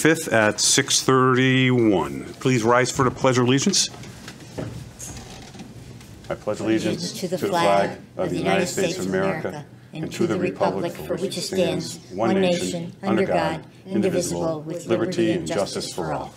25th at 6:31. Please rise for the Pledge of Allegiance. I pledge allegiance to the flag of the United States of America and to the republic for which it stands, one nation, under God, indivisible, with liberty and justice for all.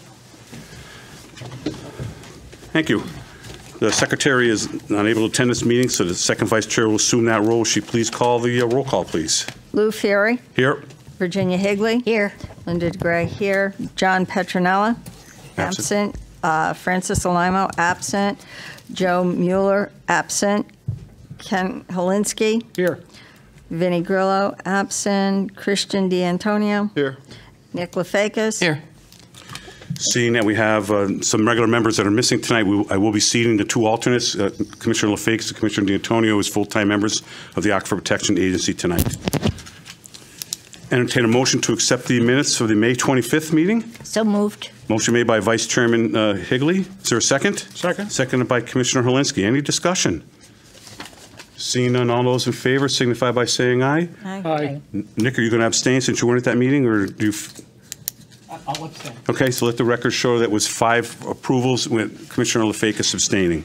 Thank you. The Secretary is unable to attend this meeting, so the second Vice Chair will assume that role. Will she please call the roll call, please? Lou Ferry. Here. Virginia Higley. Here. Linda DeGray here. John Petronella. Absent. Francis Alimo. Absent. Joe Mueller. Absent. Ken Helinski. Here. Vinnie Grillo. Absent. Christian D'Antonio. Here. Nick Lefakis. Here. Seeing that we have some regular members that are missing tonight, I will be seating the two alternates, Commissioner Lefakis and Commissioner D'Antonio, as full-time members of the Aquifer Protection Agency tonight. Entertain a motion to accept the minutes of the May 25th meeting. So moved. Motion made by Vice Chairman Higley. Is there a second? Second. Seconded by Commissioner Helinski. Any discussion? Seeing none, all those in favor signify by saying aye. Aye. Nick, are you going to abstain since you weren't at that meeting, or do you? I'll abstain. Okay, so let the record show that was 5 approvals with Commissioner Lefakis abstaining.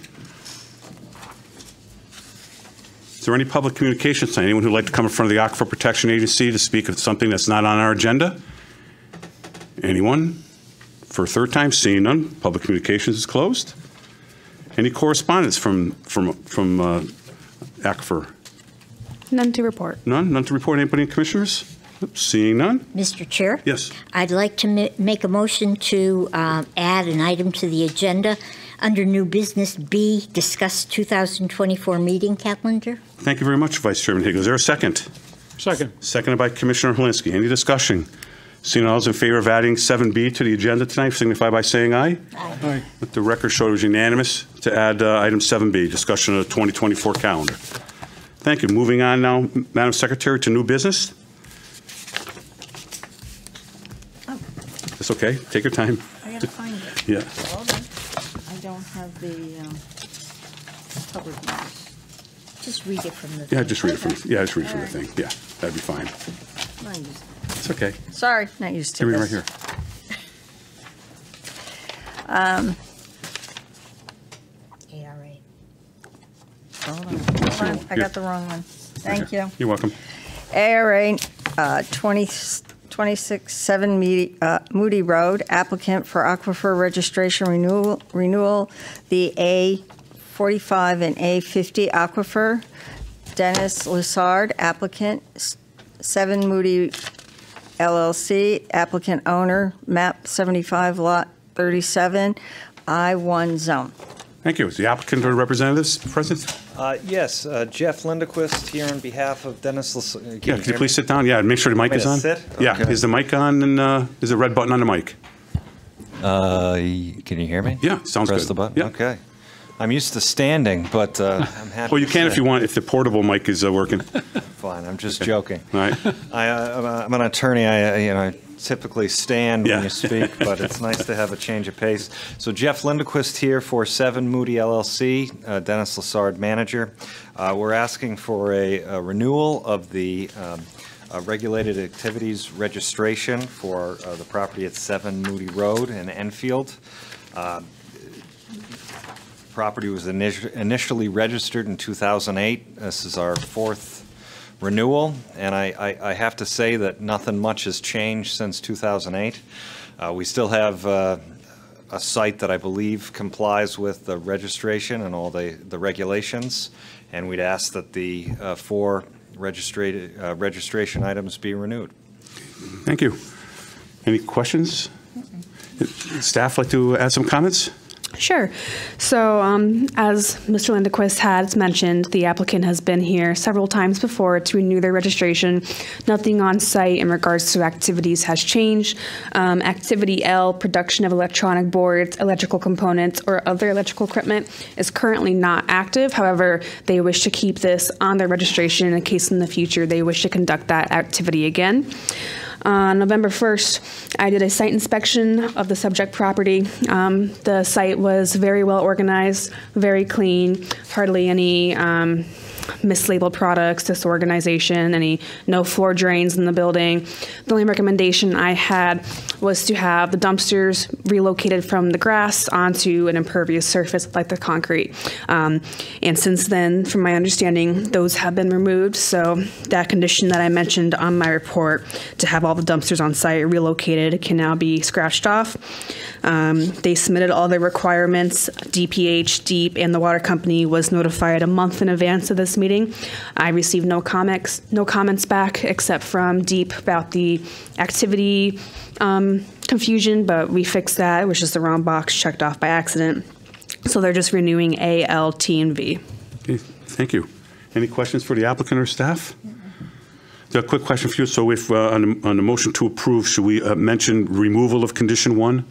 Is there any public communications tonight? Anyone who'd like to come in front of the Aquifer Protection Agency to speak of something that's not on our agenda? Anyone? For a third time, seeing none, public communications is closed. Any correspondence from Aquifer? None to report. None? None to report. Anybody in commissioners? Seeing none? Mr. Chair? Yes. I'd like to make a motion to add an item to the agenda under new business B, discuss 2024 meeting calendar. Thank you very much, Vice Chairman Higgins. Is there a second? Second. Seconded by Commissioner Helinski. Any discussion? Seeing all those in favor of adding 7B to the agenda tonight, signify by saying aye. Aye. Aye. Let the record show it was unanimous to add item 7B, discussion of the 2024 calendar. Thank you. Moving on now, Madam Secretary, to new business. Oh. It's okay. Take your time. I gotta find it. Yeah. Hold on. I don't have the public notice. Just read it from the Yeah, thing. just read it from. Yeah, just read it from the thing. Yeah, that'd be fine. Not used. It's okay. Sorry, not used to Give me this. right here. ARA. Hold on. I got the wrong one. Thank you. You're welcome. ARA 26-7 Moody Road, applicant for aquifer registration renewal, the A45 and A50 aquifer. Dennis Lessard, applicant, 7 Moody LLC, applicant owner, map 75, lot 37, I-1 zone. Thank you. Is the applicant or representatives present? Yes, Jeff Lindequist here on behalf of Dennis. Yeah, could you please sit down? Yeah, make sure the mic is on. Sit? Yeah, Okay. is the mic on, and is the red button on the mic? Can you hear me? Yeah, sounds Press good. the button? Yeah. Okay. I'm used to standing, but I'm happy. Well, you to can if sit. you want, if the portable mic is working. Fine, I'm just joking. All right. I'm an attorney. I typically stand Yeah. when you speak, but it's nice to have a change of pace. So Jeff Lindequist here for 7 Moody LLC, Dennis Lessard, manager. We're asking for a renewal of the regulated activities registration for the property at 7 Moody Road in Enfield. Property was initially registered in 2008. This is our 4th renewal, and I have to say that nothing much has changed since 2008. We still have a site that I believe complies with the registration and all the regulations, and we'd ask that the 4 registration items be renewed. Thank you. Any questions? Staff like to add some comments? Sure. So as Mr. Lindequist has mentioned, the applicant has been here several times before to renew their registration. Nothing on site in regards to activities has changed. Activity L, production of electronic boards, electrical components, or other electrical equipment is currently not active. However, they wish to keep this on their registration in case in the future they wish to conduct that activity again. On November 1st, I did a site inspection of the subject property. The site was very well organized, very clean, hardly any mislabeled products, disorganization, any no floor drains in the building. The only recommendation I had was to have the dumpsters relocated from the grass onto an impervious surface like the concrete. And since then, from my understanding, those have been removed. So that condition that I mentioned on my report to have all the dumpsters on site relocated can now be scratched off. They submitted all their requirements. DPH, DEEP, and the water company was notified a month in advance of this meeting. I received no comments back except from DEEP about the activity confusion, but we fixed that. It was just the wrong box checked off by accident. So they're just renewing A, L, T, and V. Okay, thank you. Any questions for the applicant or staff? A quick question for you. So if on the motion to approve, should we mention removal of condition 1?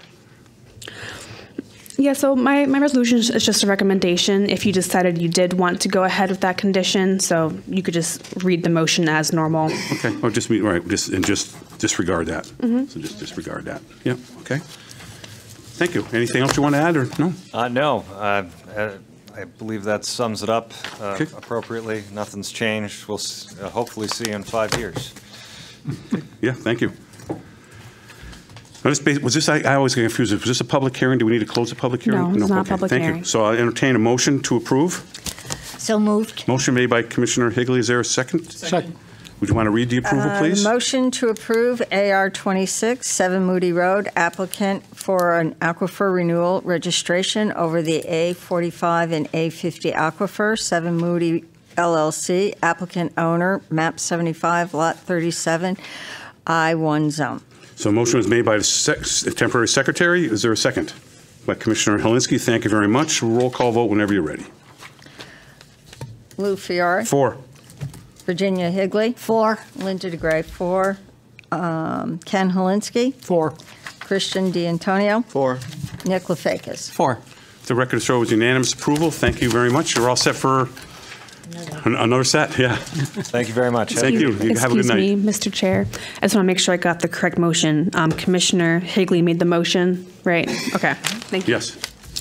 Yeah, so my resolution is just a recommendation if you decided you did want to go ahead with that condition. So you could just read the motion as normal. Okay, or just be, right, just disregard that. So just disregard that. Yeah, okay. Thank you. Anything else you want to add, or no? No, I believe that sums it up Okay. appropriately. Nothing's changed. We'll hopefully see you in 5 years. Yeah, thank you. Now, was this, I always get confused, was this a public hearing? Do we need to close the public hearing? No, it's not a okay, public thank hearing. you. So I'll entertain a motion to approve. So moved. Motion made by Commissioner Higley. Is there a second? Second. Would you want to read the approval, please? Motion to approve AR 26, 7 Moody Road, applicant for an aquifer renewal registration over the A45 and A50 aquifer, 7 Moody LLC, applicant owner, map 75, lot 37, I-1 zone. So a motion was made by the temporary secretary. Is there a second? By Commissioner Helinski. Thank you very much. Roll call vote whenever you're ready. Lou Fiore, 4. Virginia Higley, 4. Linda DeGray, 4, Ken Helinski, 4. Christian D'Antonio, 4. Nick Lefakis. 4. The record shows unanimous approval. Thank you very much. You're all set for another set. Yeah. Thank you very much. Thank you. You have a good Excuse night. me, Mr. Chair. I just want to make sure I got the correct motion. Commissioner Higley made the motion, right? Okay, thank you. Yes.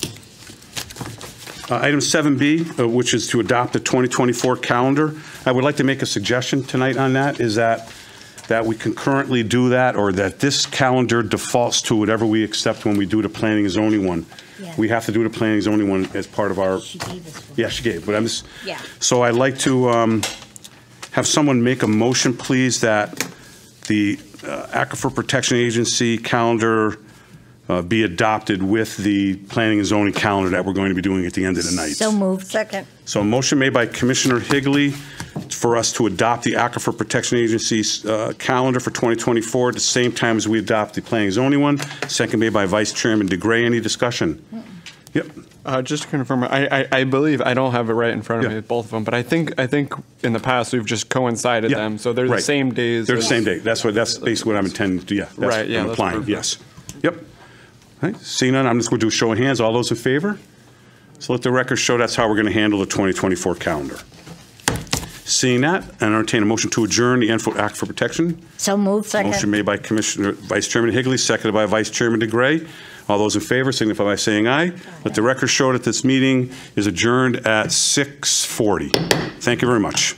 Item 7B, which is to adopt the 2024 calendar. I would like to make a suggestion tonight on that, is that we concurrently do that, or that this calendar defaults to whatever we accept when we do the planning and zoning one. Yeah. We have to do the planning and zoning one as part of our, She gave us one. yeah, she gave, but I'm just, Yeah. so I'd like to have someone make a motion, please, that the Aquifer Protection Agency calendar be adopted with the planning and zoning calendar that we're going to be doing at the end of the night. So moved. Second. So a motion made by Commissioner Higley for us to adopt the Aquifer Protection Agency's calendar for 2024 at the same time as we adopt the planning and zoning one. Second made by Vice Chairman DeGray. Any discussion? Yep. Just to confirm, I believe, I don't have it right in front of Yeah. me, both of them, but I think in the past we've just coincided Yeah. them, so they're Right. the same days. They're the as- same day. That's basically what I'm intending to do. Yeah. That's Right, yeah, what I'm that's applying. perfect. Yes. Yep. All right. Seeing none, I'm just going to do a show of hands. All those in favor? So let the record show that's how we're going to handle the 2024 calendar. Seeing that, I entertain a motion to adjourn the Enfield Act for Protection. So moved. Motion made by Vice Chairman Higley, seconded by Vice Chairman DeGray. All those in favor signify by saying aye. Let the record show that this meeting is adjourned at 6:40. Thank you very much.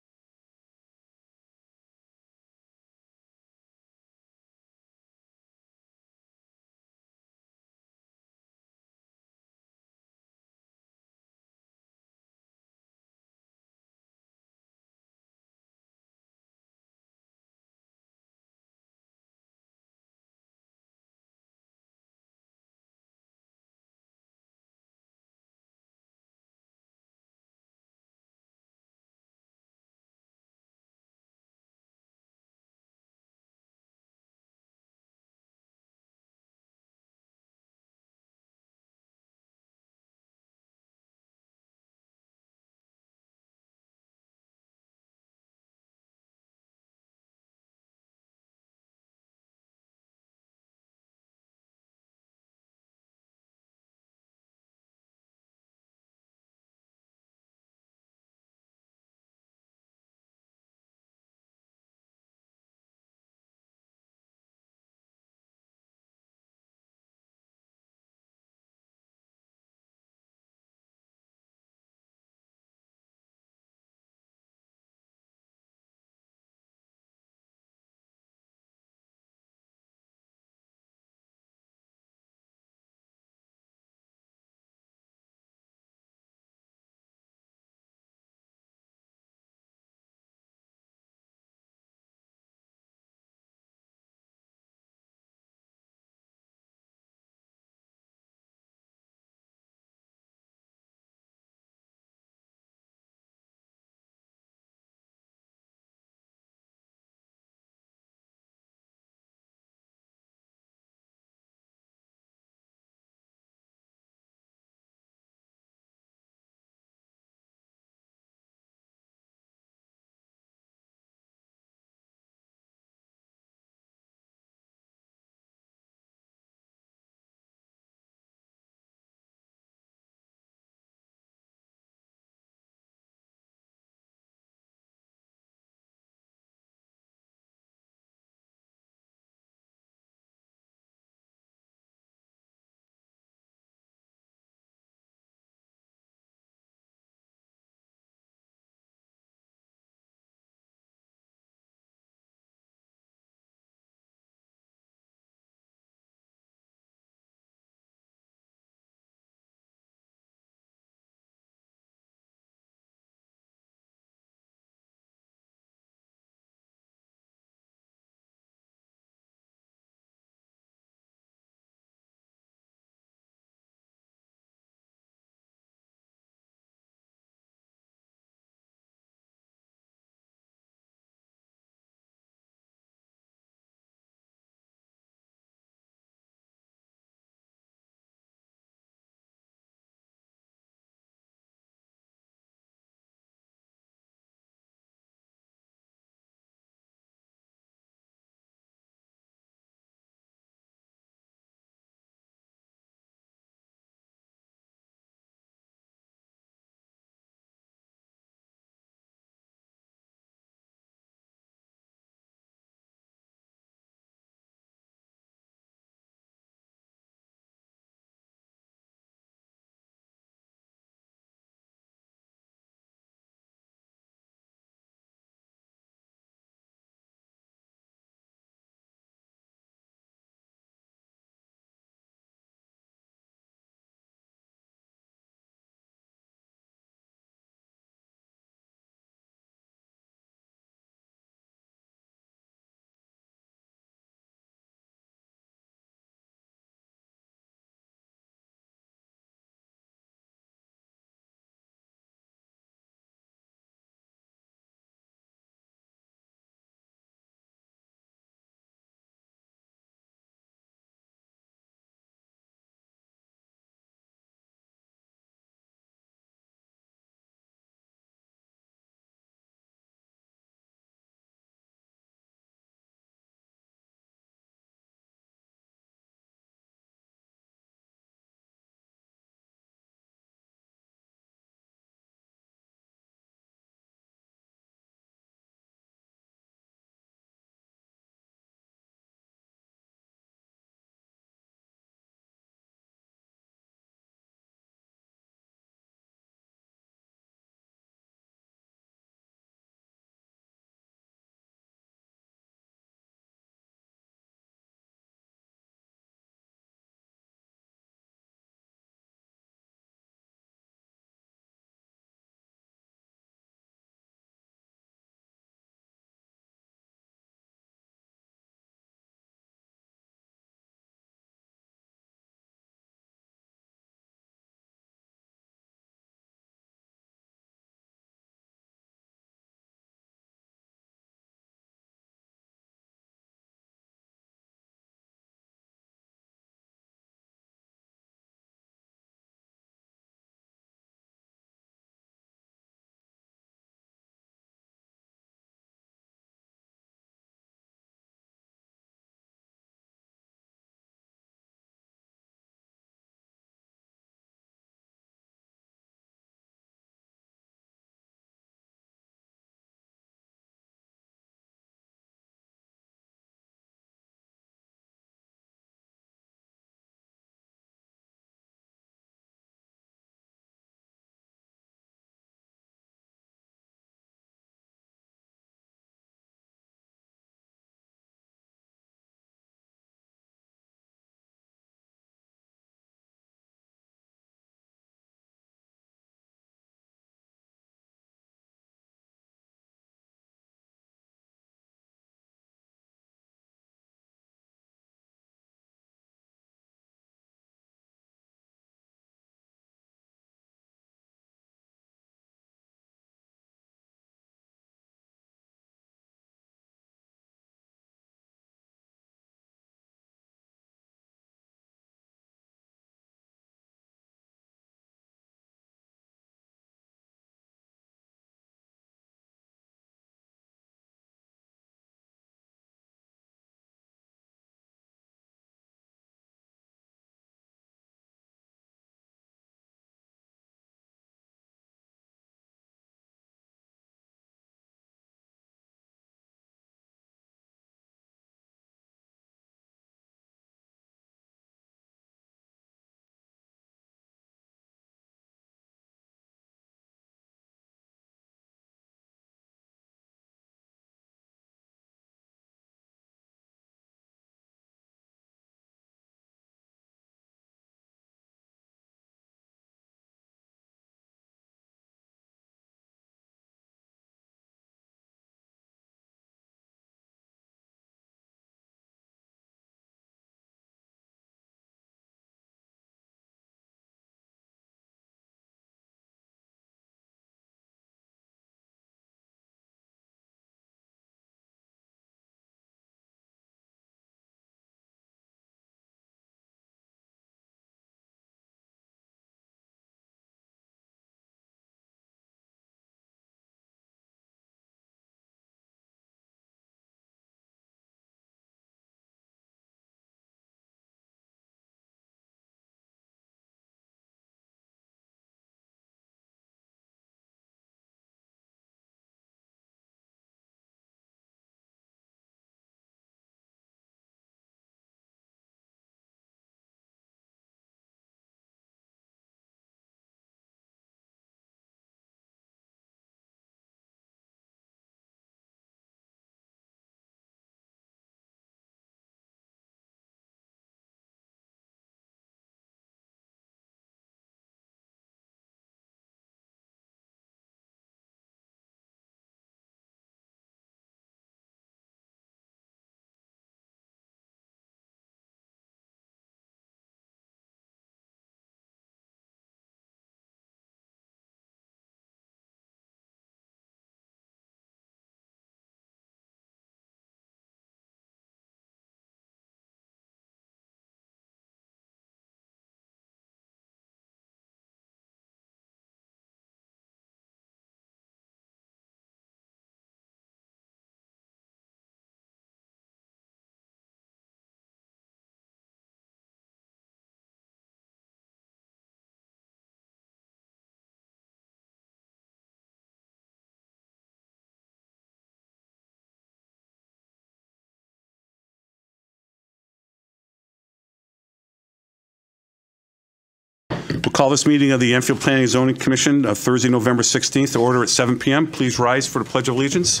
We'll call this meeting of the Enfield Planning and Zoning Commission of Thursday, November 16th, to order at 7 p.m. Please rise for the Pledge of Allegiance.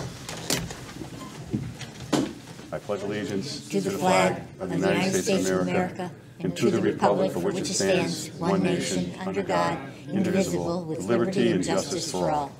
I pledge allegiance To the flag of the United States of America and to the republic for which it stands, one nation, under God, indivisible, with liberty and justice for all.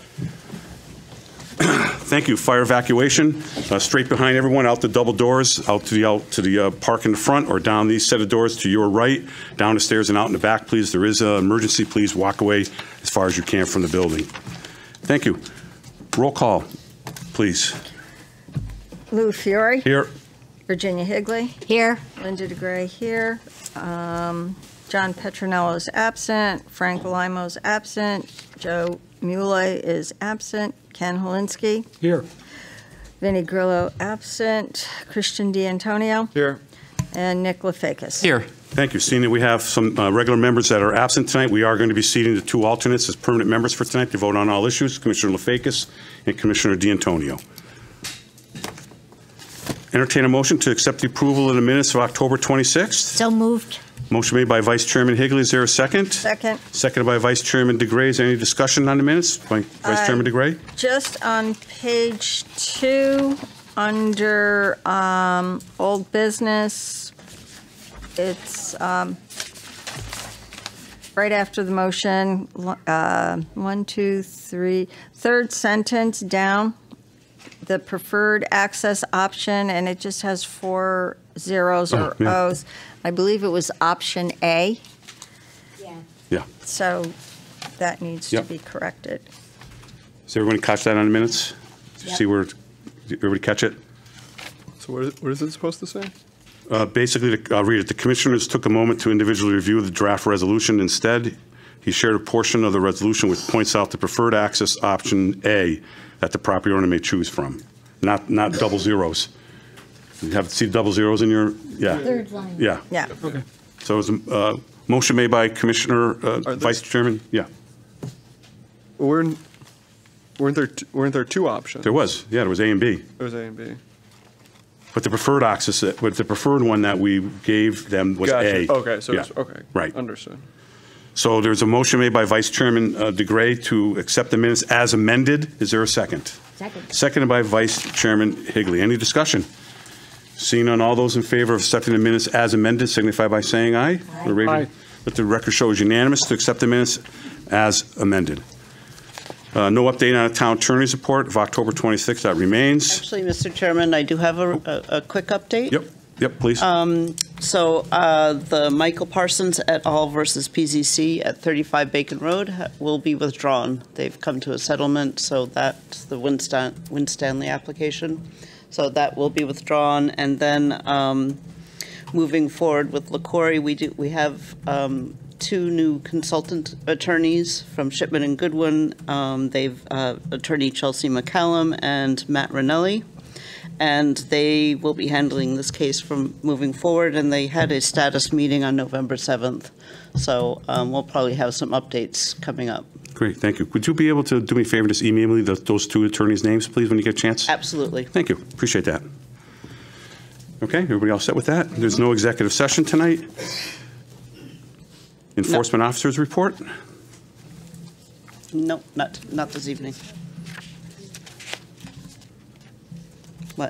Thank you. Fire evacuation, straight behind everyone, out the double doors, out to the park in the front, or down these set of doors to your right, down the stairs and out in the back, please. There is an emergency. Please walk away as far as you can from the building. Thank you. Roll call, please. Lou Fiore. Here. Virginia Higley. Here. Linda DeGray here. John Petronello is absent. Frank Limo is absent. Joe Muley is absent. Ken Helinski. Here. Vinnie Grillo absent. Christian D'Antonio. Here. And Nick Lefakis. Here. Thank you. Seeing that we have some regular members that are absent tonight, we are going to be seating the two alternates as permanent members for tonight to vote on all issues, Commissioner Lefakis and Commissioner D'Antonio. Entertain a motion to accept the approval of the minutes of October 26th. So moved. Motion made by Vice Chairman Higley. Is there a second? Second. Seconded by Vice Chairman DeGray. Is there any discussion on the minutes by Vice Chairman DeGray? Just on page 2, under old business, it's right after the motion, 1, 2, 3, third sentence down, the preferred access option, and it just has 4 zeros or yeah. O's. I believe it was option A, Yeah. so that needs Yep. to be corrected. Does everyone catch that on the minutes? Did you Yep. see where, did everybody catch it? So what is it supposed to say? Basically, I'll read it. The commissioners took a moment to individually review the draft resolution. Instead, he shared a portion of the resolution which points out the preferred access option A that the property owner may choose from, not double zeros. You have see double zeros in your, yeah. Third line. Yeah. Yeah. Okay. So it was a motion made by Commissioner, there- Vice Chairman, yeah. Weren't there two options? There was, yeah, there was A and B. There was A and B. But the preferred access, but the preferred one that we gave them was Gotcha. A. Okay, so Yeah. it's, okay. Right. Understood. So there's a motion made by Vice Chairman DeGray to accept the minutes as amended. Is there a second? Second. Seconded by Vice Chairman Higley. Any discussion? Seeing none, all those in favor of accepting the minutes as amended signify by saying aye. Aye. Let the record show is unanimous to accept the minutes as amended. No update on the town attorney's report of October 26th. That remains. Actually, Mr. Chairman, I do have a quick update. Yep, please. So the Michael Parsons et al. Versus PZC at 35 Bacon Road will be withdrawn. They've come to a settlement, so that's the Winstanley application. So that will be withdrawn. And then moving forward with LaCorey, we have 2 new consultant attorneys from Shipman and Goodwin. They've attorney Chelsea McCallum and Matt Ranelli. And they will be handling this case from moving forward, and they had a status meeting on November 7th. So we'll probably have some updates coming up. Great, thank you. Would you be able to do me a favor, just email me those 2 attorneys' names, please, when you get a chance? Absolutely. Thank you, appreciate that. Okay, everybody all set with that? There's no executive session tonight? Enforcement officers report? No, not this evening. What?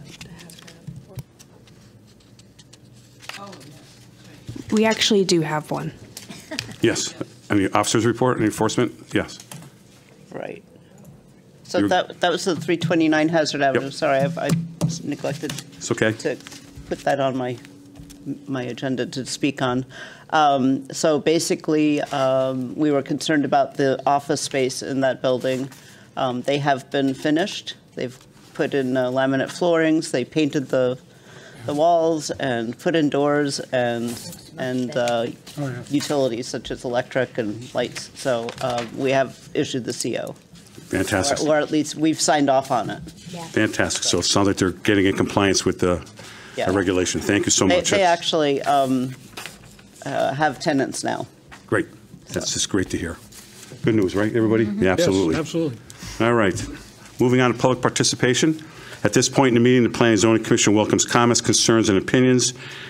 We actually do have one. Yes. Any officers report and enforcement? Yes. Right. So You're- that was the 329 Hazard Avenue. Yep. Sorry, I neglected It's okay. to put that on my agenda to speak on. So basically, we were concerned about the office space in that building. They have been finished. They've put in laminate floorings. They painted the walls and put in doors and utilities such as electric and lights. So we have issued the CO. Fantastic. Or at least we've signed off on it. Fantastic. So it sounds like they're getting in compliance with the Yeah. regulation. Thank you so They, much. they That's actually have tenants now. great. That's just great to hear. Good news, right, everybody? Yeah, absolutely. Yes, absolutely. All right. Moving on to public participation. At this point in the meeting, the Planning and Zoning Commission welcomes comments, concerns, and opinions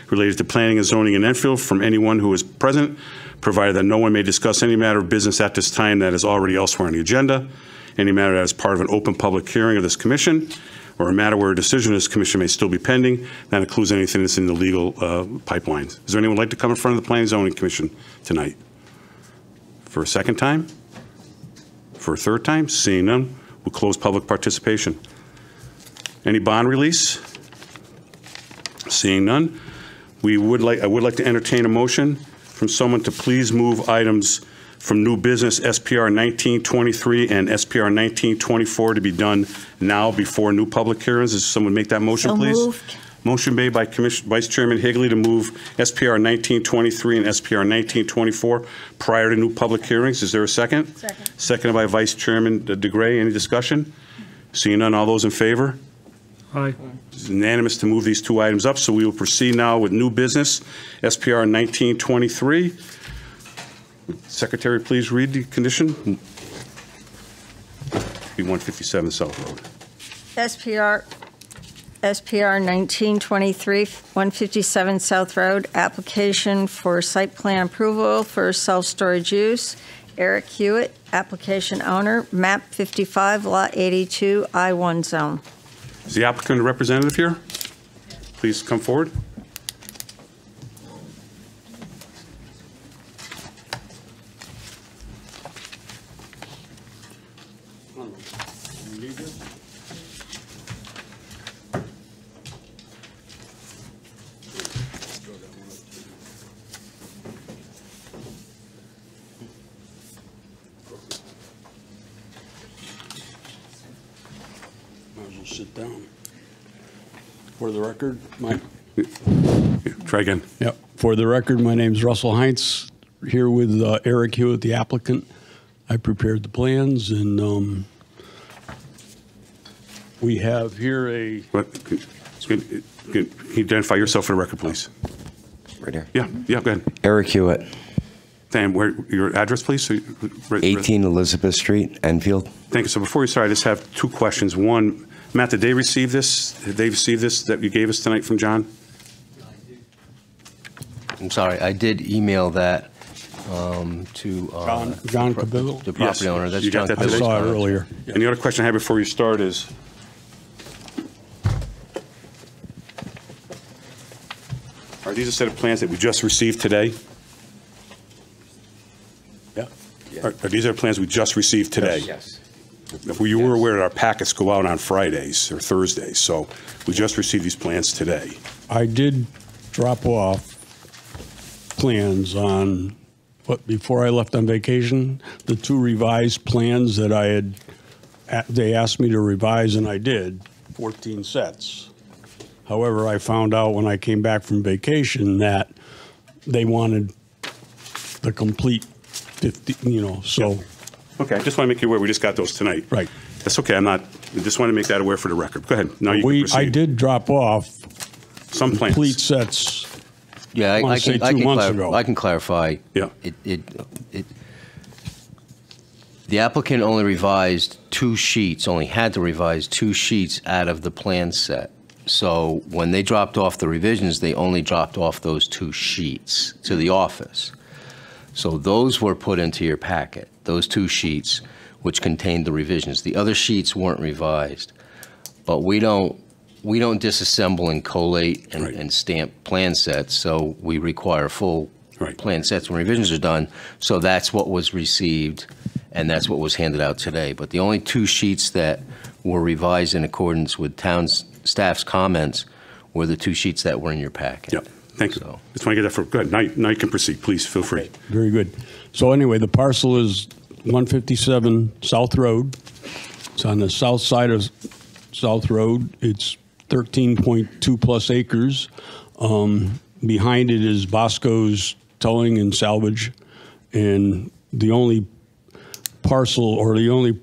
related to planning and zoning in Enfield from anyone who is present, provided that no one may discuss any matter of business at this time that is already elsewhere on the agenda, any matter that is part of an open public hearing of this commission, or a matter where a decision of this commission may still be pending. That includes anything that's in the legal pipelines. Is there anyone who would like to come in front of the Planning and Zoning Commission tonight? For a second time? For a third time? Seeing none, we'll close public participation. Any bond release? Seeing none, I would like to entertain a motion from someone to please move items from new business SPR 1923 and SPR 1924 to be done now before new public hearings. Does someone make that motion, So please? moved. Motion made by Vice Chairman Higley to move SPR 1923 and SPR 1924 prior to new public hearings. Is there a second? Second. Seconded by Vice Chairman DeGray. Any discussion? Seeing none, all those in favor? Aye. It's unanimous to move these two items up, so we will proceed now with new business, SPR 1923. Secretary, please read the condition. Be 157 South Road. SPR 1923, 157 South Road, application for site plan approval for self-storage use. Eric Hewitt, application owner, map 55, lot 82, I-1 zone. Is the applicant a representative here? Please come forward. Might as well sit down. For the record, Try again. For the record, my name's Russell Heinz, here with Eric Hewitt, the applicant. I prepared the plans, and we have here a. Can you identify yourself for the record, please? Right here. Yeah, go ahead. Eric Hewitt, Dan, your address, please? So 18 Elizabeth Street, Enfield. Thank you. So before you start, I just have two questions. One, Matt, did they receive this? Did they receive this that you gave us tonight from John? I'm sorry, I did email that to John Cabillo? the property Yes. owner. That's You got John that I today? saw it Cabillo's earlier. And the other question I have before you start is, are these a set of plans that we just received today? Yeah. Are these our plans we just received today? Yes. If you were aware that our packets go out on Fridays or Thursdays, so we just received these plans today. I did drop off plans on, before I left on vacation, the two revised plans that they asked me to revise, and I did, 14 sets. However, I found out when I came back from vacation that they wanted the complete 50, so. Okay, I just want to make you aware, we just got those tonight. Right. That's okay, I just want to make that aware for the record. Go ahead, now you can proceed. I did drop off Some plans. complete sets. Yeah, I wanna say 2 months ago. I can clarify. Yeah. The applicant only revised 2 sheets, only had to revise 2 sheets out of the plan set. So when they dropped off the revisions, they only dropped off those 2 sheets to the office. So those were put into your packet, those 2 sheets, which contained the revisions. The other sheets weren't revised. But we don't disassemble and collate Right. and stamp plan sets, so we require full Right. plan sets when revisions are done. So that's what was received, and that's what was handed out today. But the only 2 sheets that were revised in accordance with town's staff's comments were the 2 sheets that were in your packet. Yep, thank you. So- Just want to get that for, good, now you can proceed, please, feel free. Very good. So anyway, the parcel is 157 South Road. It's on the south side of South Road. It's 13.2 plus acres. Behind it is Bosco's Towing and Salvage. And the only parcel or the only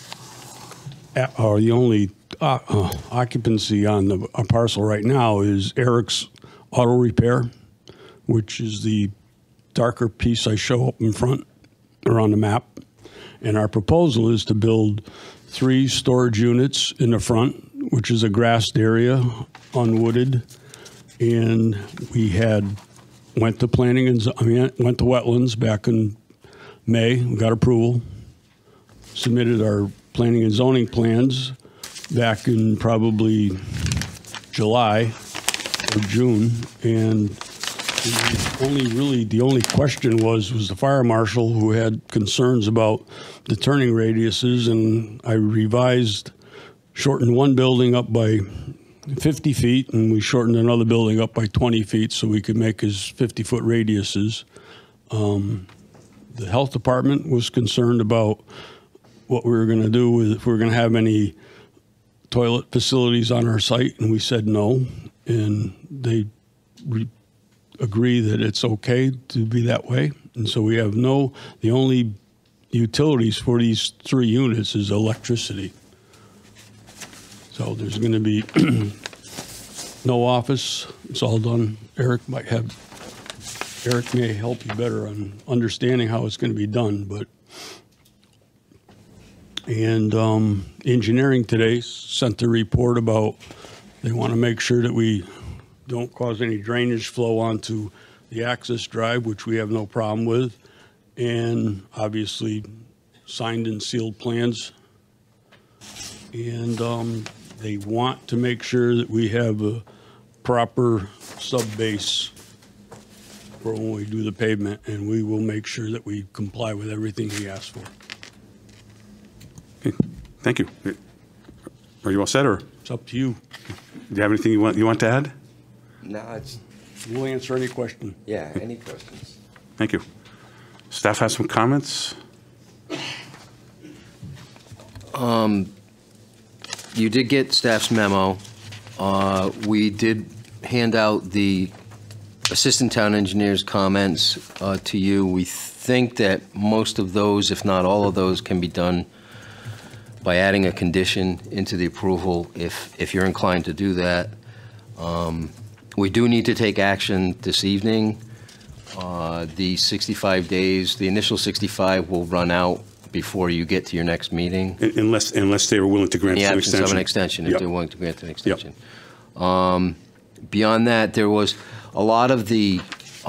occupancy on the parcel right now is Eric's Auto Repair, which is the darker piece I show up in front or on the map. And our proposal is to build 3 storage units in the front, which is a grassed area, unwooded, and we went to went to wetlands back in May. We got approval. Submitted our planning and zoning plans back in probably July or June, and the only question was the fire marshal, who had concerns about the turning radiuses, and I shortened one building up by 50 feet, and we shortened another building up by 20 feet so we could make his 50-foot radiuses. The health department was concerned about what we were going to do if we were going to have any toilet facilities on our site, and we said no, and they agree that it's okay to be that way. And so we have the only utilities for these 3 units is electricity. So there's going to be no office. It's all done. Eric may help you better on understanding how it's going to be done, and engineering today sent a report about they want to make sure that we don't cause any drainage flow onto the access drive, which we have no problem with, and obviously signed and sealed plans. And they want to make sure that we have a proper sub-base for when we do the pavement, and we will make sure that we comply with everything he asks for. Okay, thank you. Are you all set, or? It's up to you. Do you have anything you want to add? No, it's, We'll answer any question. yeah, any questions? Thank you. Staff has some comments? You did get staff's memo. We did hand out the assistant town engineer's comments to you. We think that most of those, if not all of those, can be done by adding a condition into the approval if you're inclined to do that. We do need to take action this evening. The 65 days, the initial 65 will run out before you get to your next meeting. Unless they were willing to grant In the an absence extension. of an extension, if Yep. they're willing to grant an extension. Beyond that, there was a lot of the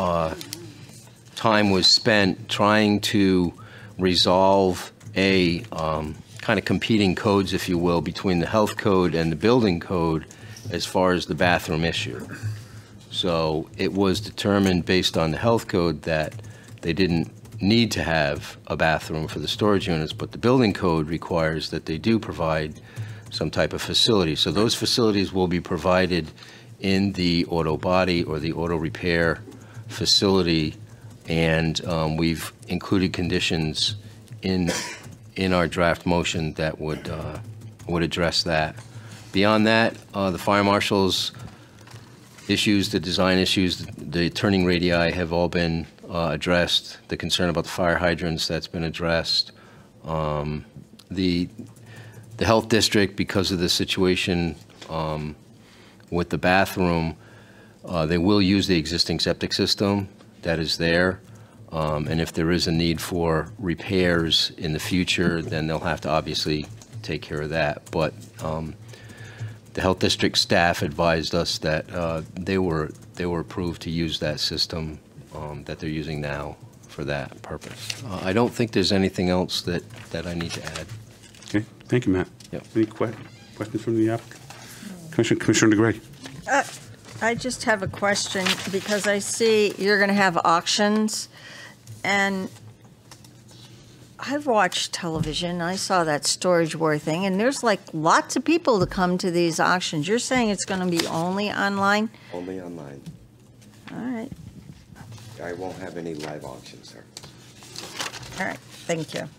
time was spent trying to resolve a kind of competing codes, if you will, between the health code and the building code as far as the bathroom issue. So it was determined based on the health code that they didn't need to have a bathroom for the storage units, but the building code requires that they do provide some type of facility. So those facilities will be provided in the auto body or the auto repair facility, and we've included conditions in our draft motion that would address that. Beyond that, the fire marshal's issues, the design issues, the turning radii have all been addressed. The concern about the fire hydrants, that's been addressed. The health district, because of the situation with the bathroom, they will use the existing septic system that is there. And if there is a need for repairs in the future, then they'll have to obviously take care of that. But the health district staff advised us that they were approved to use that system that they're using now for that purpose. I don't think there's anything else that I need to add. Okay, thank you, Matt. Yep. Any questions from the applicant? Commissioner DeGray. I just have a question, because I see you're going to have auctions, and I've watched television. I saw that storage war thing, and there's like lots of people to come to these auctions. You're saying it's going to be only online? Only online. All right, I won't have any live auctions, sir. all right, thank you.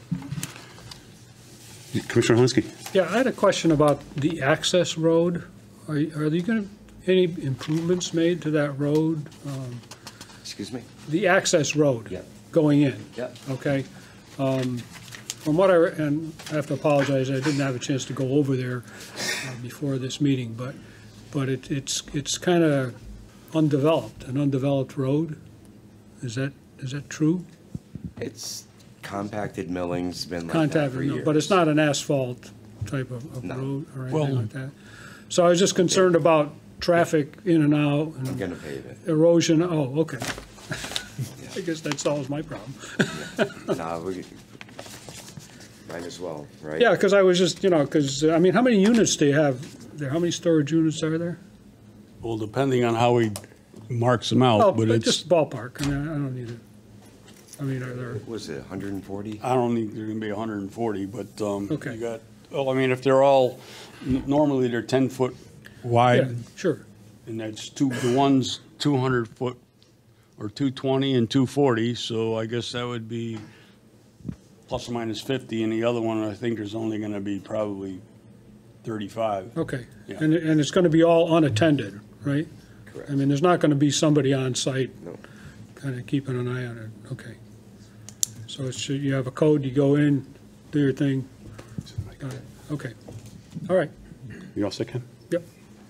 Commissioner Helinski. Yeah, I had a question about the access road. Are there going to any improvements made to that road? Excuse me? The access road Yep. going in? Yep. Okay. From what and I have to apologize, I didn't have a chance to go over there before this meeting, but it's kind of undeveloped, an undeveloped road. Is that true? It's compacted milling's been like that for years. But it's not an asphalt type of No. road or Well- anything like that. So I was just concerned about traffic in and out, I'm and gonna pave it. erosion, oh, okay. I guess that solves my problem. Nah, we might as well, right? Yeah, because I was just, because, I mean, how many units do you have there? How many storage units are there? Well, depending on how he marks them out, Oh, but but it's, just ballpark, I mean, I don't need it. I mean, are there, What was it, 140? I don't think they're gonna be 140, but, Okay. you got, well, I mean, if they're all, normally they're 10-foot yeah, wide, sure. and that's the one's 200 foot, or 220 and 240, so I guess that would be plus or minus 50, and the other one, I think there's only gonna be probably 35. Okay, Yeah. and it's going to be all unattended, right? Correct. I mean, there's not going to be somebody on site No. kind of keeping an eye on it, okay. So it's, you have a code, you go in, do your thing. Got it. Okay, all right, You all set, Ken? yep.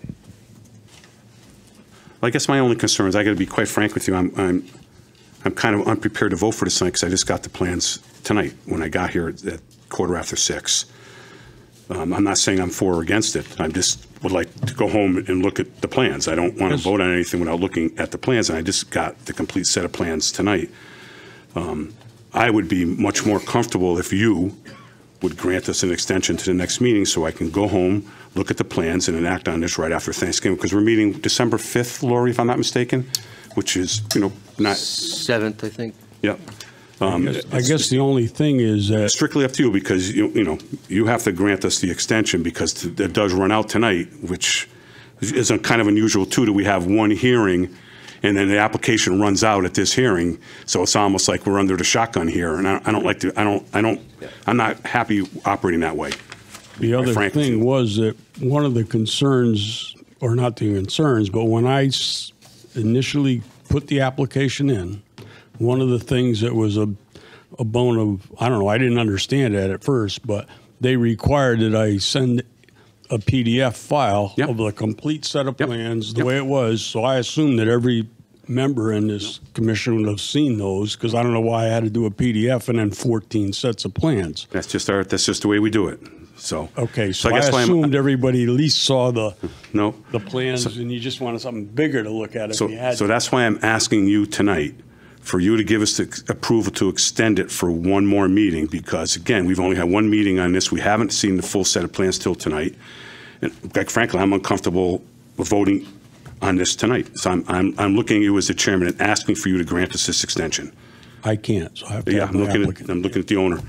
Well, I guess my only concern is, I got to be quite frank with you, I'm kind of unprepared to vote for this tonight because I just got the plans tonight when I got here at 6:15. I'm not saying I'm for or against it. I just would like to go home and look at the plans. I don't want to Yes. vote on anything without looking at the plans, and I just got the complete set of plans tonight. I would be much more comfortable if you would grant us an extension to the next meeting so I can go home, look at the plans, and enact on this right after Thanksgiving, because we're meeting December 5th, Lori, if I'm not mistaken, which is, not, 7th, I think. yeah. I guess the only thing is that, Strictly up to you, because, you have to grant us the extension, because it does run out tonight, which is a kind of unusual, too, that we have one hearing, and then the application runs out at this hearing, so it's almost like we're under the shotgun here, and I don't like to, I'm not happy operating that way. the other frank with thing you. was that one of the concerns, or not the concerns, but when I initially put the application in, one of the things that was a bone of, I don't know, I didn't understand that at first, but they required that I send a PDF file Yep. of the complete set of Yep. plans, the Yep. way it was. So I assumed that every member in this commission would have seen those, because I don't know why I had to do a PDF and then 14 sets of plans. That's just the way we do it, so. Okay, so I I guess why assumed everybody at least saw the No. plans, and you just wanted something bigger to look at if So, you had. so that's why I'm asking you tonight, for you to give us the approval to extend it for one more meeting, because again, we've only had one meeting on this. We haven't seen the full set of plans till tonight. And quite frankly, I'm uncomfortable with voting on this tonight. So I'm looking at you as the chairman and asking for you to grant us this extension. I can't, so I have to Yeah, have my applicant. I'm looking at the owner.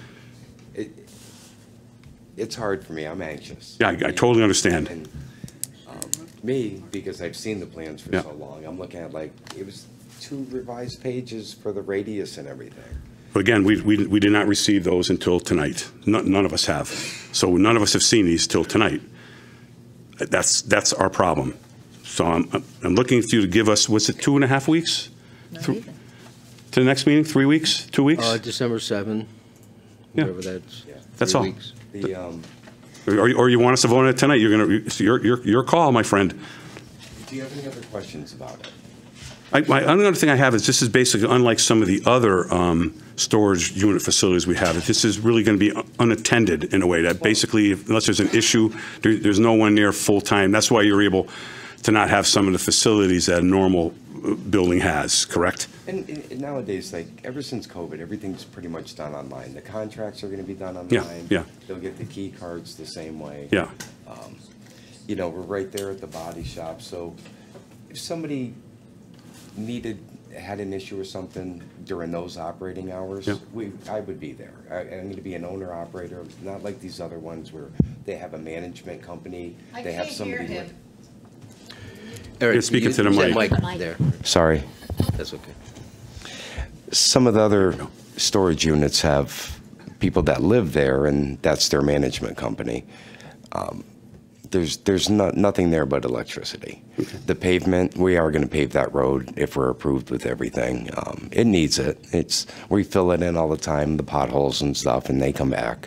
It's hard for me, I'm anxious. Yeah, I totally understand. And me, because I've seen the plans for Yeah. so long, I'm looking at it was 2 revised pages for the radius and everything. But again, we did not receive those until tonight. None of us have. So none of us have seen these till tonight. That's our problem. So I'm looking for you to give us, was it 2.5 weeks? Not Through- even. To the next meeting, 3 weeks, 2 weeks? December 7, Yeah. whatever that's. Yeah. That's 3 all. weeks. The, Or you want us to vote on it tonight? It's your call, my friend. do you have any other questions about it? Another thing I have is, this is basically unlike some of the other storage unit facilities we have. This is really going to be unattended in a way that basically, unless there's an issue, there's no one there full-time. That's why you're able to not have some of the facilities that a normal building has, correct? And nowadays, ever since COVID, everything's pretty much done online. The contracts are going to be done Yeah, online. yeah. They'll get the key cards the same way. Yeah. We're right there at the body shop, so if somebody had an issue or something during those operating hours, Yeah. I would be there. I'm going to be an owner-operator, not like these other ones where they have a management company. They have somebody. Eric, You're speaking to the use that mic. there. Sorry. That's okay. Some of the other storage units have people that live there, and that's their management company. There's nothing there but electricity. The pavement, we are going to pave that road if we're approved with everything. It needs it. We fill it in all the time, the potholes and stuff, and they come back.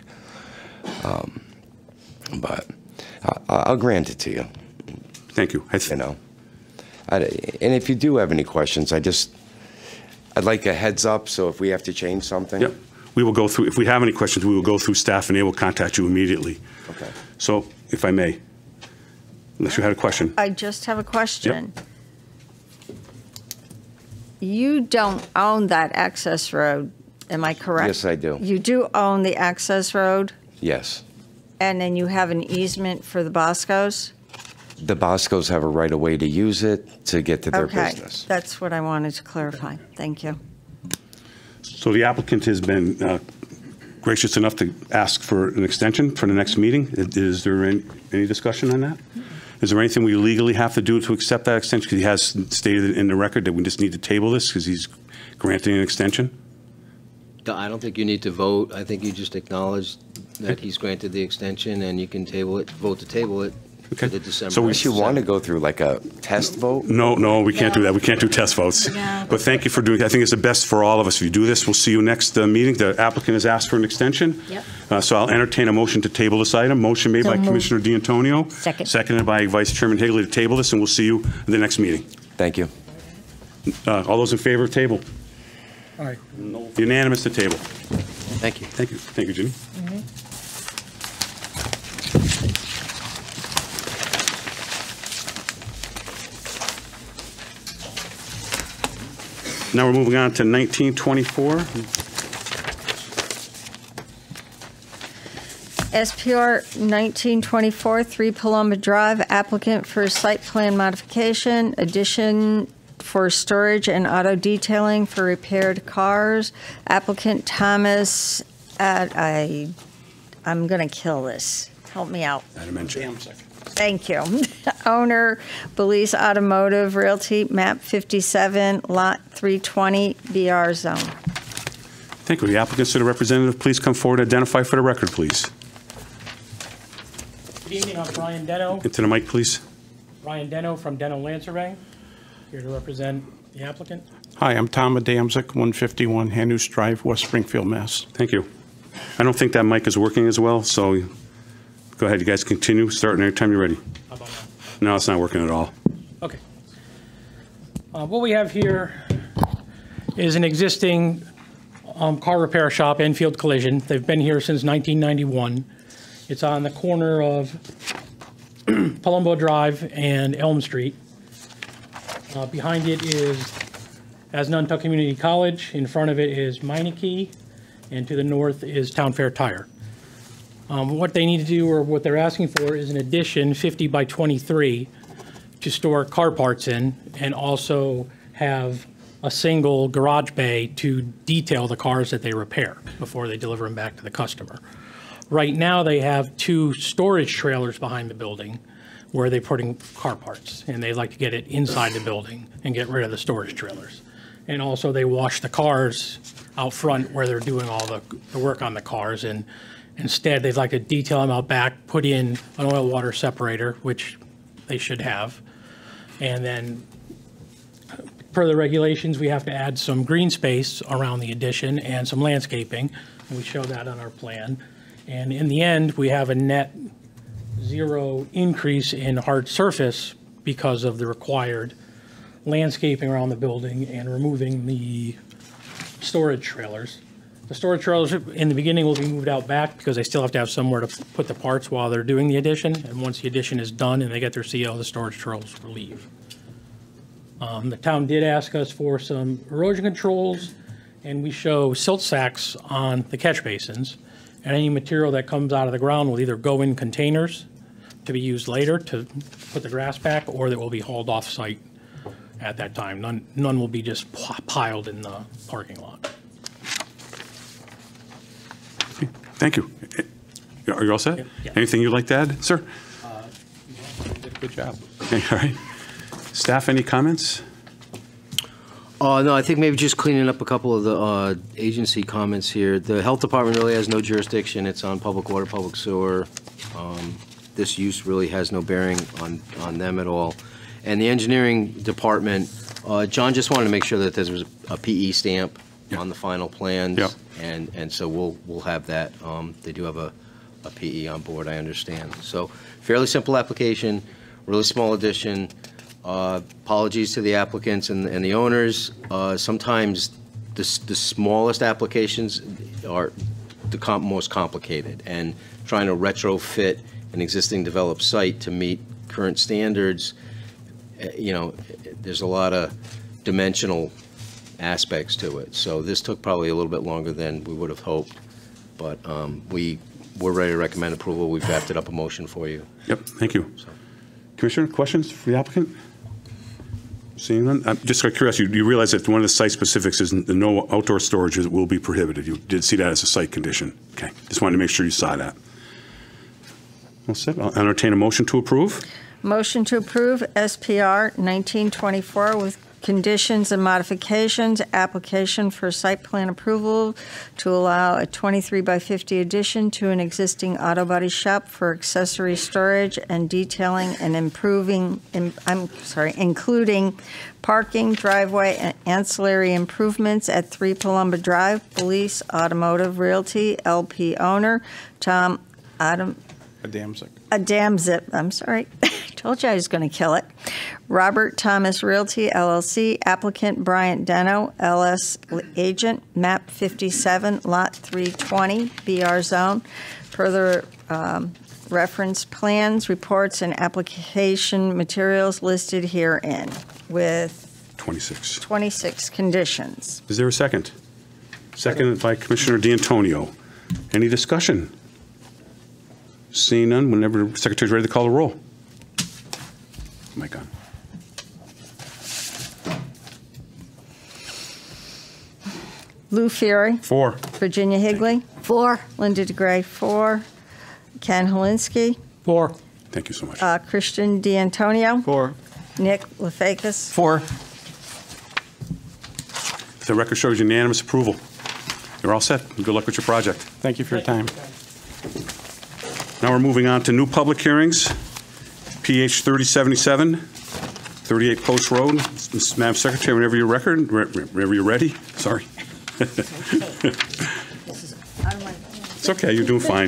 But I'll grant it to you. Thank you. And if you do have any questions, I'd like a heads up, so if we have to change something. Yep. We will go through, if we have any questions, we will go through staff and they will contact you immediately. Okay. So, if I may, unless you had a question. I just have a question. You don't own that access road, am I correct? Yes, I do. You do own the access road, Yes. and then you have an easement for the Boscos? The Boscos have a right of way to use it to get to their Okay, business. that's what I wanted to clarify. Thank you. So the applicant has been gracious enough to ask for an extension for the next meeting. Is there any discussion on that? Is there anything we legally have to do to accept that extension? Because he has stated in the record that we just need to table this because he's granting an extension. I don't think you need to vote. I think you just acknowledge that he's granted the extension, and you can table it, vote to table it Okay. to the December. So we Unless you want to go through like a test vote? No, we can't do that. We can't do test votes. No. But thank you for doing, I think it's the best for all of us. If you do this, we'll see you next meeting. The applicant has asked for an extension. Yep. So I'll entertain a motion to table this item. Motion made So by moved. Commissioner D'Antonio. Second. Seconded by Vice Chairman Higley to table this, and we'll see you at the next meeting. Thank you. All those in favor of table? All right. Unanimous to table. Thank you. Thank you. Thank you, Jimmy. Now we're moving on to 1924. SPR 1924, 3 Paloma Drive, applicant for site plan modification, addition for storage and auto detailing for repaired cars. Applicant Thomas, I'm going to kill this. Help me out. Thank you. Owner, Belize Automotive Realty, map 57, lot 320, BR zone. Thank you. The applicants to the representative, please come forward, identify for the record, please. Good evening, I'm Brian Deno. Into the mic, please. Brian Deno from Deno Land Surveying, here to represent the applicant. Hi, I'm Tom Adamczyk, 151 Hannus Drive, West Springfield, Mass. Thank you. I don't think that mic is working as well, so go ahead. You guys continue, starting anytime you're ready. How about now? No, it's not working at all. Okay. What we have here is an existing car repair shop, Enfield Collision. They've been here since 1991. It's on the corner of Palumbo Drive and Elm Street. Behind it is Asnuntuck Community College. In front of it is Meineke, and to the north is Town Fair Tire. What they need to do, or what they're asking for, is an addition 50 by 23 to store car parts in, and also have a single garage bay to detail the cars that they repair before they deliver them back to the customer. Right now, they have 2 storage trailers behind the building where they're putting car parts, and they like to get it inside the building and get rid of the storage trailers. And also, they wash the cars out front where they're doing all the work on the cars, and instead, they'd like to detail them out back, put in an oil water separator, which they should have, and then per the regulations, we have to add some green space around the addition and some landscaping, and we show that on our plan. And in the end, we have a net 0 increase in hard surface because of the required landscaping around the building and removing the storage trailers. The storage trailers in the beginning will be moved out back because they still have to have somewhere to put the parts while they're doing the addition. And once the addition is done and they get their CO, the storage trailers will leave. The town did ask us for some erosion controls, and we show silt sacks on the catch basins. And any material that comes out of the ground will either go in containers to be used later to put the grass back, or that will be hauled off site at that time. None will be just piled in the parking lot. Thank you. Are you all set? Yeah. Anything you'd like to add, sir? Good job. Okay, all right. Staff, any comments? No, I think maybe just cleaning up a couple of the agency comments here. The health department really has no jurisdiction. It's on public water, public sewer. This use really has no bearing on them at all. And the engineering department, John just wanted to make sure that there was a PE stamp on the final plans. Yep. And so we'll have that. They do have a PE on board, I understand. So fairly simple application, really small addition. Apologies to the applicants and the owners. Sometimes the smallest applications are the most complicated, and trying to retrofit an existing developed site to meet current standards, there's a lot of dimensional aspects to it. So this took probably a little bit longer than we would have hoped, but we're ready to recommend approval. We've drafted up a motion for you. Yep, thank you. Commissioner, questions for the applicant? Seeing none? Just out of curiosity, you realize that one of the site specifics is the no outdoor storage will be prohibited. You did see that as a site condition. Okay, just wanted to make sure you saw that. Well said. I'll entertain a motion to approve. Motion to approve SPR 1924 with conditions and modifications, application for site plan approval to allow a 23 by 50 addition to an existing auto body shop for accessory storage and detailing and including parking, driveway, and ancillary improvements at 3 Palumba Drive, Police Automotive Realty, LP owner, Tom Adamczyk. I'm sorry. Told you I was going to kill it. Robert Thomas Realty, LLC. Applicant Bryant Deno, LS Agent. Map 57, Lot 320, BR Zone. Further reference plans, reports, and application materials listed herein with 26 conditions. Is there a second? Seconded by Commissioner D'Antonio. Any discussion? Seeing none, whenever the Secretary's ready to call the roll. Mic on. Lou Fury. 4. Virginia Higley. 4. Linda DeGray, 4. Ken Helinski. 4. Thank you so much. Christian D'Antonio. 4. Nick Lefakis. 4. The record shows unanimous approval. You're all set. Good luck with your project. Thank you for your time. Now we're moving on to new public hearings. PH 3077, 38 Post Road. Madam Secretary, whenever you're ready. Sorry. It's okay. You're doing fine.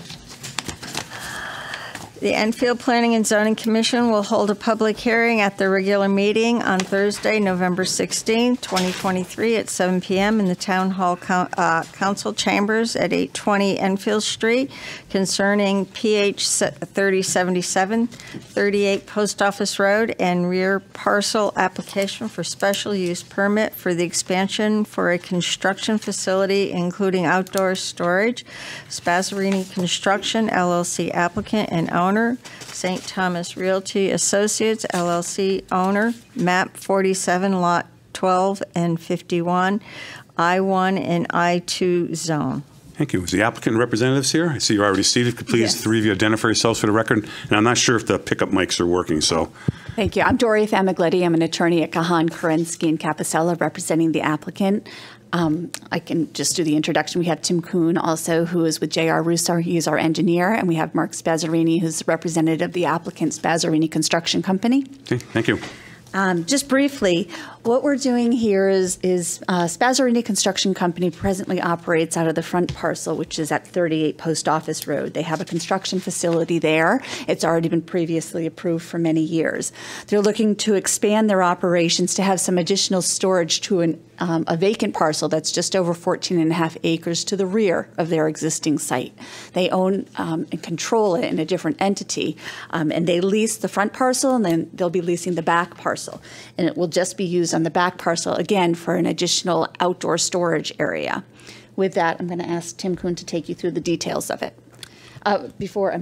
The Enfield Planning and Zoning Commission will hold a public hearing at the regular meeting on Thursday, November 16, 2023 at 7 p.m. in the Town Hall Council Chambers at 820 Enfield Street concerning PH 3077, 38 Post Office Road and rear parcel application for special use permit for the expansion for a construction facility including outdoor storage. Spazzarini Construction, LLC applicant and owner. St. Thomas Realty Associates, LLC owner, map 47, lot 12 and 51, I-1 and I-2 zone. Thank you. Is the applicant and representatives here? I see you're already seated. Could please, Yes. three of you identify yourselves for the record? And I'm not sure if the pickup mics are working, so. Thank you. I'm Doria Famigletti. I'm an attorney at Kahan, Kerensky, and Capicella representing the applicant. I can just do the introduction. We have Tim Kuhn also, who is with J.R. Russo. He is our engineer. And we have Mark Spazzarini, who's the representative of the applicant, Spazzarini Construction Company. Okay, thank you. Just briefly, what we're doing here is Spazzarini Construction Company presently operates out of the front parcel, which is at 38 Post Office Road. They have a construction facility there. It's already been previously approved for many years. They're looking to expand their operations to have some additional storage to a vacant parcel that's just over 14.5 acres to the rear of their existing site. They own and control it in a different entity, and they lease the front parcel, and then they'll be leasing the back parcel. And it will just be used on the back parcel, again, for an additional outdoor storage area. With that, I'm going to ask Tim Kuhn to take you through the details of it. The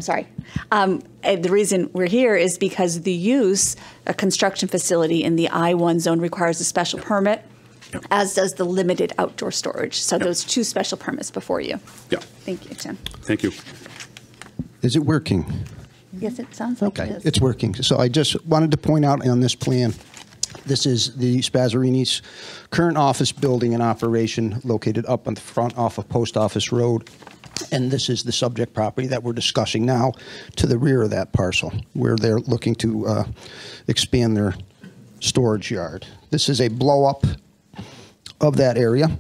reason we're here is because the use, a construction facility in the I-1 zone requires a special permit, as does the limited outdoor storage. So those two special permits before you. Yeah. Thank you, Tim. Thank you. Is it working? Yes, it sounds like Okay, it is. it's working. So I just wanted to point out on this plan, this is the Spazzarini's current office building in operation located up on the front off of Post Office Road. And this is the subject property that we're discussing now to the rear of that parcel, where they're looking to expand their storage yard. This is a blow-up of that area.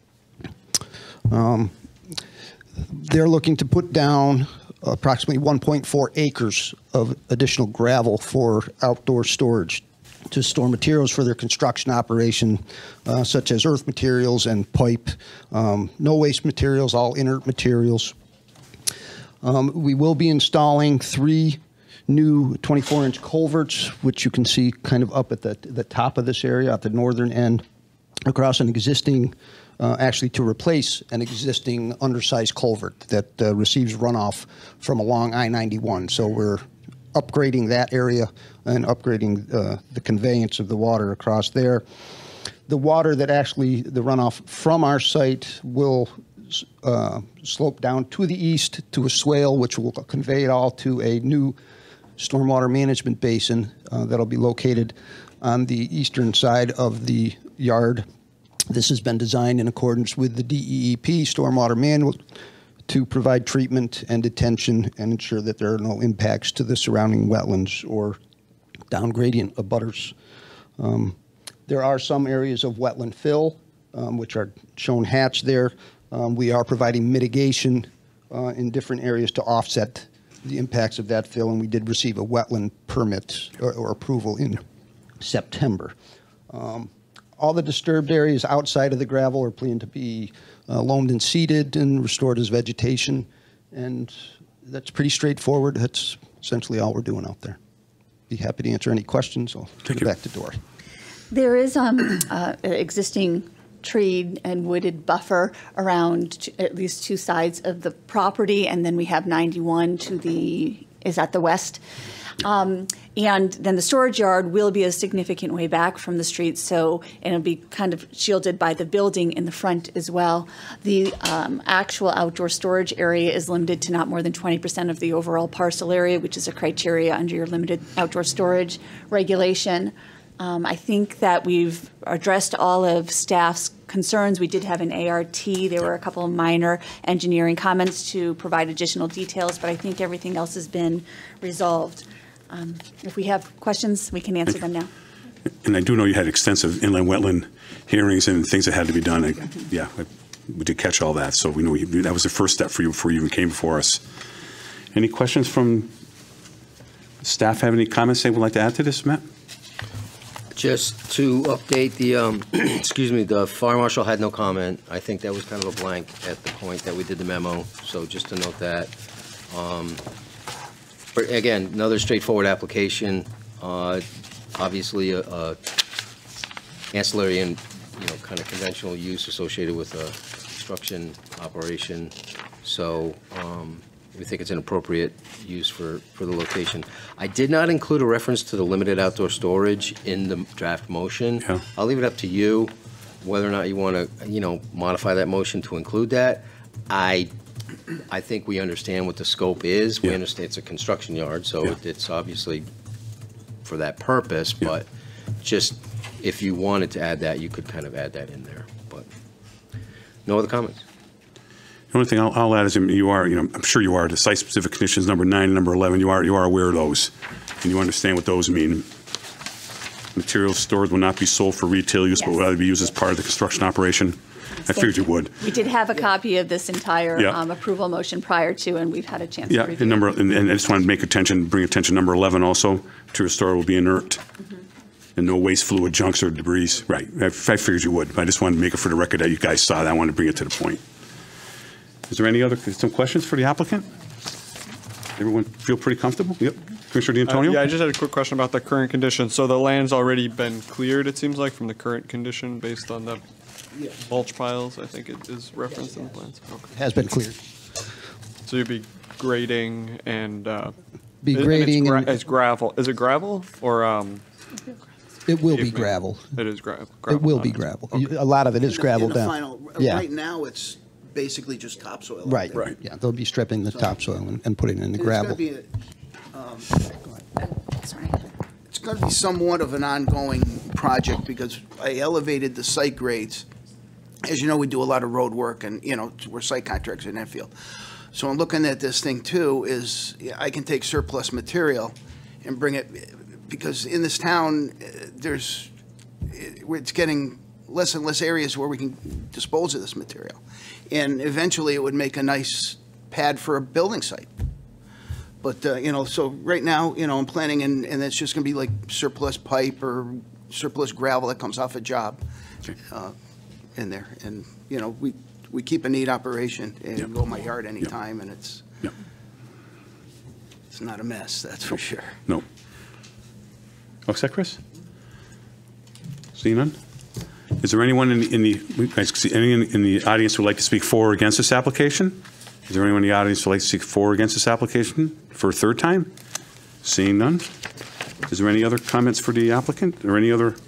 They're looking to put down approximately 1.4 acres of additional gravel for outdoor storage to store materials for their construction operation, such as earth materials and pipe, no waste materials, all inert materials. We will be installing 3 new 24-inch culverts, which you can see kind of up at the top of this area, at the northern end, across an existing, actually to replace an existing undersized culvert that receives runoff from along I-91. So we're upgrading that area and upgrading the conveyance of the water across there. The water that actually, the runoff from our site will slope down to the east to a swale, which will convey it all to a new stormwater management basin that'll be located on the eastern side of the yard. This has been designed in accordance with the DEEP stormwater manual to provide treatment and detention and ensure that there are no impacts to the surrounding wetlands or down gradient abutters. There are some areas of wetland fill, which are shown hatched there. We are providing mitigation in different areas to offset the impacts of that fill, and we did receive a wetland permit or approval in September. All the disturbed areas outside of the gravel are planned to be loamed and seeded and restored as vegetation, and that's pretty straightforward. That's essentially all we're doing out there. Be happy to answer any questions. I'll turn it back to Dory. There is an existing tree and wooded buffer around at least two sides of the property, and then we have 91 to the, is at the west. And then the storage yard will be a significant way back from the street, so and it'll be kind of shielded by the building in the front as well. The actual outdoor storage area is limited to not more than 20% of the overall parcel area, which is a criteria under your limited outdoor storage regulation. I think that we've addressed all of staff's concerns. We did have an ART. There were a couple of minor engineering comments to provide additional details, but I think everything else has been resolved. If we have questions, we can answer them now. And I do know you had extensive inland wetland hearings and things that had to be done. Yeah, we did catch all that, so we know that was the first step for you before you even came before us. Any questions from staff? Have any comments they would like to add to this, Matt? Just to update the, excuse me, the fire marshal had no comment. I think that was kind of a blank at the point that we did the memo, so just to note that. But again, another straightforward application. Obviously, ancillary and kind of conventional use associated with a construction operation. So we think it's an appropriate use for the location. I did not include a reference to the limited outdoor storage in the draft motion. Yeah. I'll leave it up to you whether or not you want to, modify that motion to include that. I think we understand what the scope is. We understand it's a construction yard, so it's obviously for that purpose, but just if you wanted to add that, you could kind of add that in there. But no other comments. The only thing I'll add is you are, I'm sure you are, the site-specific conditions number 9 and number 11, you are aware of those, and you understand what those mean. Materials stored will not be sold for retail use, but will either be used as part of the construction operation. I figured you would. We did have a copy of this entire approval motion prior to, and we've had a chance to review it. And I just wanted to bring attention number 11 also. Material stored will be inert. And no waste, fluid, junks, or debris. Right. I figured you would. I just wanted to make it for the record that you guys saw that. I wanted to bring it to the point. Is there some questions for the applicant? Everyone feel pretty comfortable? Yep. Commissioner D'Antonio? Yeah, I just had a quick question about the current condition. So the land's already been cleared, it seems like, from the current condition based on the mulch piles, I think it is referenced in the plans. Okay. It has been cleared. So you'd be grading and it's gravel. Is it gravel or it will be gravel. It is gravel. It will be gravel. A lot of it is gravel down. Right now, it's basically just topsoil. Right. Yeah, they'll be stripping the topsoil and putting it in the gravel. It's going to be somewhat of an ongoing project because I elevated the site grades. As you know, we do a lot of road work, and we're site contractors in Enfield. So I'm looking at this thing too. Is I can take surplus material and bring it because in this town it's getting less and less areas where we can dispose of this material, and eventually it would make a nice pad for a building site. But so right now, I'm planning, and it's just going to be like surplus pipe or surplus gravel that comes off a job in there, and we keep a neat operation and go in my yard anytime, and it's It's not a mess, that's for sure. No. What's that, Chris? See none? Is there anyone in the audience who would like to speak for or against this application? Is there anyone in the audience who would like to speak for or against this application for a third time? Seeing none? Is there any other comments for the applicant or any other?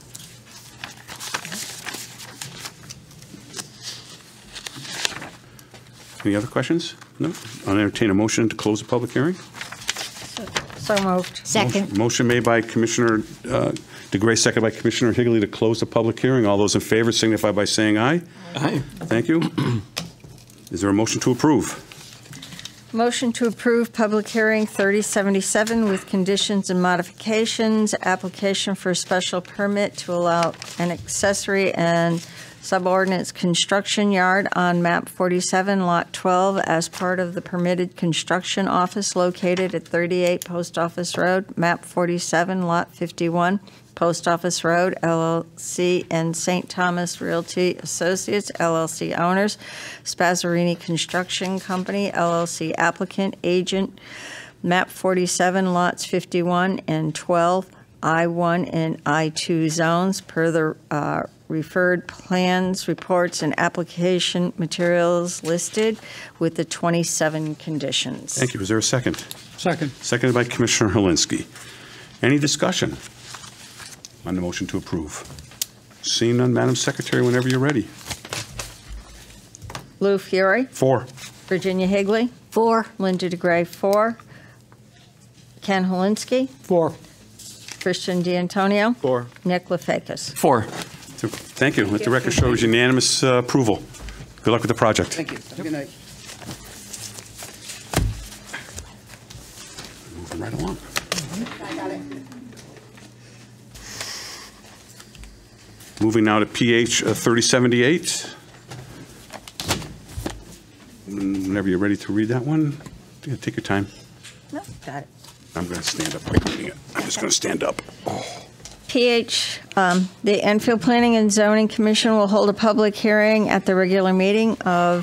Any other questions? No? I'll entertain a motion to close the public hearing. So moved. Second. Motion made by Commissioner DeGray, seconded by Commissioner Higley to close the public hearing. All those in favor signify by saying aye. Aye. Thank you. Is there a motion to approve? Motion to approve public hearing 3077 with conditions and modifications, application for a special permit to allow an accessory and subordinates construction yard on map 47, lot 12, as part of the permitted construction office located at 38 Post Office Road, map 47, lot 51, Post Office Road, LLC, and St. Thomas Realty Associates, LLC owners, Spazzarini Construction Company, LLC applicant, agent, map 47, lots 51 and 12, I-1 and I-2 zones, per the referred plans, reports, and application materials listed with the 27 conditions. Thank you. Is there a second? Second. Seconded by Commissioner Helinski. Any discussion on the motion to approve? Seeing none, Madam Secretary, whenever you're ready. Lou Fiore, 4. Virginia Higley, 4. Linda DeGray, 4. Ken Helinski, 4. Christian D'Antonio, 4. Nick Lefakis. 4. Thank you. Let the record show unanimous approval. Good luck with the project. Thank you. Have a good night. Moving right along. Moving now to PH 3078. Whenever you're ready to read that one, yeah, take your time. No, got it. I'm going to stand up while reading it. I'm just going to stand up. PH, the Enfield Planning and Zoning Commission will hold a public hearing at the regular meeting on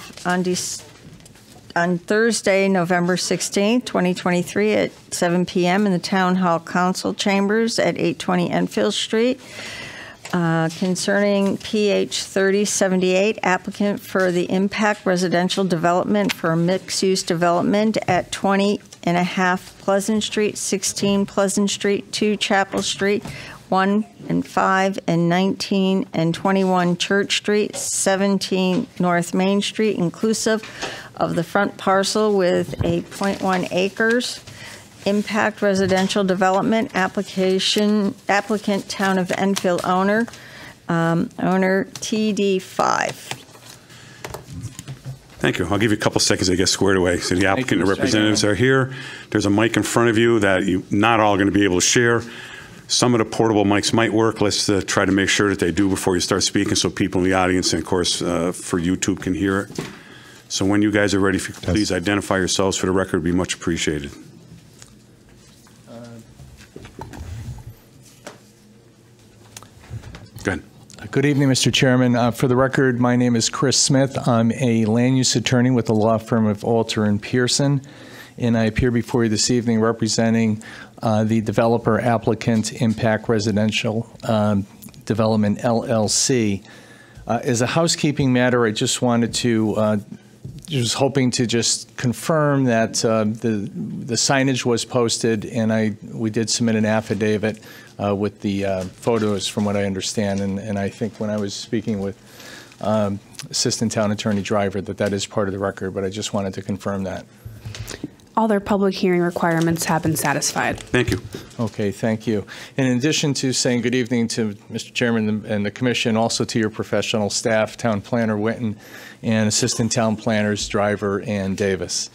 Thursday, November 16th, 2023 at 7 p.m. in the Town Hall Council Chambers at 820 Enfield Street. Concerning PH 3078, applicant for the impact residential development for a mixed-use development at 20.5 Pleasant Street, 16 Pleasant Street, 2 Chapel Street, 1 and 5 and 19 and 21 Church Street, 17 North Main Street, inclusive of the front parcel with 8.1 acres. Impact residential development application, applicant Town of Enfield owner, owner TD5. Thank you. I'll give you a couple seconds to get squared away. So the applicant and representatives are here. There's a mic in front of you that you're not all going to be able to share. Some of the portable mics might work. Let's try to make sure that they do before you start speaking so people in the audience and, of course, for YouTube can hear it. So when you guys are ready, if you could please identify yourselves for the record, would be much appreciated. Go ahead. Good evening, Mr. Chairman. For the record, my name is Chris Smith. I'm a land use attorney with the law firm of Alter and Pearson, and I appear before you this evening representing the developer applicant Impact Residential Development, LLC. As a housekeeping matter, I just wanted to just hoping to just confirm that the signage was posted, and we did submit an affidavit with the photos, from what I understand, and I think when I was speaking with Assistant Town Attorney Driver that is part of the record, but I just wanted to confirm that. All their public hearing requirements have been satisfied. Thank you. Okay, thank you. And in addition to saying good evening to Mr. Chairman and the Commission, also to your professional staff, Town Planner Witten, and Assistant Town Planners Driver and Davis.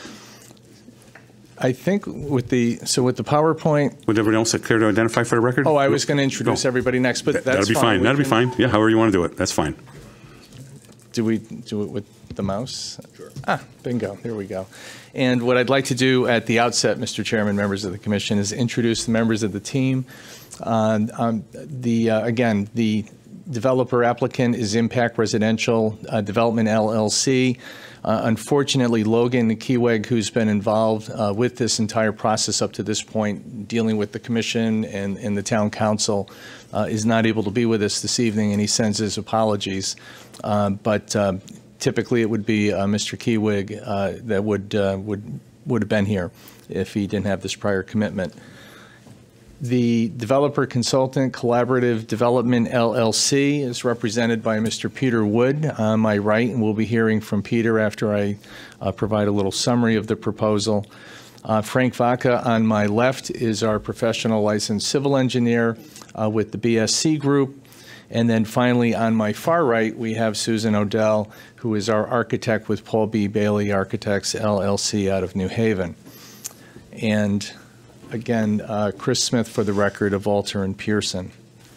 I think with the PowerPoint. Would everyone else care to identify for the record? Oh, I was going to introduce everybody next, but that's That'll be fine. That'll be fine. Yeah, however you want to do it. That's fine. Do we do it with the mouse? Sure. Ah, bingo. There we go. And what I'd like to do at the outset, Mr. Chairman, members of the Commission, is introduce the members of the team. Again, the developer applicant is Impact Residential Development LLC. Unfortunately, Logan Keyweg, who's been involved with this entire process up to this point, dealing with the commission and the town council, is not able to be with us this evening, and he sends his apologies. But typically, it would be Mr. Keyweg that would have been here if he didn't have this prior commitment. The Developer Consultant Collaborative Development LLC is represented by Mr. Peter Wood on my right, and we'll be hearing from Peter after I provide a little summary of the proposal. Frank Vaca on my left is our professional licensed civil engineer with the BSC Group. And then finally, on my far right, we have Susan Odell, who is our architect with Paul B. Bailey Architects, LLC, out of New Haven. And again, Chris Smith for the record of Alter and Pearson.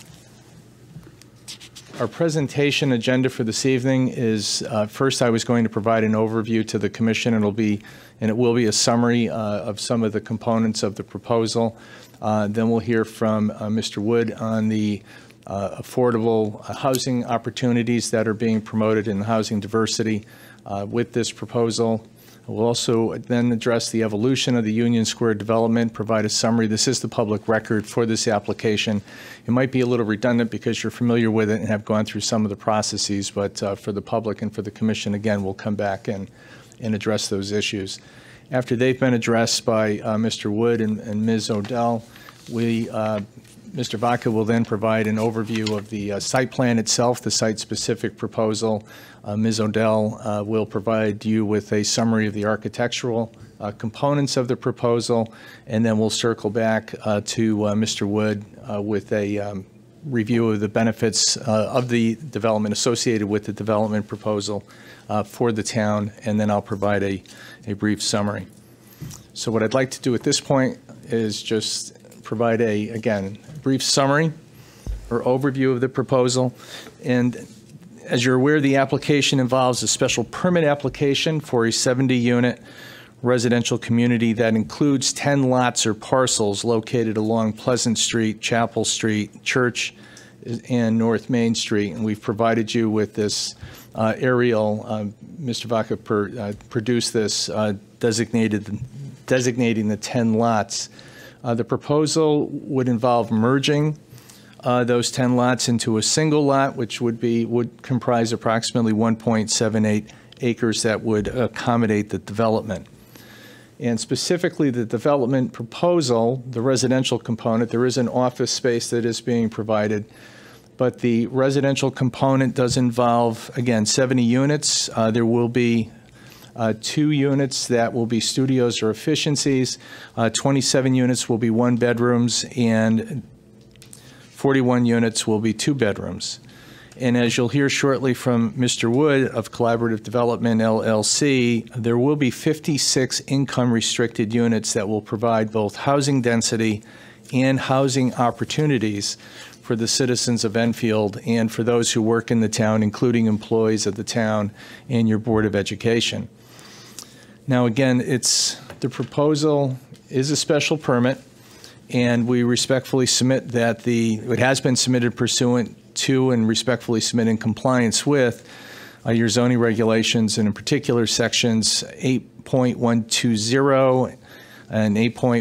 Our presentation agenda for this evening is, first I was going to provide an overview to the commission, and it will be a summary of some of the components of the proposal. Then we'll hear from Mr. Wood on the affordable housing opportunities that are being promoted in housing diversity with this proposal. We'll also then address the evolution of the Union Square development, provide a summary. This is the public record for this application. It might be a little redundant because you're familiar with it and have gone through some of the processes, but for the public and for the commission, again, we'll come back and address those issues. After they've been addressed by Mr. Wood and Ms. Odell, Mr. Vaca will then provide an overview of the site plan itself, the site-specific proposal. Ms. Odell will provide you with a summary of the architectural components of the proposal, and then we'll circle back to Mr. Wood with a review of the benefits of the development associated with the development proposal for the town, and then I'll provide a brief summary. So what I'd like to do at this point is just provide again, brief summary or overview of the proposal. And as you're aware, the application involves a special permit application for a 70-unit residential community that includes 10 lots or parcels located along Pleasant Street, Chapel Street, Church, and North Main Street. And we've provided you with this aerial. Mr. Vaca produced this designating the 10 lots. The proposal would involve merging those 10 lots into a single lot, which would comprise approximately 1.78 acres that would accommodate the development. And specifically, the development proposal, the residential component, there is an office space that is being provided, but the residential component does involve, again, 70 units. There will be 2 units that will be studios or efficiencies, 27 units will be 1-bedrooms, and 41 units will be 2-bedrooms. And as you'll hear shortly from Mr. Wood of Collaborative Development LLC, there will be 56 income-restricted units that will provide both housing density and housing opportunities for the citizens of Enfield and for those who work in the town, including employees of the town and your Board of Education. Now, again, the proposal is a special permit, and we respectfully submit that it has been submitted pursuant to and respectfully submit in compliance with your zoning regulations, and in particular sections 8.120 and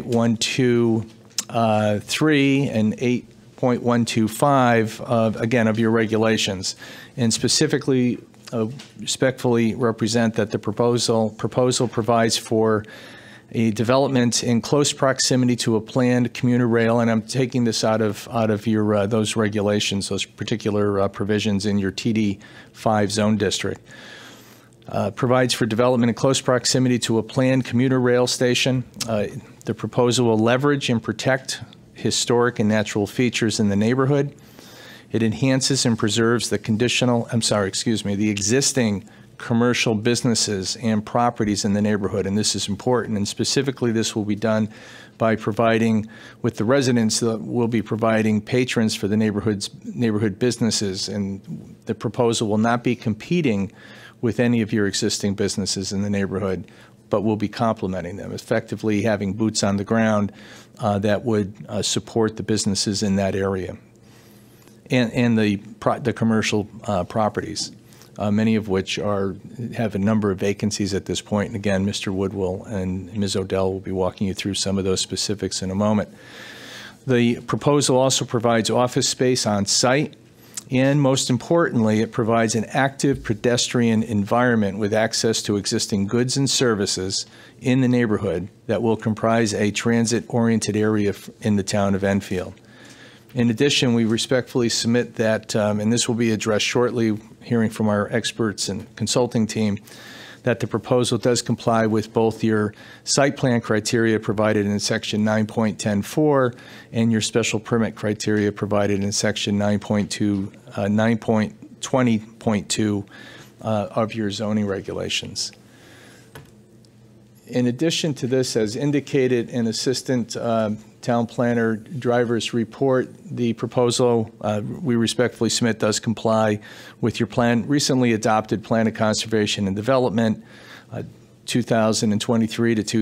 8.123 and 8.125 of your regulations, and specifically respectfully represent that the proposal provides for a development in close proximity to a planned commuter rail, and I'm taking this out of your those regulations, those particular provisions in your TD5 zone district. Provides for development in close proximity to a planned commuter rail station. The proposal will leverage and protect historic and natural features in the neighborhood. It enhances and preserves the existing commercial businesses and properties in the neighborhood, and this is important. And specifically, this will be done by providing, with the residents, we'll be providing patrons for the neighborhood businesses, and the proposal will not be competing with any of your existing businesses in the neighborhood, but will be complementing them, effectively having boots on the ground that would support the businesses in that area. and the commercial properties, many of which have a number of vacancies at this point. And again, Mr. Wood and Ms. Odell will be walking you through some of those specifics in a moment. The proposal also provides office space on site, and most importantly, it provides an active pedestrian environment with access to existing goods and services in the neighborhood that will comprise a transit-oriented area in the town of Enfield. In addition, we respectfully submit that, and this will be addressed shortly, hearing from our experts and consulting team, that the proposal does comply with both your site plan criteria provided in Section 9.10.4 and your special permit criteria provided in Section 9.20.2 of your zoning regulations. In addition to this, as indicated in Assistant Town Planner Driver's report, the proposal we respectfully submit does comply with your recently adopted Plan of Conservation and Development 2023 to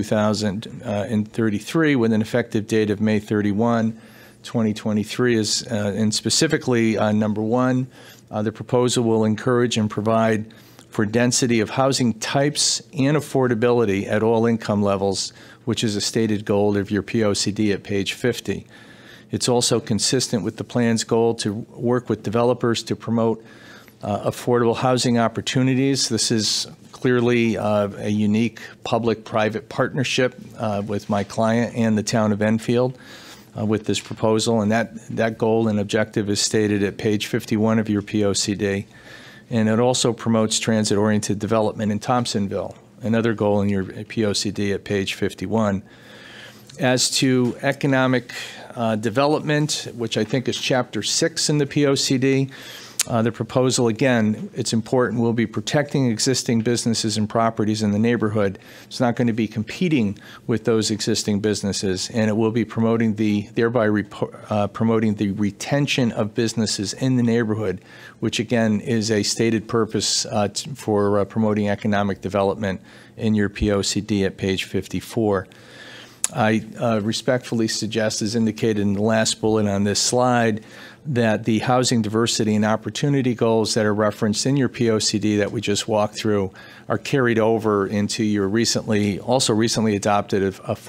2033 with an effective date of May 31, 2023. And specifically, number one, the proposal will encourage and provide for density of housing types and affordability at all income levels, which is a stated goal of your POCD at page 50. It's also consistent with the plan's goal to work with developers to promote affordable housing opportunities. This is clearly a unique public-private partnership with my client and the town of Enfield with this proposal, and that goal and objective is stated at page 51 of your POCD. And it also promotes transit-oriented development in Thompsonville, another goal in your POCD at page 51. As to economic development, which I think is chapter 6 in the POCD, the proposal, again, it's important, will be protecting existing businesses and properties in the neighborhood. It's not going to be competing with those existing businesses, and it will be promoting thereby promoting the retention of businesses in the neighborhood, which again is a stated purpose for promoting economic development in your POCD at page 54. I respectfully suggest, as indicated in the last bullet on this slide, that the housing diversity and opportunity goals that are referenced in your POCD that we just walked through are carried over into your also recently adopted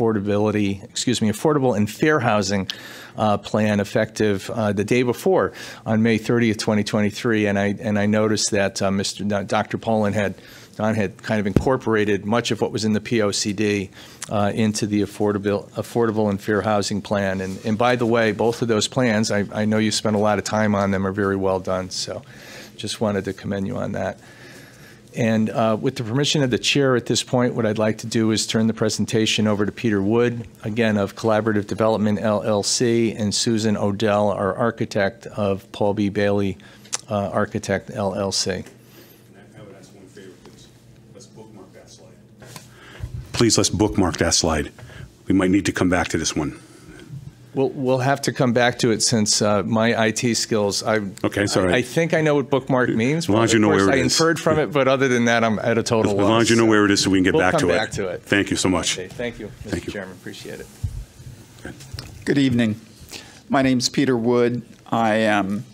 affordable and fair housing plan effective the day before on May 30th, 2023. And I noticed that Dr. Poland had kind of incorporated much of what was in the POCD into the affordable and fair housing plan. And by the way, both of those plans, I know you spent a lot of time on them, are very well done. So just wanted to commend you on that. And with the permission of the chair at this point, what I'd like to do is turn the presentation over to Peter Wood, again, of Collaborative Development, LLC, and Susan Odell, our architect of Paul B. Bailey Architect, LLC. Please, let's bookmark that slide. We might need to come back to this one. We'll have to come back to it since my IT skills. Okay, sorry. I think I know what bookmark means. As long as you know where it is. I inferred from it, but other than that, I'm at a total loss. As long as you know where it is so we can get back to it. We'll come back to it. Thank you so much. Okay, thank you, Mr. Chairman. Appreciate it. Good evening. My name's Peter Wood. I am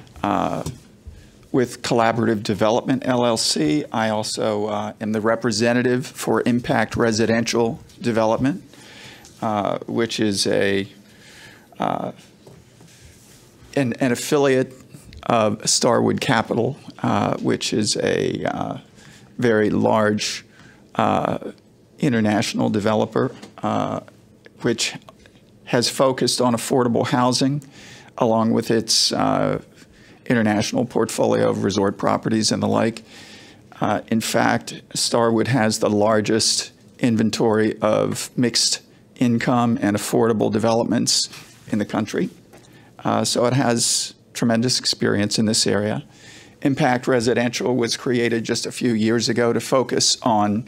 with Collaborative Development, LLC. I also am the representative for Impact Residential Development, which is an affiliate of Starwood Capital, which is a very large international developer, which has focused on affordable housing along with its international portfolio of resort properties and the like. In fact, Starwood has the largest inventory of mixed income and affordable developments in the country. So it has tremendous experience in this area. Impact Residential was created just a few years ago to focus on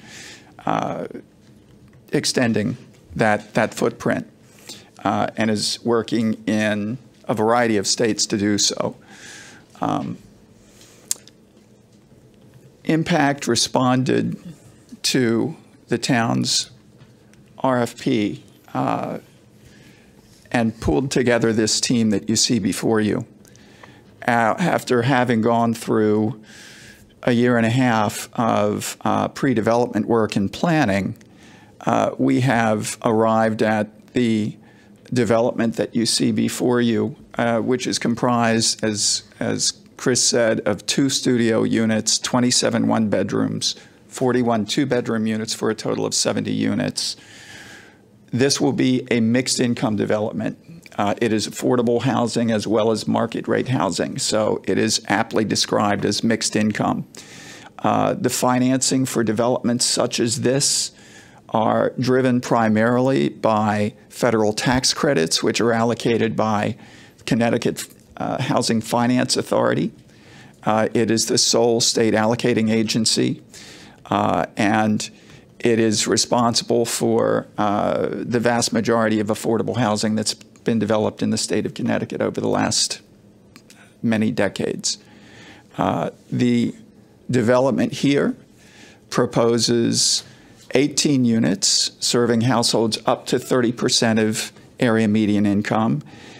extending that footprint and is working in a variety of states to do so. Impact responded to the town's RFP and pulled together this team that you see before you. after having gone through a year and a half of pre-development work and planning, we have arrived at the development that you see before you, which is comprised, as Chris said, of 2 studio units, 27 one-bedrooms, 41 two-bedroom units for a total of 70 units. This will be a mixed-income development. It is affordable housing as well as market-rate housing, so it is aptly described as mixed income. The financing for developments such as this are driven primarily by federal tax credits, which are allocated by Connecticut Housing Finance Authority. It is the sole state allocating agency, and it is responsible for the vast majority of affordable housing that's been developed in the state of Connecticut over the last many decades. The development here proposes 18 units serving households up to 30% of area median income,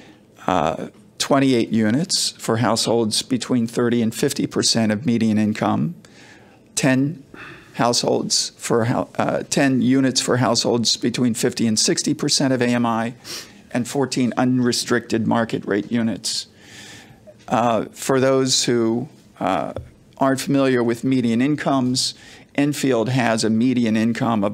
28 units for households between 30 and 50% of median income, 10 households for 10 units for households between 50 and 60% of AMI, and 14 unrestricted market rate units. For those who aren't familiar with median incomes, Enfield has a median income of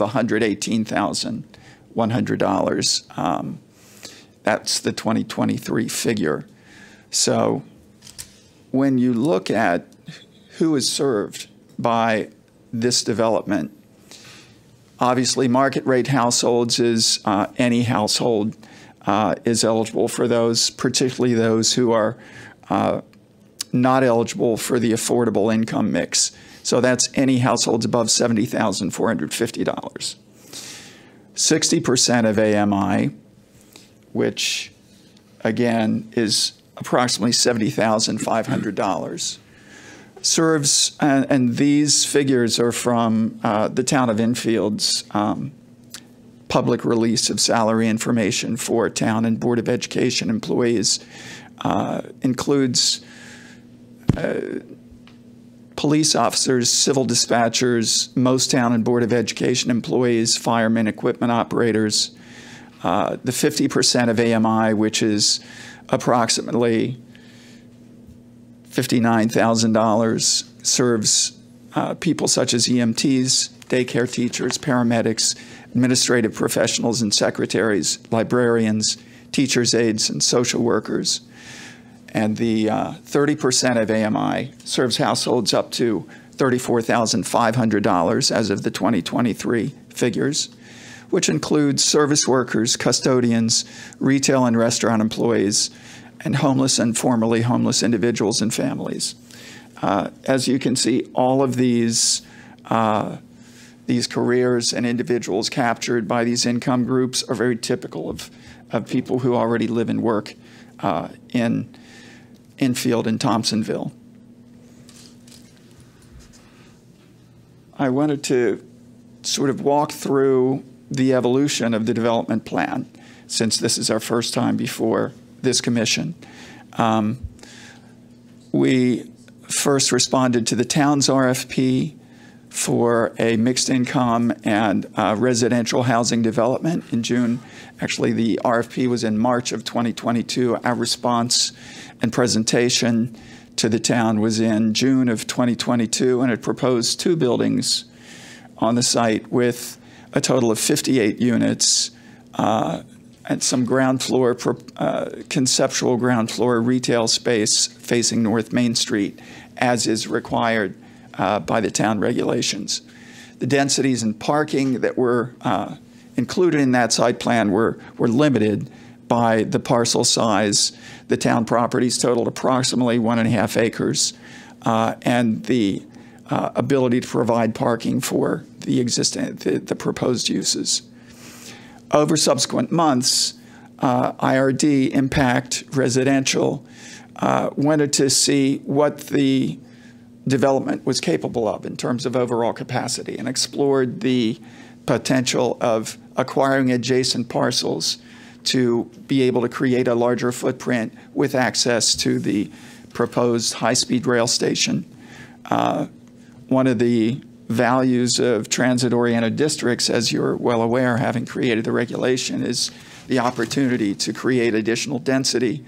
$118,100. That's the 2023 figure. So when you look at who is served by this development, obviously market rate households is any household is eligible for those, particularly those who are not eligible for the affordable income mix. So that's any households above $70,450. 60% of AMI, which again is approximately $70,500, serves, and these figures are from the town of Enfield's public release of salary information for town and Board of Education employees, includes police officers, civil dispatchers, most town and Board of Education employees, firemen, equipment operators. The 50% of AMI, which is approximately $59,000, serves people such as EMTs, daycare teachers, paramedics, administrative professionals and secretaries, librarians, teachers' aides, and social workers. And the 30% of AMI serves households up to $34,500 as of the 2023 figures, which includes service workers, custodians, retail and restaurant employees, and homeless and formerly homeless individuals and families. As you can see, all of these careers and individuals captured by these income groups are very typical of people who already live and work in Enfield and Thompsonville. I wanted to sort of walk through the evolution of the development plan, since this is our first time before this commission. We first responded to the town's RFP for a mixed income and residential housing development in June. Actually, the RFP was in March of 2022. Our response and presentation to the town was in June of 2022, and it proposed 2 buildings on the site with a total of 58 units and some ground floor, conceptual ground floor retail space facing North Main Street, as is required by the town regulations. The densities and parking that were included in that site plan were limited by the parcel size. The town properties totaled approximately 1.5 acres, and the ability to provide parking for the proposed uses. Over subsequent months, IRD, Impact Residential, wanted to see what the development was capable of in terms of overall capacity, and explored the potential of acquiring adjacent parcels to be able to create a larger footprint with access to the proposed high-speed rail station. One of the values of transit-oriented districts, as you're well aware, having created the regulation, is the opportunity to create additional density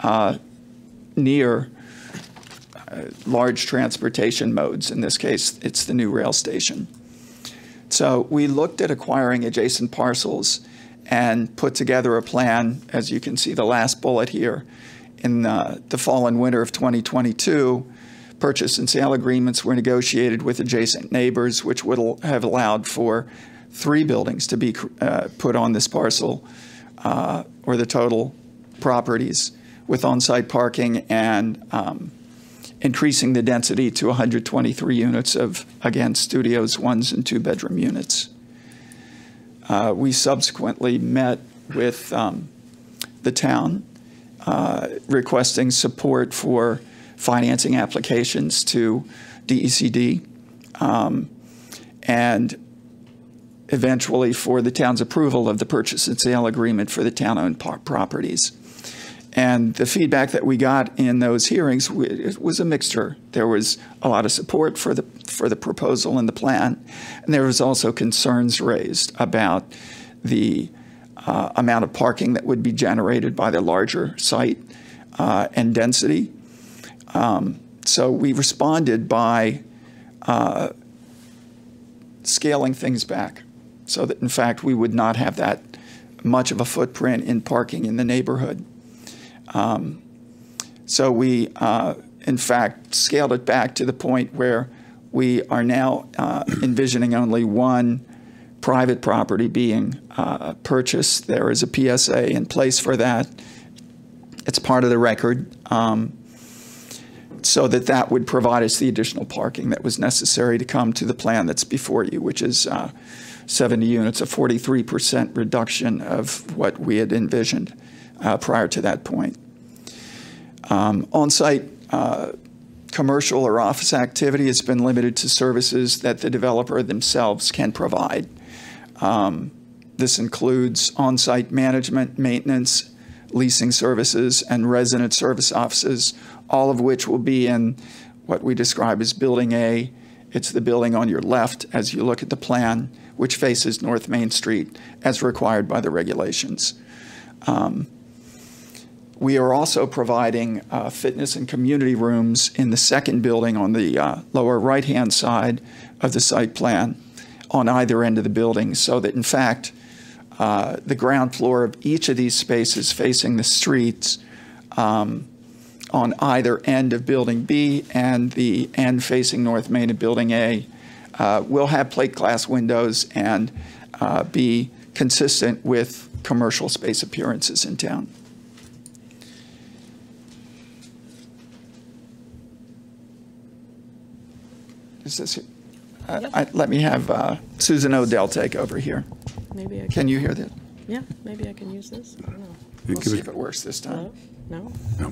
near large transportation modes. In this case, it's the new rail station. So we looked at acquiring adjacent parcels and put together a plan, as you can see the last bullet here. In the fall and winter of 2022, purchase and sale agreements were negotiated with adjacent neighbors, which would have allowed for 3 buildings to be put on this parcel, or the total properties, with on-site parking and increasing the density to 123 units of, again, studios, 1s and 2-bedroom units. We subsequently met with the town requesting support for financing applications to DECD and eventually for the town's approval of the purchase and sale agreement for the town-owned properties. And the feedback that we got in those hearings was a mixture. There was a lot of support for the proposal and the plan, and there was also concerns raised about the amount of parking that would be generated by the larger site and density. So we responded by scaling things back so that, in fact, we would not have that much of a footprint in parking in the neighborhood. So we, in fact, scaled it back to the point where we are now envisioning only one private property being purchased. There is a PSA in place for that. It's part of the record, so that would provide us the additional parking that was necessary to come to the plan that's before you, which is 70 units, a 43% reduction of what we had envisioned prior to that point. On-site commercial or office activity has been limited to services that the developer themselves can provide. This includes on-site management, maintenance, leasing services, and resident service offices, all of which will be in what we describe as Building A. It's the building on your left as you look at the plan, which faces North Main Street as required by the regulations. We are also providing fitness and community rooms in the second building on the lower right-hand side of the site plan on either end of the building, so that, in fact, the ground floor of each of these spaces facing the streets on either end of Building B and the end facing North Main of Building A will have plate glass windows and be consistent with commercial space appearances in town. Is this? Let me have Susan Odell take over here. Maybe I can you hear that? Yeah, maybe I can use this. I don't know. We'll see if it works this time. No? No.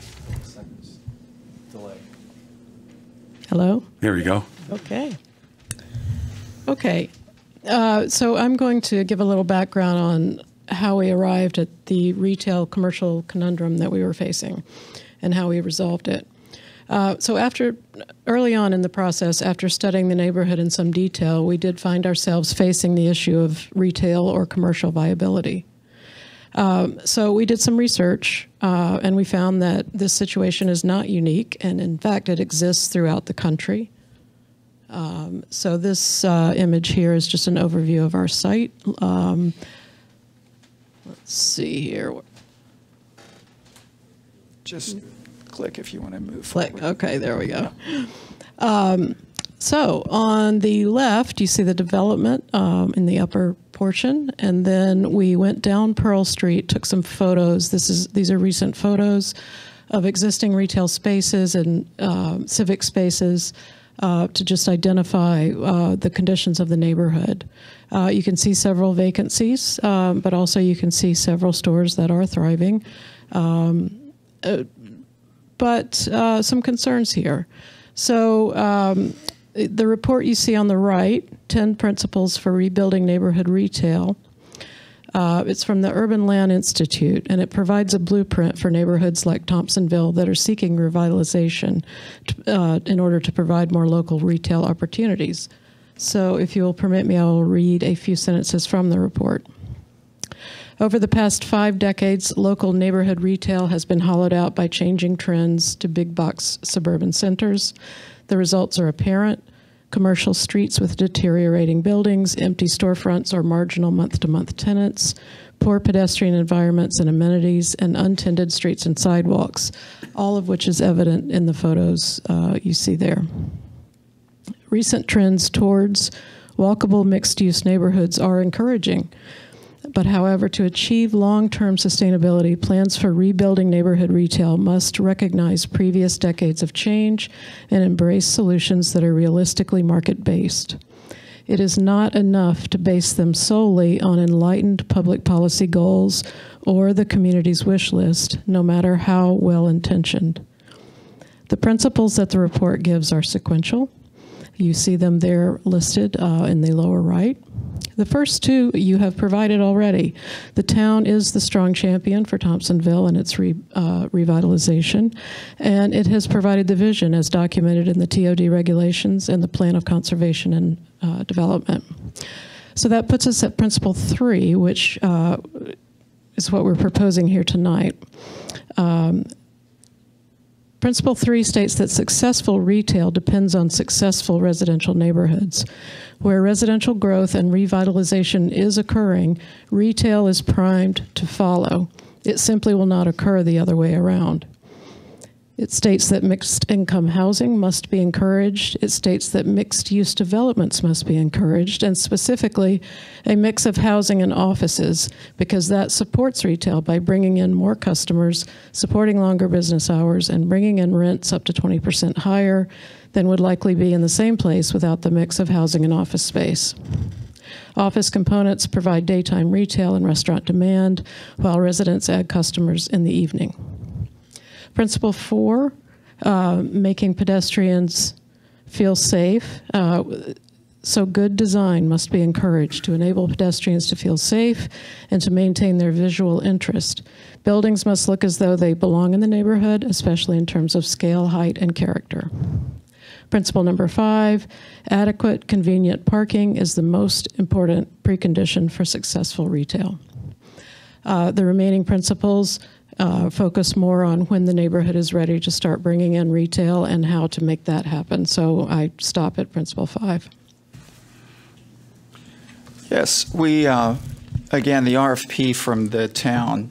Delay. Hello? There you go. Okay. Okay. So I'm going to give a little background on how we arrived at the retail commercial conundrum that we were facing and how we resolved it. So early on in the process, after studying the neighborhood in some detail, we did find ourselves facing the issue of retail or commercial viability. So we did some research, and we found that this situation is not unique, and in fact, it exists throughout the country. So this image here is just an overview of our site. Let's see here. Just click if you want to move. Click. Okay, there we go. So on the left, you see the development in the upper portion, and then we went down Pearl Street, took some photos. These are recent photos of existing retail spaces and civic spaces to just identify the conditions of the neighborhood. You can see several vacancies, but also you can see several stores that are thriving. But some concerns here. So the report you see on the right, 10 Principles for Rebuilding Neighborhood Retail, It's from the Urban Land Institute, and it provides a blueprint for neighborhoods like Thompsonville that are seeking revitalization in order to provide more local retail opportunities. So if you will permit me, I will read a few sentences from the report. Over the past 5 decades, local neighborhood retail has been hollowed out by changing trends to big box suburban centers. The results are apparent. Commercial streets with deteriorating buildings, empty storefronts or marginal month-to-month tenants, poor pedestrian environments and amenities, and untended streets and sidewalks, all of which is evident in the photos you see there. Recent trends towards walkable mixed-use neighborhoods are encouraging. But however, to achieve long-term sustainability, plans for rebuilding neighborhood retail must recognize previous decades of change and embrace solutions that are realistically market-based. It is not enough to base them solely on enlightened public policy goals or the community's wish list, no matter how well-intentioned. The principles that the report gives are sequential. You see them there listed in the lower right. The first 2 you have provided already. The town is the strong champion for Thompsonville and its revitalization, and it has provided the vision as documented in the TOD regulations and the Plan of Conservation and Development. So that puts us at Principle 3, which is what we're proposing here tonight. Principle 3 states that successful retail depends on successful residential neighborhoods. Where residential growth and revitalization is occurring, retail is primed to follow. It simply will not occur the other way around. It states that mixed-income housing must be encouraged. It states that mixed-use developments must be encouraged, and specifically a mix of housing and offices, because that supports retail by bringing in more customers, supporting longer business hours, and bringing in rents up to 20% higher than would likely be in the same place without the mix of housing and office space. Office components provide daytime retail and restaurant demand, while residents add customers in the evening. Principle 4, making pedestrians feel safe. So good design must be encouraged to enable pedestrians to feel safe and to maintain their visual interest. Buildings must look as though they belong in the neighborhood, especially in terms of scale, height, and character. Principle number 5, adequate, convenient parking is the most important precondition for successful retail. The remaining principles focus more on when the neighborhood is ready to start bringing in retail and how to make that happen. So I stop at Principle 5. Yes, we, again, the RFP from the town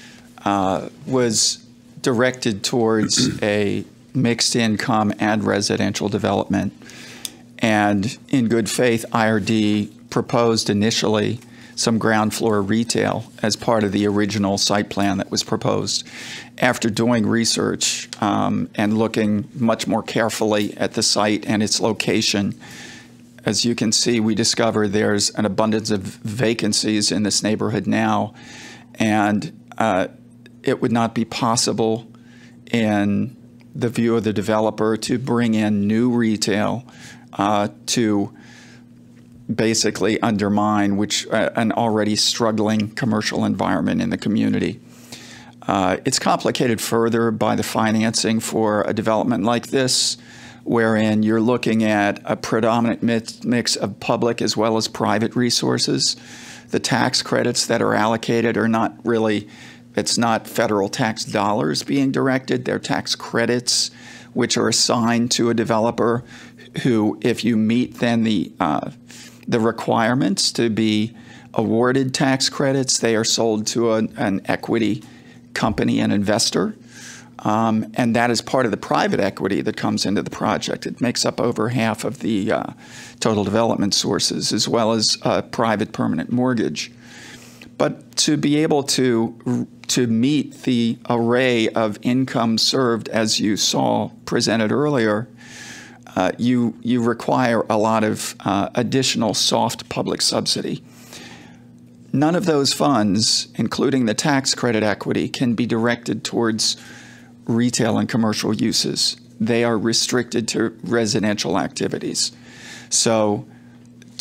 was directed towards a mixed income and residential development. And in good faith, IRD proposed initially some ground floor retail as part of the original site plan that was proposed. After doing research and looking much more carefully at the site and its location, as you can see, we discovered there's an abundance of vacancies in this neighborhood now, and it would not be possible in the view of the developer to bring in new retail to basically undermine an already struggling commercial environment in the community. It's complicated further by the financing for a development like this, wherein you're looking at a predominant mix of public as well as private resources. The tax credits that are allocated are not really, it's not federal tax dollars being directed, they're tax credits which are assigned to a developer who, if you meet then the requirements to be awarded tax credits, they are sold to an equity company, an investor. And that is part of the private equity that comes into the project. It makes up over half of the total development sources, as well as a private permanent mortgage. But to be able to meet the array of income served, as you saw presented earlier, you require a lot of additional soft public subsidy. None of those funds, including the tax credit equity, can be directed towards retail and commercial uses. They are restricted to residential activities. So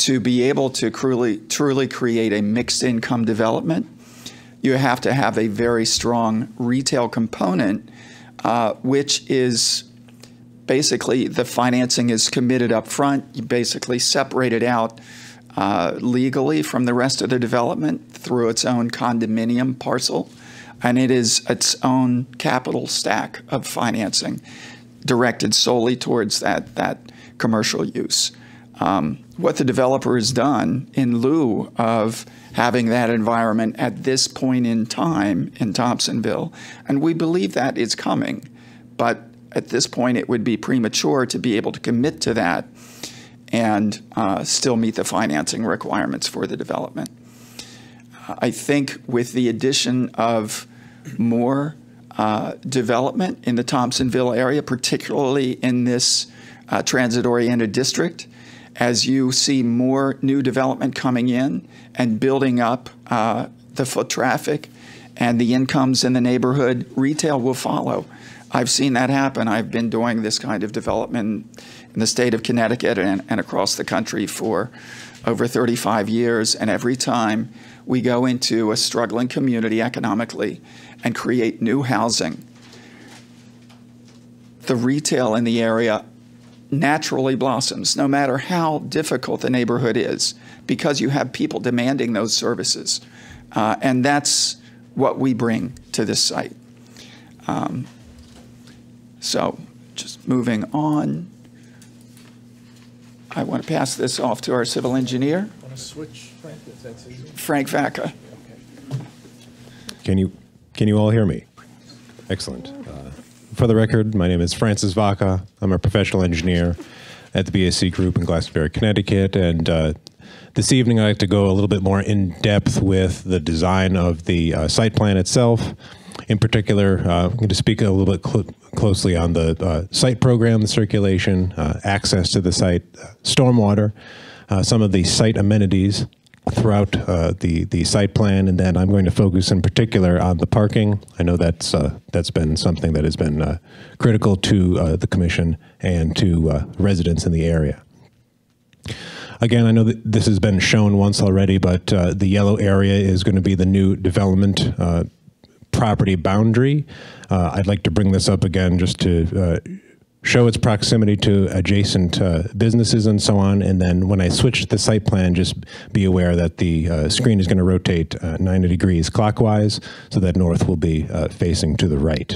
to be able to truly create a mixed income development, you have to have a very strong retail component, which is basically the financing is committed up front. You basically separate it out legally from the rest of the development through its own condominium parcel, and it is its own capital stack of financing directed solely towards that commercial use. What the developer has done in lieu of having that environment at this point in time in Thompsonville, and we believe that is coming, but at this point it would be premature to be able to commit to that and still meet the financing requirements for the development. I think with the addition of more development in the Thompsonville area, particularly in this transit-oriented district, as you see more new development coming in and building up the foot traffic and the incomes in the neighborhood, retail will follow. I've seen that happen. I've been doing this kind of development in the state of Connecticut and across the country for over 35 years, and every time we go into a struggling community economically and create new housing, the retail in the area naturally blossoms, no matter how difficult the neighborhood is, because you have people demanding those services. And that's what we bring to this site. So just moving on, I want to pass this off to our civil engineer. Want to switch, Frank? If that's easy. Frank Vaca. Can you all hear me? Excellent. For the record, my name is Francis Vaca. I'm a professional engineer at the BAC Group in Glastonbury, Connecticut, and this evening I'd like to go a little bit more in depth with the design of the site plan itself. In particular, I'm going to speak a little bit closely on the site program, the circulation, access to the site, stormwater, some of the site amenities throughout the site plan, and then I'm going to focus in particular on the parking. I know that's been something that has been critical to the commission and to residents in the area. Again, I know that this has been shown once already, but the yellow area is going to be the new development property boundary. I'd like to bring this up again just to show its proximity to adjacent businesses and so on. And then when I switch the site plan, just be aware that the screen is going to rotate 90 degrees clockwise, so that north will be facing to the right.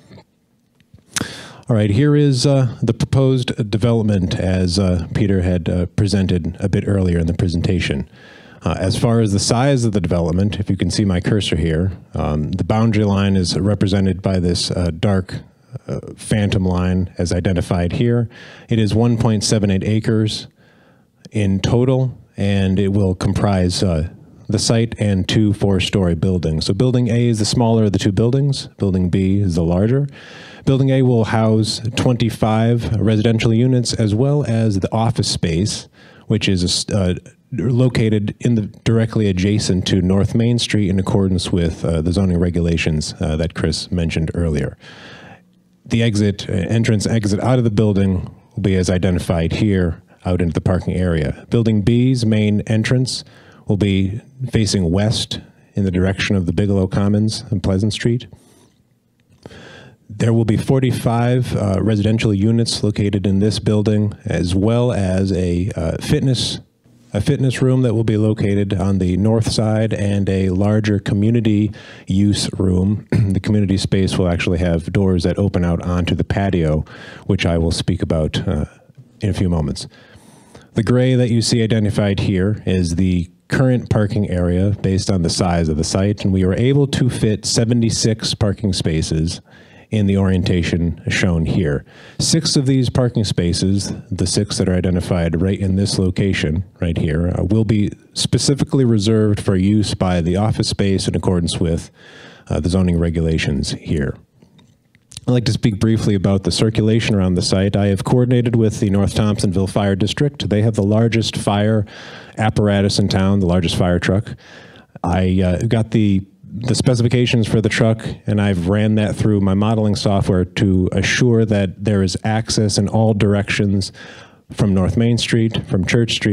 All right, here is the proposed development as Peter had presented a bit earlier in the presentation. As far as the size of the development, if you can see my cursor here, the boundary line is represented by this dark phantom line as identified here. It is 1.78 acres in total, and it will comprise the site and 2 4-story buildings. So building A is the smaller of the 2 buildings. Building B is the larger. Building A will house 25 residential units as well as the office space, which is located directly adjacent to North Main Street in accordance with the zoning regulations that Chris mentioned earlier. The entrance exit out of the building will be as identified here out into the parking area. Building B's main entrance will be facing west in the direction of the Bigelow Commons and Pleasant Street. There will be 45 residential units located in this building, as well as a fitness room that will be located on the north side and a larger community use room. The community space will actually have doors that open out onto the patio, which I will speak about in a few moments. The gray that you see identified here is the current parking area based on the size of the site, and we were able to fit 76 parking spaces in the orientation shown here. 6 of these parking spaces, the 6 that are identified right in this location, right here, will be specifically reserved for use by the office space in accordance with the zoning regulations here. I'd like to speak briefly about the circulation around the site. I have coordinated with the North Thompsonville Fire District. They have the largest fire apparatus in town, the largest fire truck. I got the specifications for the truck, and I've ran that through my modeling software to assure that there is access in all directions from North Main Street, from Church Street,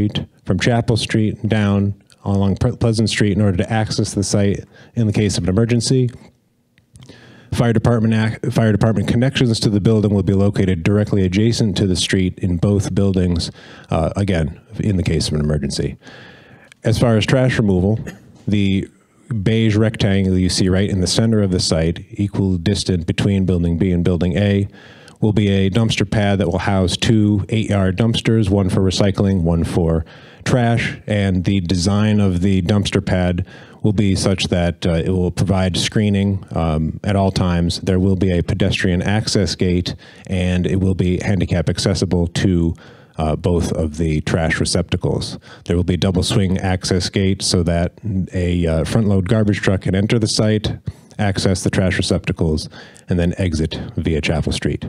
from Chapel Street down along Pleasant Street in order to access the site in the case of an emergency. Fire department connections to the building will be located directly adjacent to the street in both buildings, again, in the case of an emergency. As far as trash removal, the beige rectangle you see right in the center of the site, equal distant between Building B and Building A, will be a dumpster pad that will house 2 8-yard dumpsters, one for recycling, one for trash, and the design of the dumpster pad will be such that it will provide screening at all times. There will be a pedestrian access gate, and it will be handicap accessible to both of the trash receptacles. There will be a double swing access gate so that a front load garbage truck can enter the site, access the trash receptacles, and then exit via Chapel Street.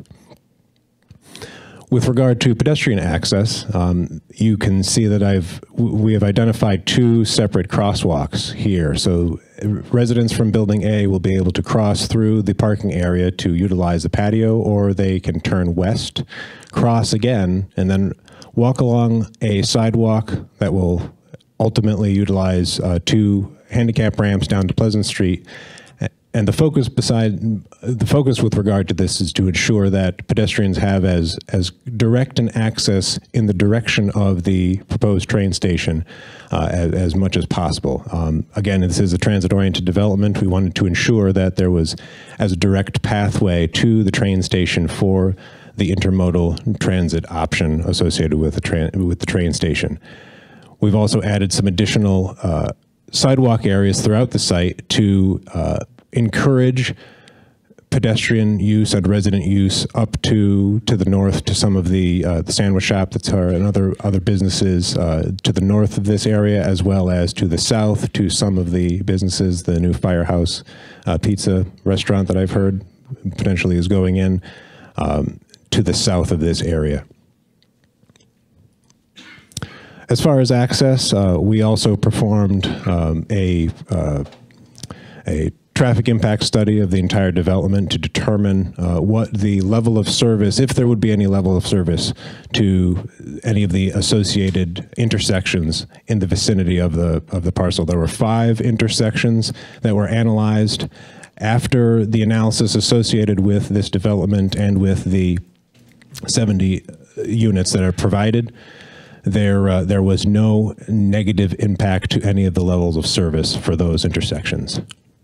With regard to pedestrian access, you can see that we have identified 2 separate crosswalks here. So residents from Building A will be able to cross through the parking area to utilize the patio, or they can turn west, cross again, and then walk along a sidewalk that will ultimately utilize 2 handicap ramps down to Pleasant Street. And the focus with regard to this is to ensure that pedestrians have as direct an access in the direction of the proposed train station as much as possible. Again, this is a transit-oriented development. We wanted to ensure that there was as a direct pathway to the train station for the intermodal transit option associated with the train station. We've also added some additional sidewalk areas throughout the site to encourage pedestrian use and resident use up to the north to some of the sandwich shop and other businesses to the north of this area, as well as to the south to some of the businesses. The new Firehouse Pizza restaurant that I've heard potentially is going in to the south of this area. As far as access, we also performed a traffic impact study of the entire development to determine what the level of service, if there would be any level of service, to any of the associated intersections in the vicinity of the parcel. There were 5 intersections that were analyzed. After the analysis associated with this development and with the 70 units that are provided, there was no negative impact to any of the levels of service for those intersections.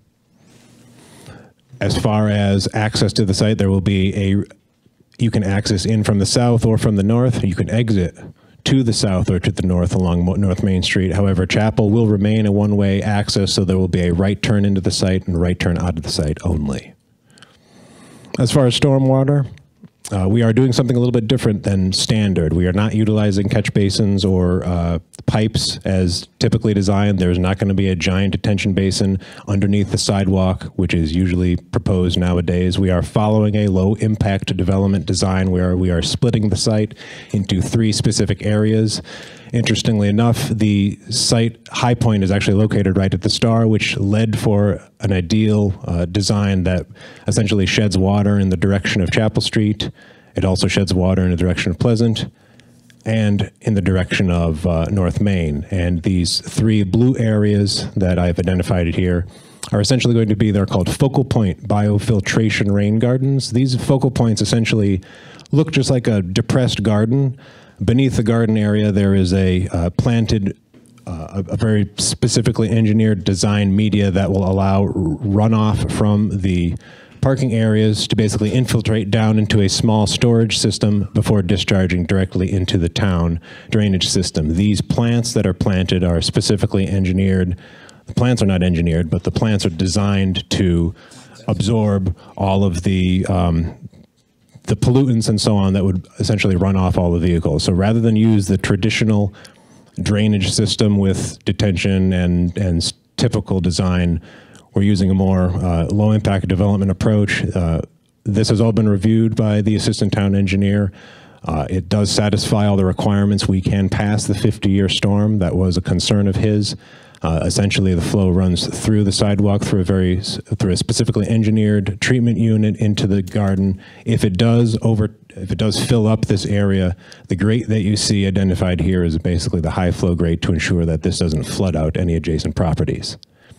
As far as access to the site, there will be you can access in from the south or from the north. You can exit to the south or to the north along North Main Street. However, Chapel will remain a one-way access, so there will be a right turn into the site and right turn out of the site only. As far as stormwater, we are doing something a little bit different than standard. We are not utilizing catch basins or pipes as typically designed. There's not going to be a giant detention basin underneath the sidewalk, which is usually proposed nowadays. We are following a low-impact development design where we are splitting the site into 3 specific areas. Interestingly enough, the site high point is actually located right at the Star, which led for an ideal design that essentially sheds water in the direction of Chapel Street. It also sheds water in the direction of Pleasant and in the direction of North Main. And these 3 blue areas that I've identified here are essentially going to be, they're called focal point biofiltration rain gardens. These focal points essentially look just like a depressed garden. Beneath the garden area, there is a planted, a very specifically engineered design media that will allow runoff from the parking areas to basically infiltrate down into a small storage system before discharging directly into the town drainage system. These plants that are planted are specifically engineered. The plants are not engineered, but the plants are designed to absorb all of the pollutants and so on that would essentially run off all the vehicles. So rather than use the traditional drainage system with detention and typical design, we're using a more low-impact development approach. This has all been reviewed by the assistant town engineer. It does satisfy all the requirements. We can pass the 50-year storm. That was a concern of his. Essentially, the flow runs through the sidewalk through a specifically engineered treatment unit into the garden. If it does fill up this area, the grate that you see identified here is basically the high flow grate to ensure that this doesn't flood out any adjacent properties.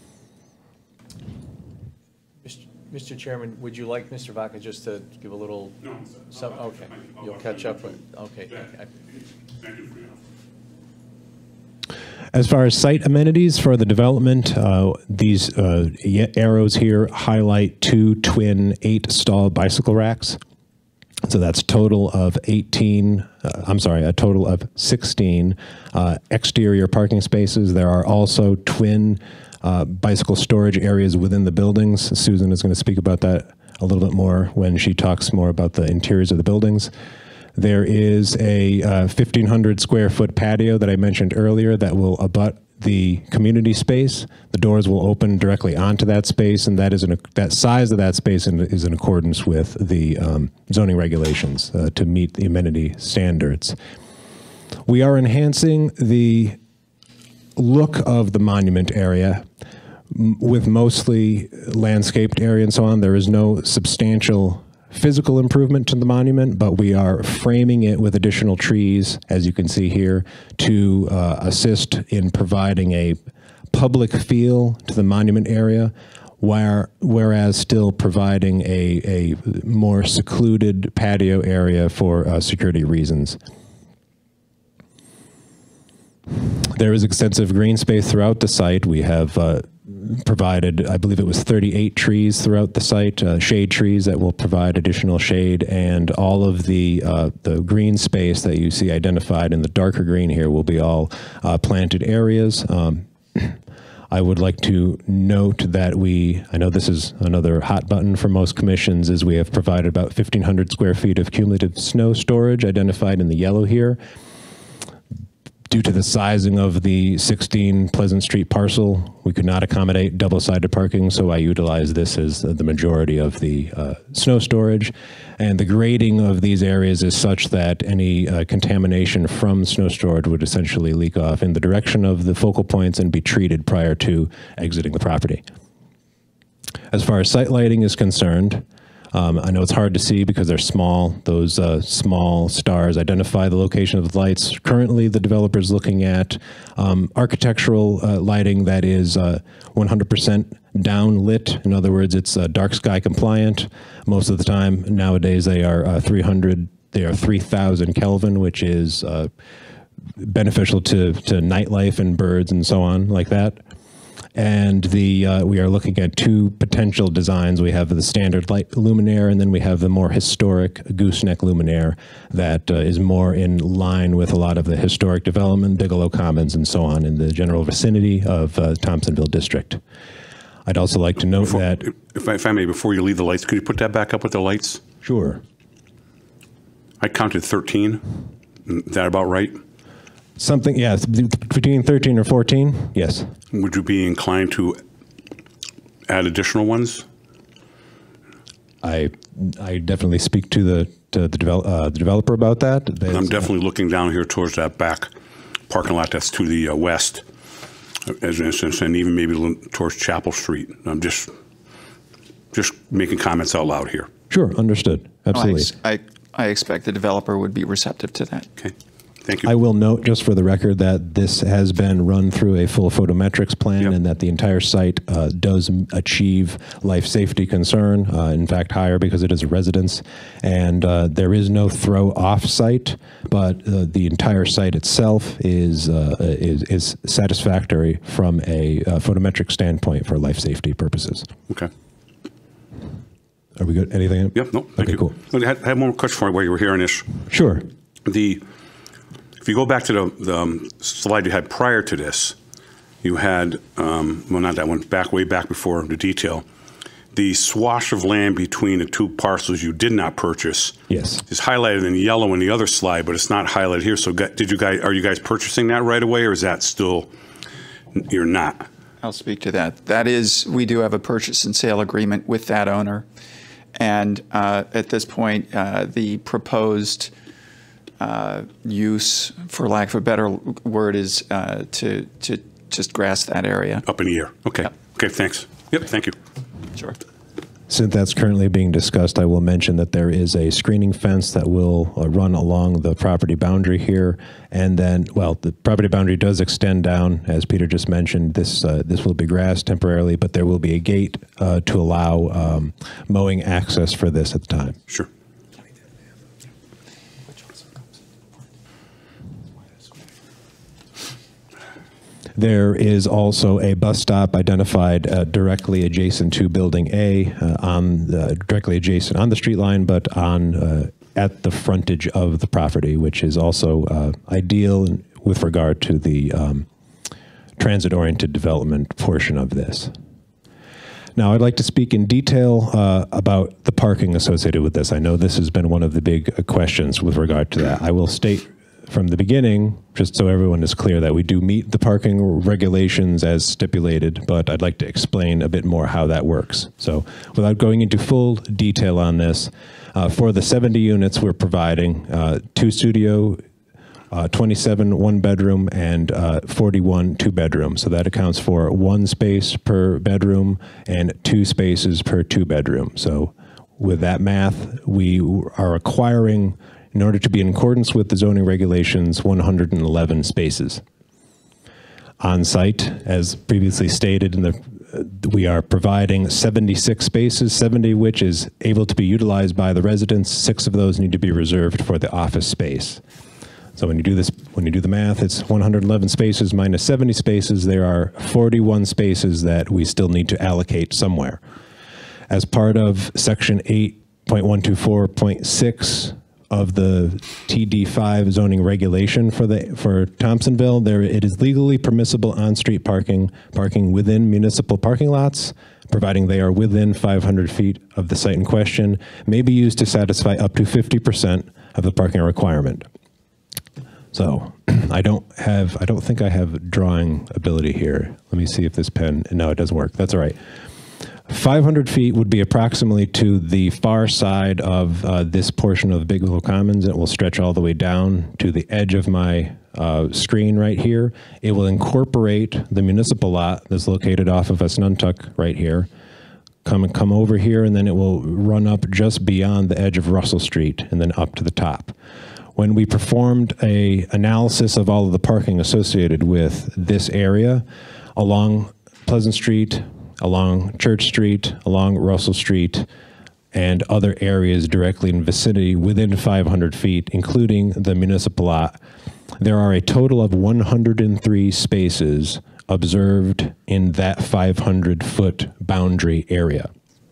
Mr. Chairman, would you like Mr. Vaca just to give a little? No. Okay, you'll catch up with. Okay. Thank you for your help. As far as site amenities for the development, these arrows here highlight 2 twin 8-stall bicycle racks. So that's a total of 16 exterior parking spaces. There are also twin bicycle storage areas within the buildings. Susan is going to speak about that a little bit more when she talks more about the interiors of the buildings. There is a 1,500 square foot patio that I mentioned earlier that will abut the community space. The doors will open directly onto that space, and that size of that space is in accordance with the zoning regulations to meet the amenity standards. We are enhancing the look of the monument area with mostly landscaped area and so on. There is no substantial physical improvement to the monument, but we are framing it with additional trees, as you can see here, to assist in providing a public feel to the monument area, whereas still providing a more secluded patio area for security reasons. There is extensive green space throughout the site. We have provided, I believe it was 38 trees throughout the site, shade trees that will provide additional shade, and all of the green space that you see identified in the darker green here will be all planted areas. I would like to note that I know this is another hot button for most commissions, is we have provided about 1,500 square feet of cumulative snow storage identified in the yellow here. Due to the sizing of the 16 Pleasant Street parcel, we could not accommodate double-sided parking, so I utilized this as the majority of the snow storage. And the grading of these areas is such that any contamination from snow storage would essentially leak off in the direction of the focal points and be treated prior to exiting the property. As far as site lighting is concerned, I know it's hard to see because they're small. Those small stars identify the location of the lights. Currently, the developer is looking at architectural lighting that is 100% downlit. In other words, it's dark sky compliant. Most of the time nowadays they are 3,000 Kelvin, which is beneficial to nightlife and birds and so on like that. And we are looking at 2 potential designs. We have the standard light luminaire, and then we have the more historic gooseneck luminaire that is more in line with a lot of the historic development, Bigelow Commons and so on, in the general vicinity of Thompsonville District. I'd also like to note that... If I may, before you leave the lights, could you put that back up with the lights? Sure. I counted 13. Is that about right? Something, yeah, between 13 or 14, yes. Would you be inclined to add additional ones? I definitely speak to the developer about that. I'm definitely looking down here towards that back parking lot that's to the west, as an instance, and even maybe towards Chapel Street. I'm just making comments out loud here. Sure, understood. Absolutely. I expect the developer would be receptive to that. Okay. Thank you. I will note, just for the record, that this has been run through a full photometrics plan, and that the entire site does achieve life safety concern, in fact higher because it is a residence, and there is no throw off site, but the entire site itself is satisfactory from a photometric standpoint for life safety purposes. Okay. Are we good? Anything? Yep. No. Thank okay. You. Cool. I had one more question for you while you were hearing this. Sure. If you go back to the slide you had prior to this, you had, well, not that one, way back before the detail, the swash of land between the 2 parcels you did not purchase. Yes. Is highlighted in yellow in the other slide, but it's not highlighted here. So are you guys purchasing that right away, or is that still, you're not? I'll speak to that. That is, we do have a purchase and sale agreement with that owner. And at this point, the proposed use, for lack of a better word, is to just grass that area. Up in the air. Okay. Yep. Okay, thanks. Yep, thank you. Sure. Since that's currently being discussed, I will mention that there is a screening fence that will run along the property boundary here. And then, well, the property boundary does extend down, as Peter just mentioned. This will be grass temporarily, but there will be a gate to allow mowing access for this at the time. Sure. There is also a bus stop identified directly adjacent to Building A, directly adjacent on the street line, but on at the frontage of the property, which is also ideal with regard to the transit-oriented development portion of this. Now, I'd like to speak in detail about the parking associated with this. I know this has been one of the big questions with regard to that. I will state from the beginning, just so everyone is clear, that we do meet the parking regulations as stipulated, but I'd like to explain a bit more how that works. So without going into full detail on this, for the 70 units we're providing, 2 studio, 27 one-bedroom, and 41 two-bedroom. So that accounts for 1 space per bedroom and 2 spaces per two-bedroom. So with that math, we are acquiring, in order to be in accordance with the zoning regulations, 111 spaces. On site, as previously stated, we are providing 76 spaces, 70 which is able to be utilized by the residents. 6 of those need to be reserved for the office space. So when you do the math, it's 111 spaces minus 70 spaces. There are 41 spaces that we still need to allocate somewhere. As part of Section 8.124.6 of the TD5 zoning regulation for Thompsonville, it is legally permissible on-street parking within municipal parking lots, providing they are within 500 feet of the site in question, may be used to satisfy up to 50% of the parking requirement. So I don't think I have drawing ability here. Let me see if this pen, no, it doesn't work. That's all right. 500 feet would be approximately to the far side of this portion of Bigelow Commons. It will stretch all the way down to the edge of my screen right here. It will incorporate the municipal lot that's located off of Esnuntuck right here. Come over here, and then it will run up just beyond the edge of Russell Street and then up to the top. When we performed an analysis of all of the parking associated with this area along Pleasant Street, along Church Street, along Russell Street, and other areas directly in vicinity within 500 feet, including the municipal lot, there are a total of 103 spaces observed in that 500-foot boundary area.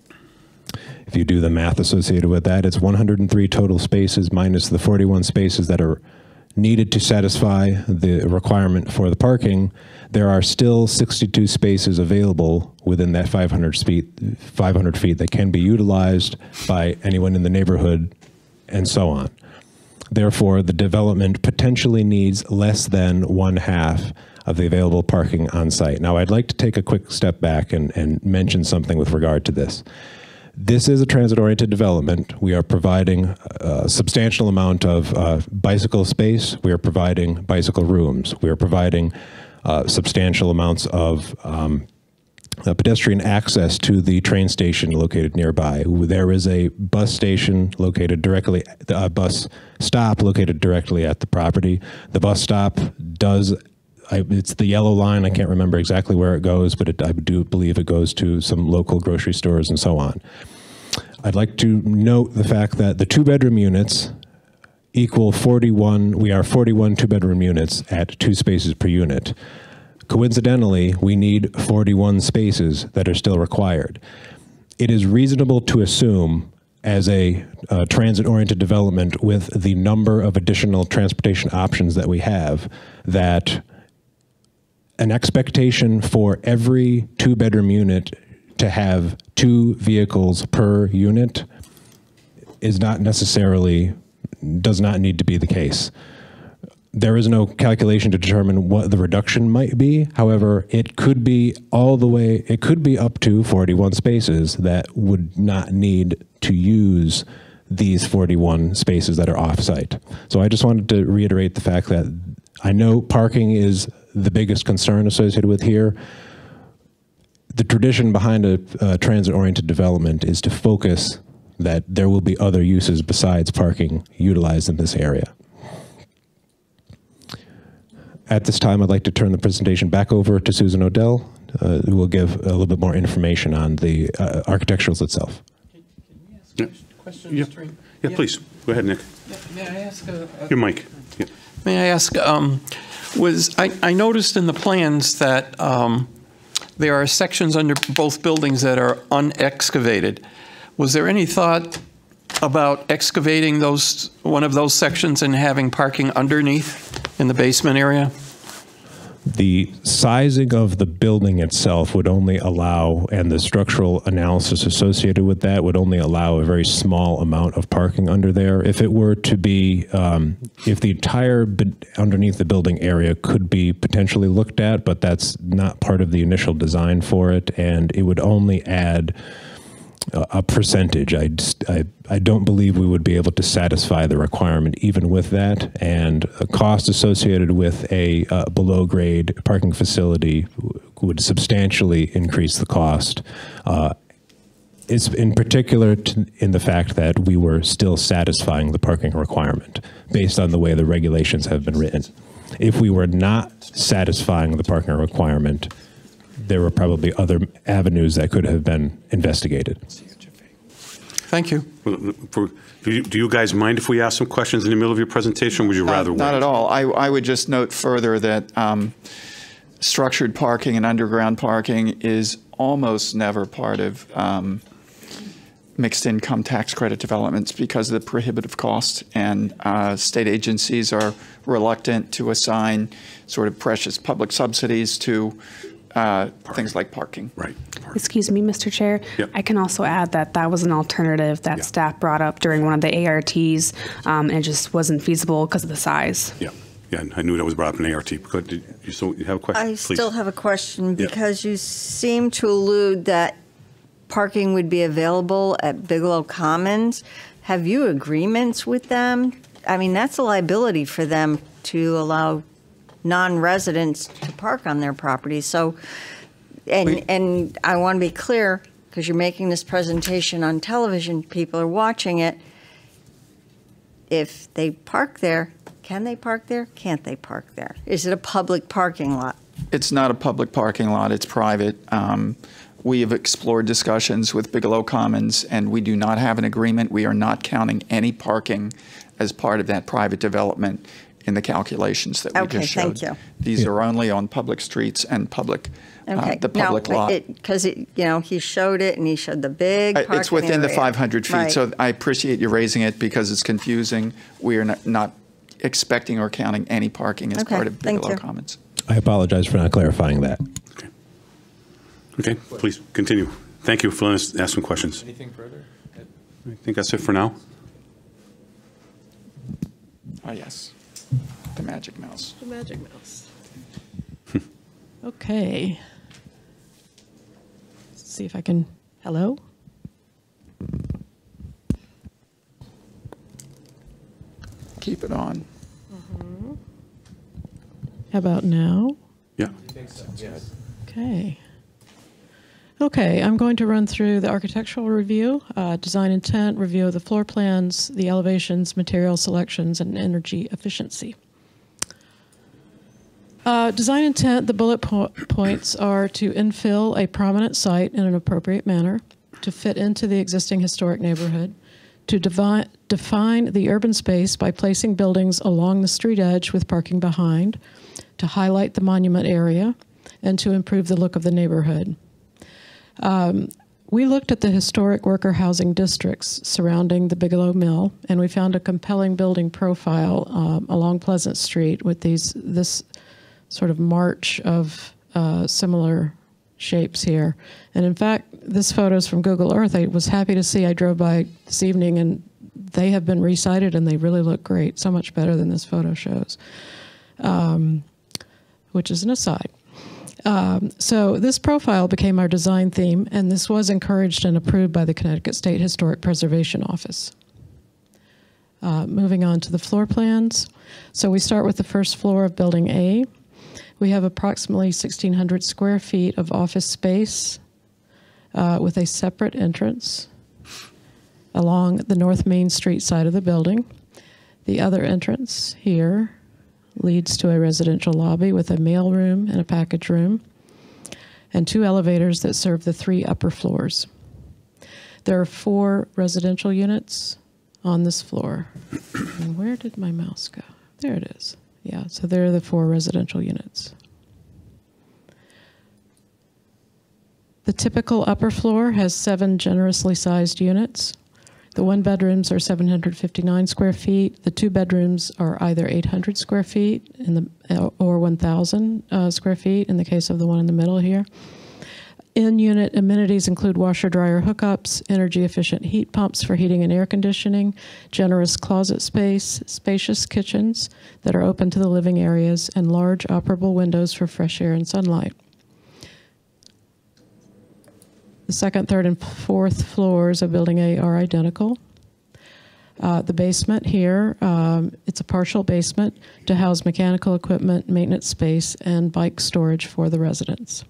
If you do the math associated with that, it's 103 total spaces minus the 41 spaces that are needed to satisfy the requirement for the parking. There are still 62 spaces available within that 500 feet that can be utilized by anyone in the neighborhood, and so on. Therefore, the development potentially needs less than 1/2 of the available parking on site. Now, I'd like to take a quick step back and mention something with regard to this. This is a transit-oriented development. We are providing a substantial amount of bicycle space. We are providing bicycle rooms. We are providing substantial amounts of pedestrian access to the train station located nearby. There is a bus station located directly, a bus stop located directly at the property. The bus stop does, it's the yellow line. I can't remember exactly where it goes, but I do believe it goes to some local grocery stores and so on. I'd like to note the fact that the 2-bedroom units equal 41, we are 41 2-bedroom units at 2 spaces per unit. Coincidentally, we need 41 spaces that are still required. It is reasonable to assume, as a transit-oriented development with the number of additional transportation options that we have, that an expectation for every 2-bedroom unit to have 2 vehicles per unit is not necessarily, does not need to be the case. There is no calculation to determine what the reduction might be. However, it could be all the way, it could be up to 41 spaces that would not need to use these 41 spaces that are off-site. So I just wanted to reiterate the fact that I know parking is the biggest concern associated with here. The tradition behind a transit-oriented development is to focus that there will be other uses besides parking utilized in this area. At this time, I'd like to turn the presentation back over to Susan Odell, who will give a little bit more information on the architecturals itself. Yeah, please. Go ahead, Nick. May I ask Your mic. Yeah. May I ask, I noticed in the plans that there are sections under both buildings that are unexcavated. Was there any thought about excavating one of those sections and having parking underneath in the basement area? The sizing of the building itself would only allow, and the structural analysis associated with that would only allow a very small amount of parking under there. If it were to be, if the entire underneath the building area could be potentially looked at, but that's not part of the initial design for it, and it would only add a percentage. I don't believe we would be able to satisfy the requirement even with that, and a cost associated with a below grade parking facility would substantially increase the cost. It's in particular in the fact that we were still satisfying the parking requirement based on the way the regulations have been written. If we were not satisfying the parking requirement, there were probably other avenues that could have been investigated. Thank you. Do you guys mind if we ask some questions in the middle of your presentation, or would you rather wait? Not at all. I would just note further that structured parking and underground parking is almost never part of mixed income tax credit developments because of the prohibitive cost, and state agencies are reluctant to assign sort of precious public subsidies to things like parking. Right. Excuse me, Mr. Chair. Yep. I can also add that that was an alternative that staff brought up during one of the ARTs, and it just wasn't feasible because of the size. Yeah. Yeah, I knew that was brought up in ART. Did you have a question? I Please. still have a question because you seem to allude that parking would be available at Bigelow Commons. Have you agreements with them? I mean, that's a liability for them to allow non-residents to park on their property. So, and I want to be clear, because you're making this presentation on television, people are watching it. If they park there, can they park there? Can't they park there? Is it a public parking lot? It's not a public parking lot. It's private. We have explored discussions with Bigelow Commons, and we do not have an agreement. We are not counting any parking as part of that private development in the calculations that we just showed. Thank you. These are only on public streets and public, the public lot. Because he showed it, and he showed the big parking It's within the area. 500 feet, Right. so I appreciate you raising it because it's confusing. We are not expecting or counting any parking as part of thank Bigelow you. Commons. I apologize for not clarifying that. Okay, please continue. Thank you for letting us ask some questions. Anything further? I think that's it for now. Oh, yes. The magic mouse. The magic mouse. Okay. Let's see if I can. Hello? Keep it on. How about now? Yeah. Okay. Okay, I'm going to run through the architectural review, design intent, review of the floor plans, the elevations, material selections, and energy efficiency. Design intent, the bullet points are to infill a prominent site in an appropriate manner, to fit into the existing historic neighborhood, to define the urban space by placing buildings along the street edge with parking behind, to highlight the monument area, and to improve the look of the neighborhood. We looked at the historic worker housing districts surrounding the Bigelow Mill, and we found a compelling building profile along Pleasant Street with this sort of march of similar shapes here. And in fact, this photo is from Google Earth. I was happy to see, I drove by this evening, and they have been resited, and they really look great, so much better than this photo shows, which is an aside. So this profile became our design theme, and this was encouraged and approved by the Connecticut State Historic Preservation Office. Moving on to the floor plans. So we start with the first floor of Building A. We have approximately 1,600 square feet of office space with a separate entrance along the North Main Street side of the building. The other entrance here leads to a residential lobby with a mail room and a package room, and 2 elevators that serve the 3 upper floors. There are 4 residential units on this floor. And where did my mouse go? There it is. Yeah, so there are the 4 residential units. The typical upper floor has 7 generously sized units. The 1 bedrooms are 759 square feet. The 2 bedrooms are either 800 square feet or 1,000 square feet in the case of the one in the middle here. In-unit amenities include washer-dryer hookups, energy-efficient heat pumps for heating and air conditioning, generous closet space, spacious kitchens that are open to the living areas, and large operable windows for fresh air and sunlight. The 2nd, 3rd, and 4th floors of Building A are identical. The basement here, it's a partial basement to house mechanical equipment, maintenance space, and bike storage for the residents.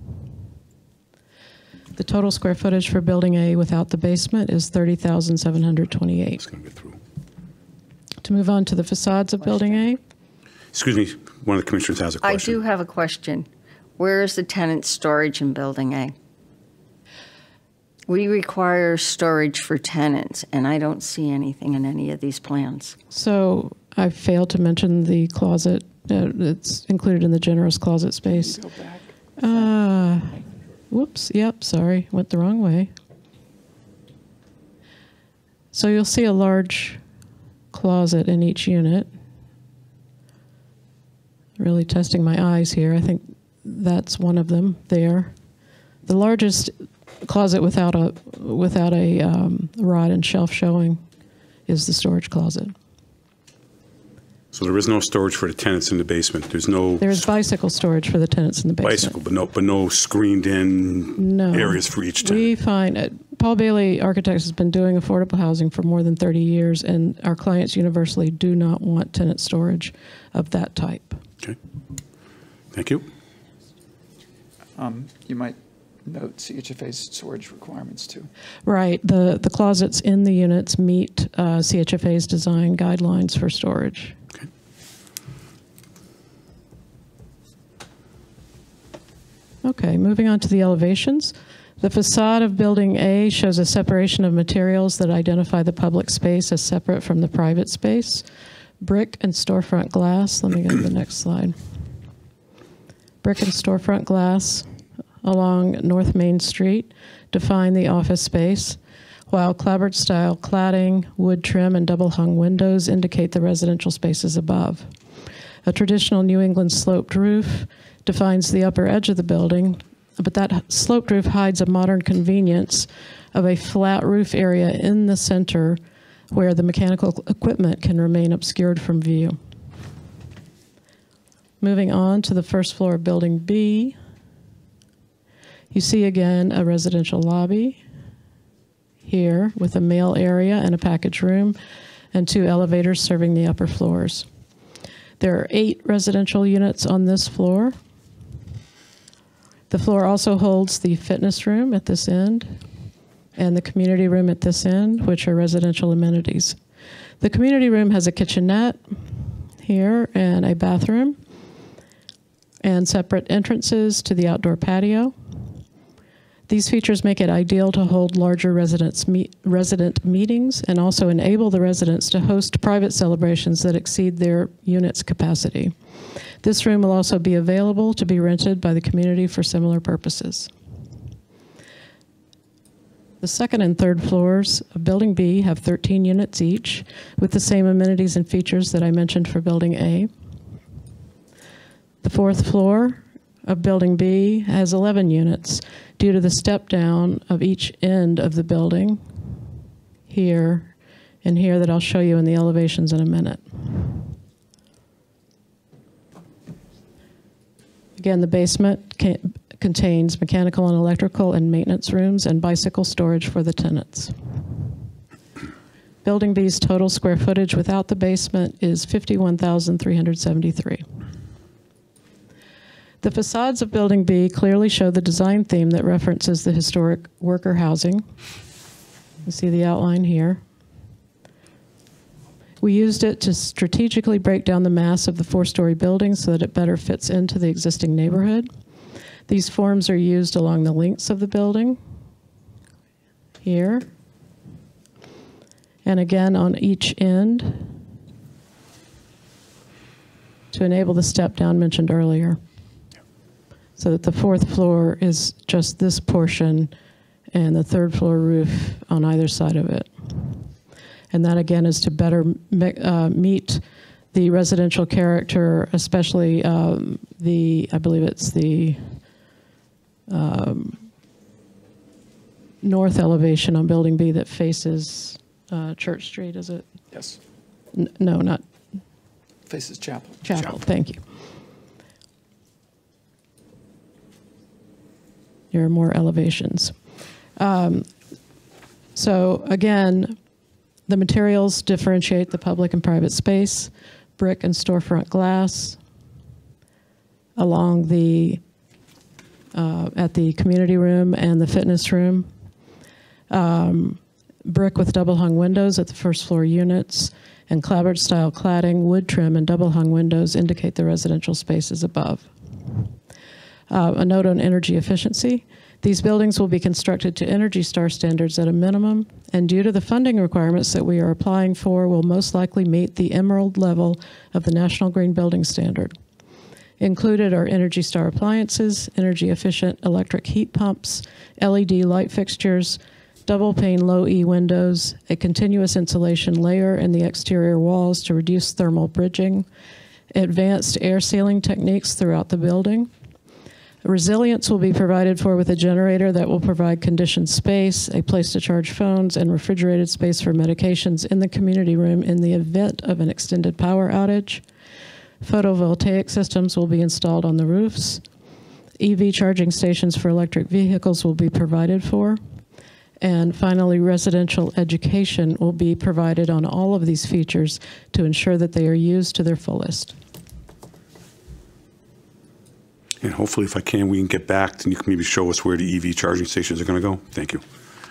The total square footage for Building A without the basement is 30,728. It's going to get through. To move on to the facades of Building A. Excuse me, one of the commissioners has a question. I do have a question. Where is the tenant storage in Building A? We require storage for tenants, and I don't see anything in any of these plans. So I failed to mention the closet. It's included in the generous closet space. Whoops, yep, sorry, went the wrong way. So you'll see a large closet in each unit. Really testing my eyes here. I think that's one of them there. The largest closet without a rod and shelf showing is the storage closet. So there is no storage for the tenants in the basement. There's bicycle storage for the tenants in the basement. Bicycle, but no screened-in areas for each tenant. We find Paul Bailey Architects has been doing affordable housing for more than 30 years, and our clients universally do not want tenant storage of that type. Okay. Thank you. You might note CHFA's storage requirements too. Right. The closets in the units meet CHFA's design guidelines for storage. Okay. Okay, moving on to the elevations. The facade of Building A shows a separation of materials that identify the public space as separate from the private space. Brick and storefront glass. Let me go to the next slide. Brick and storefront glass along North Main Street define the office space, while clapboard-style cladding, wood trim, and double-hung windows indicate the residential spaces above. A traditional New England sloped roof defines the upper edge of the building, but that sloped roof hides a modern convenience of a flat roof area in the center where the mechanical equipment can remain obscured from view. Moving on to the first floor of Building B, you see again a residential lobby here with a mail area and a package room and 2 elevators serving the upper floors. There are 8 residential units on this floor. The floor also holds the fitness room at this end and the community room at this end, which are residential amenities. The community room has a kitchenette here and a bathroom and separate entrances to the outdoor patio. These features make it ideal to hold larger resident meetings and also enable the residents to host private celebrations that exceed their unit's capacity. This room will also be available to be rented by the community for similar purposes. The 2nd and 3rd floors of Building B have 13 units each with the same amenities and features that I mentioned for Building A. The 4th floor of Building B has 11 units due to the step down of each end of the building here and here that I'll show you in the elevations in a minute. Again, the basement contains mechanical and electrical and maintenance rooms and bicycle storage for the tenants. Building B's total square footage without the basement is 51,373. The facades of Building B clearly show the design theme that references the historic worker housing. You see the outline here. We used it to strategically break down the mass of the 4-story building so that it better fits into the existing neighborhood. These forms are used along the lengths of the building, here, and again on each end to enable the step down mentioned earlier. So that the 4th floor is just this portion and the 3rd floor roof on either side of it. And that again is to better meet the residential character, especially I believe it's the north elevation on Building B that faces Church Street, is it? Yes. No, not. Faces Chapel. Chapel, thank you. There are more elevations. So again, the materials differentiate the public and private space, brick and storefront glass along the, at the community room and the fitness room. Brick with double hung windows at the 1st floor units, and clapboard style cladding, wood trim, and double hung windows indicate the residential spaces above. A note on energy efficiency. These buildings will be constructed to Energy Star standards at a minimum, and due to the funding requirements that we are applying for, will most likely meet the Emerald level of the National Green Building Standard. Included are Energy Star appliances, energy efficient electric heat pumps, LED light fixtures, double pane low E windows, a continuous insulation layer in the exterior walls to reduce thermal bridging, advanced air sealing techniques throughout the building. Resilience will be provided for with a generator that will provide conditioned space, a place to charge phones, and refrigerated space for medications in the community room in the event of an extended power outage. Photovoltaic systems will be installed on the roofs. EV charging stations for electric vehicles will be provided for. And finally, residential education will be provided on all of these features to ensure that they are used to their fullest. And hopefully, if I can, we can get back and you can maybe show us where the EV charging stations are going to go. Thank you.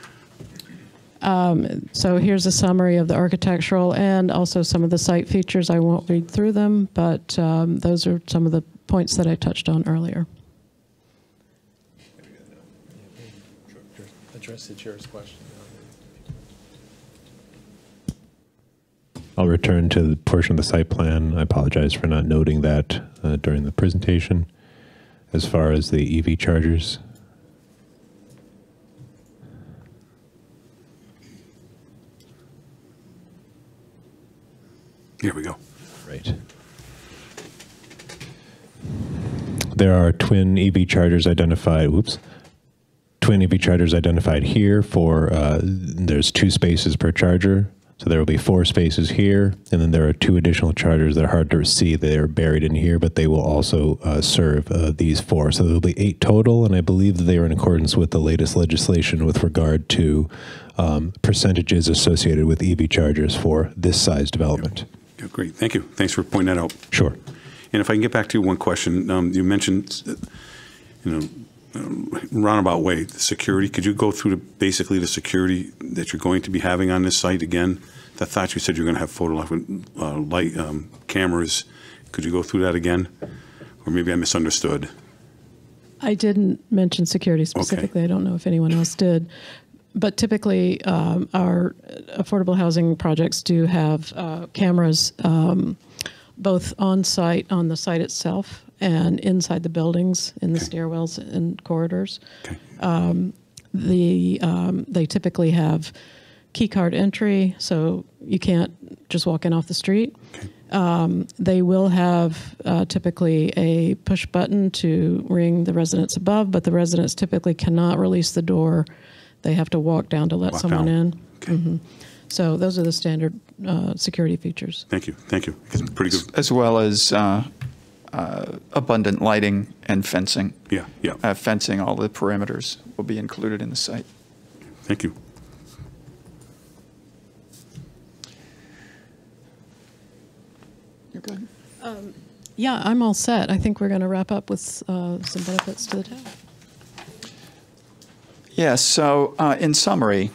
So here's a summary of the architectural and also some of the site features. I won't read through them, but those are some of the points that I touched on earlier. Address the chair's question. I'll return to the portion of the site plan. I apologize for not noting that during the presentation. As far as the EV chargers, here we go. Right. There are twin EV chargers identified. Whoops. Twin EV chargers identified here for, there's 2 spaces per charger. So there will be 4 spaces here, and then there are 2 additional chargers that are hard to see. They are buried in here, but they will also serve these 4. So there will be 8 total, and I believe that they are in accordance with the latest legislation with regard to percentages associated with EV chargers for this size development. Yeah, great, thank you. Thanks for pointing that out. Sure. And if I can get back to one question, you mentioned, roundabout way, the security. Could you go through basically the security that you're going to be having on this site again? I thought you said you're going to have photo light cameras. Could you go through that again? Or maybe I misunderstood. I didn't mention security specifically. Okay. I don't know if anyone else did. But typically, our affordable housing projects do have cameras both on site, on the site itself, and inside the buildings, in the stairwells and corridors. Okay. They typically have key card entry, so you can't just walk in off the street. Okay. They will have typically a push button to ring the residents above, but the residents typically cannot release the door. They have to walk down to let someone in. Okay. Mm-hmm. So those are the standard security features. Thank you. Thank you. It's pretty good. As well as abundant lighting and fencing. Yeah, yeah. Fencing all the perimeters will be included in the site. Thank you. You're good. Yeah, I'm all set. I think we're going to wrap up with some benefits to the town. Yes, so in summary,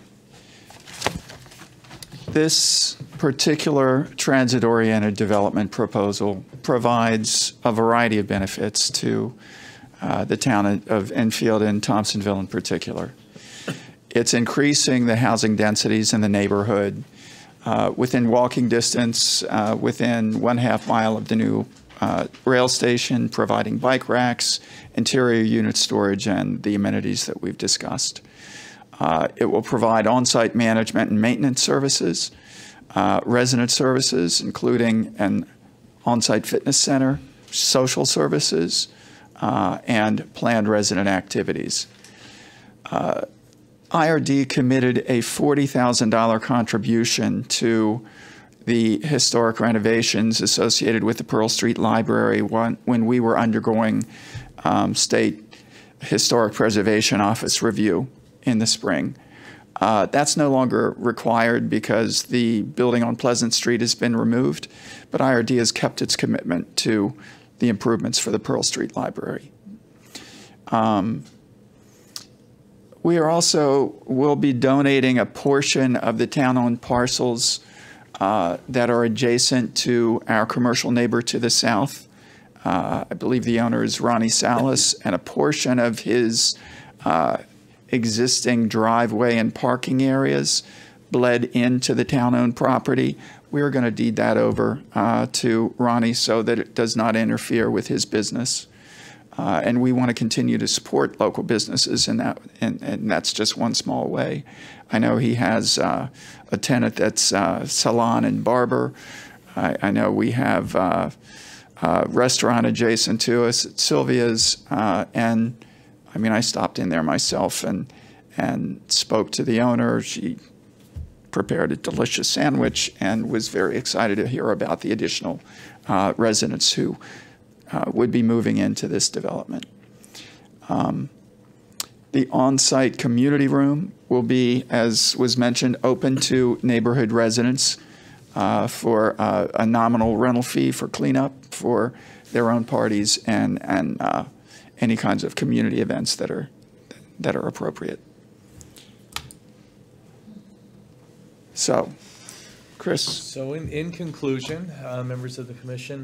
this particular transit-oriented development proposal provides a variety of benefits to the town of Enfield and Thompsonville in particular. It's increasing the housing densities in the neighborhood within walking distance, within 1/2 mile of the new rail station, providing bike racks, interior unit storage, and the amenities that we've discussed. It will provide on-site management and maintenance services, resident services, including an on-site fitness center, social services, and planned resident activities. IRD committed a $40,000 contribution to the historic renovations associated with the Pearl Street Library when we were undergoing state historic preservation office review in the spring. That's no longer required because the building on Pleasant Street has been removed, but IRD has kept its commitment to the improvements for the Pearl Street Library. We will be donating a portion of the town-owned parcels that are adjacent to our commercial neighbor to the south. I believe the owner is Ronnie Salas, and a portion of his existing driveway and parking areas bled into the town-owned property. We're going to deed that over to Ronnie so that it does not interfere with his business. And we want to continue to support local businesses in that, and that's just one small way. I know he has a tenant that's salon and barber. I know we have a restaurant adjacent to us at Sylvia's, and I mean, I stopped in there myself and spoke to the owner. She prepared a delicious sandwich and was very excited to hear about the additional residents who would be moving into this development. The on-site community room will be, as was mentioned, open to neighborhood residents for a nominal rental fee for cleanup, for their own parties, and any kinds of community events that are appropriate. So, Chris. So in conclusion, members of the commission,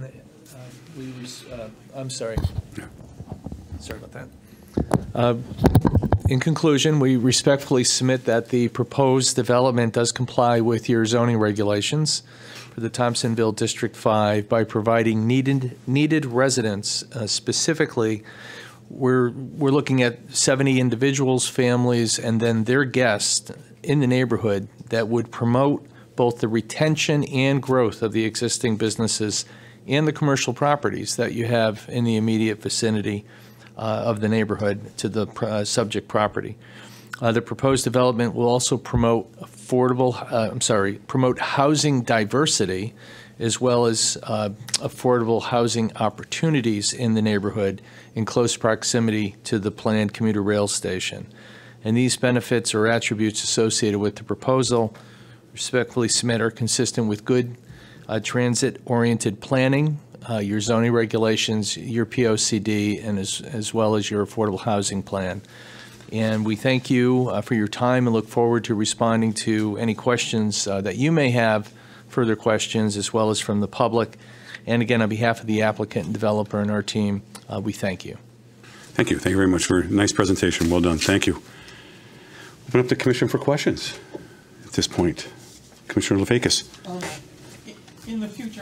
I'm sorry. Sorry about that. In conclusion, we respectfully submit that the proposed development does comply with your zoning regulations for the Thompsonville District 5 by providing needed residents. Specifically, we're looking at 70 individuals, families, and then their guests in the neighborhood that would promote both the retention and growth of the existing businesses and the commercial properties that you have in the immediate vicinity of the neighborhood to the subject property. The proposed development will also promote promote housing diversity as well as affordable housing opportunities in the neighborhood in close proximity to the planned commuter rail station. And these benefits or attributes associated with the proposal respectfully submit are consistent with good transit-oriented planning, your zoning regulations, your POCD, and as well as your affordable housing plan. And we thank you for your time and look forward to responding to any questions that you may have, further questions, as well as from the public. And again, on behalf of the applicant and developer and our team, we thank you. Thank you. Thank you very much for a nice presentation. Well done. Thank you. Open up the commission for questions at this point. Commissioner Lefakis. In the future,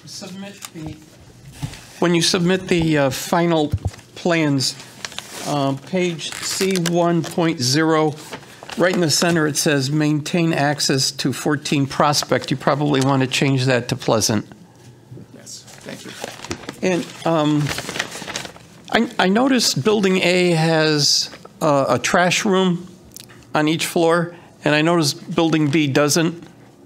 when you submit the final plans, page C1.0, right in the center it says maintain access to 14 Prospect. You probably want to change that to Pleasant. Yes, thank you. And I noticed Building A has a trash room on each floor, and I noticed Building B doesn't.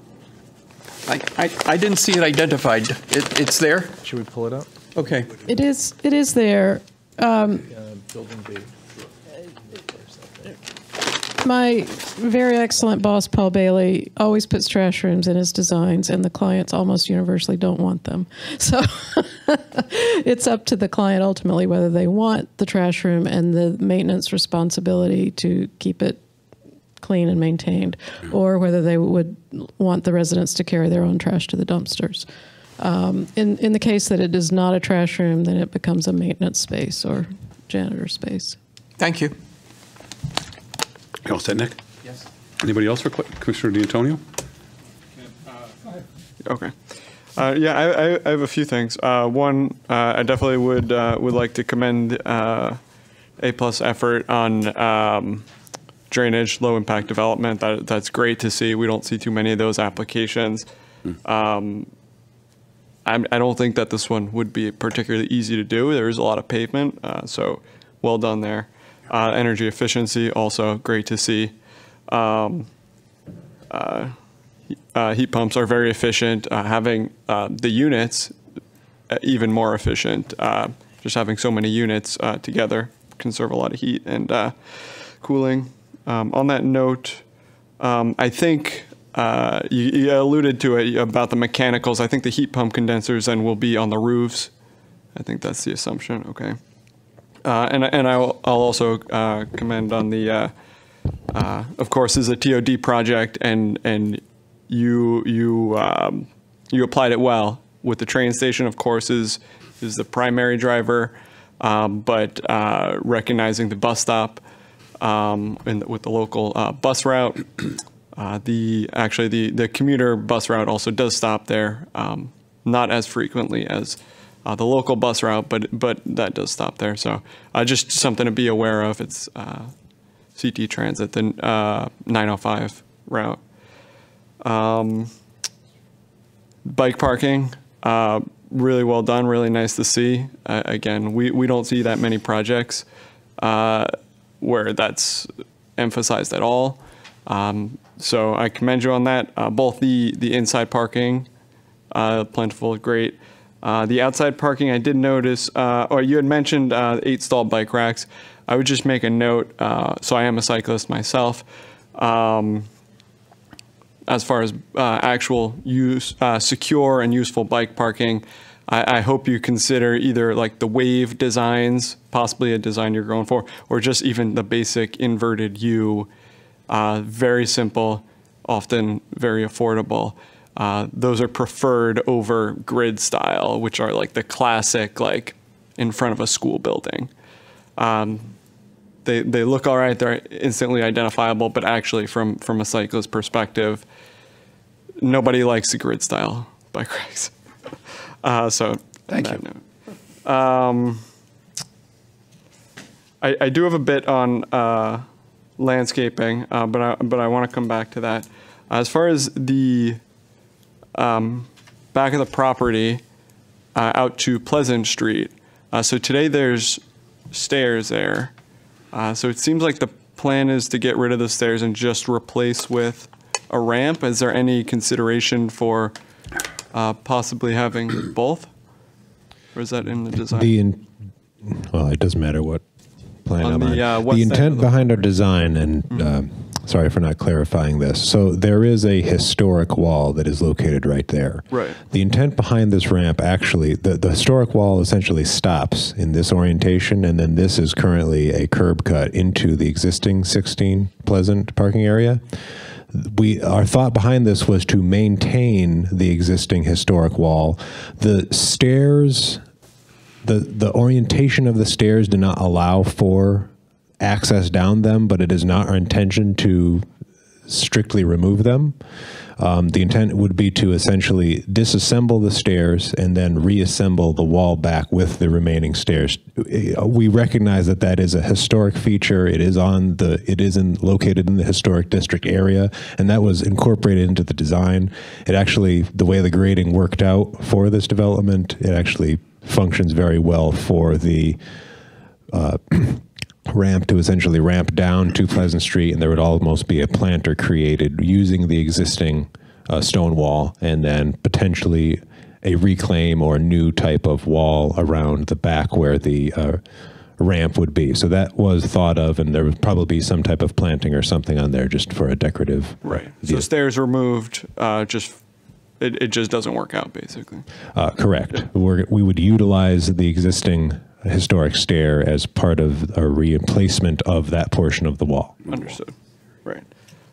I didn't see it identified. It's there? Should we pull it up? Okay. It is there. Building B. My very excellent boss, Paul Bailey, always puts trash rooms in his designs, and the clients almost universally don't want them. So it's up to the client ultimately whether they want the trash room and the maintenance responsibility to keep it clean and maintained, or whether they would want the residents to carry their own trash to the dumpsters. In the case that it is not a trash room, then it becomes a maintenance space or janitor space. Thank you. You all set, Nick? Yes. Anybody else for Commissioner D'Antonio? Okay. Yeah, I have a few things. One, I definitely would like to commend A+ effort on drainage, low impact development. That's great to see. We don't see too many of those applications. I don't think that this one would be particularly easy to do. There is a lot of pavement, so well done there. Energy efficiency, also great to see. Heat pumps are very efficient. Having the units even more efficient. Just having so many units together conserve a lot of heat and cooling. On that note, I think you alluded to it about the mechanicals. I think the heat pump condensers then will be on the roofs. I think that's the assumption. Okay. And I'll also commend on the, of course, this is a TOD project, and you applied it well with the train station. Of course, is the primary driver, but recognizing the bus stop with the local bus route. The commuter bus route also does stop there, not as frequently as the local bus route, but that does stop there. So just something to be aware of. It's CT Transit, the 905 route. Bike parking, really well done, really nice to see. Again, we don't see that many projects where that's emphasized at all. So I commend you on that. Both the inside parking, plentiful, great. The outside parking, I did notice, or you had mentioned 8 stall bike racks. I would just make a note, so I am a cyclist myself, as far as actual use, secure and useful bike parking, I hope you consider either like the wave designs, possibly a design you're going for, or just even the basic inverted U, very simple, often very affordable. Those are preferred over grid style, which are like the classic, like in front of a school building. They look all right, they're instantly identifiable, but actually from a cyclist perspective, nobody likes the grid style bike racks. So thank you. I do have a bit on landscaping, but I want to come back to that. As far as the back of the property out to Pleasant Street, so today there's stairs there. So it seems like the plan is to get rid of the stairs and just replace with a ramp. Is there any consideration for possibly having both? Or is that in the design? Well, it doesn't matter what plan On I'm the, on. what's The that intent look- behind our design, and sorry for not clarifying this. So there is a historic wall that is located right there. Right. The intent behind this ramp, actually, the historic wall essentially stops in this orientation, and then this is currently a curb cut into the existing 16 Pleasant parking area. Our thought behind this was to maintain the existing historic wall. The stairs, the orientation of the stairs do not allow for access down them, but it is not our intention to strictly remove them. The intent would be to essentially disassemble the stairs and then reassemble the wall back with the remaining stairs. We recognize that that is a historic feature. It is located in the historic district area, and that was incorporated into the design. It actually, the way the grading worked out for this development, it actually functions very well for the ramp to essentially ramp down to Pleasant Street, and there would almost be a planter created using the existing stone wall, and then potentially a reclaim or new type of wall around the back where the ramp would be. So that was thought of, and there would probably be some type of planting or something on there just for a decorative. Right. view. So stairs removed, it just doesn't work out, basically. Correct. We would utilize the existing historic stair as part of a replacement of that portion of the wall. Understood. Right.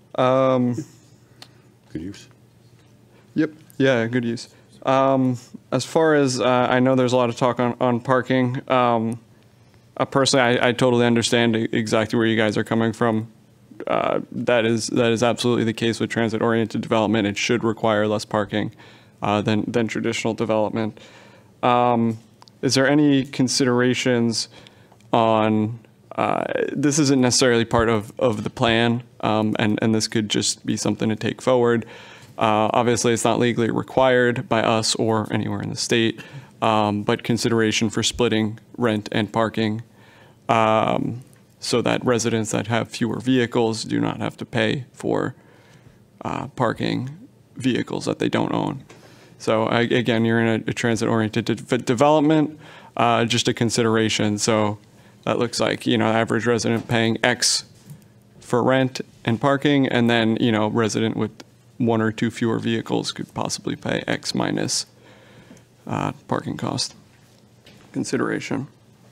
Good use. Yep. Yeah, good use. As far as I know, there's a lot of talk on parking. Personally, I totally understand exactly where you guys are coming from. That is absolutely the case with transit-oriented development. It should require less parking than traditional development. Is there any considerations on, this isn't necessarily part of the plan, and this could just be something to take forward. Obviously, it's not legally required by us or anywhere in the state, but consideration for splitting rent and parking so that residents that have fewer vehicles do not have to pay for parking vehicles that they don't own. So again, you're in a transit-oriented development, just a consideration. So that looks like, average resident paying X for rent and parking, and then, resident with one or two fewer vehicles could possibly pay X minus parking cost consideration.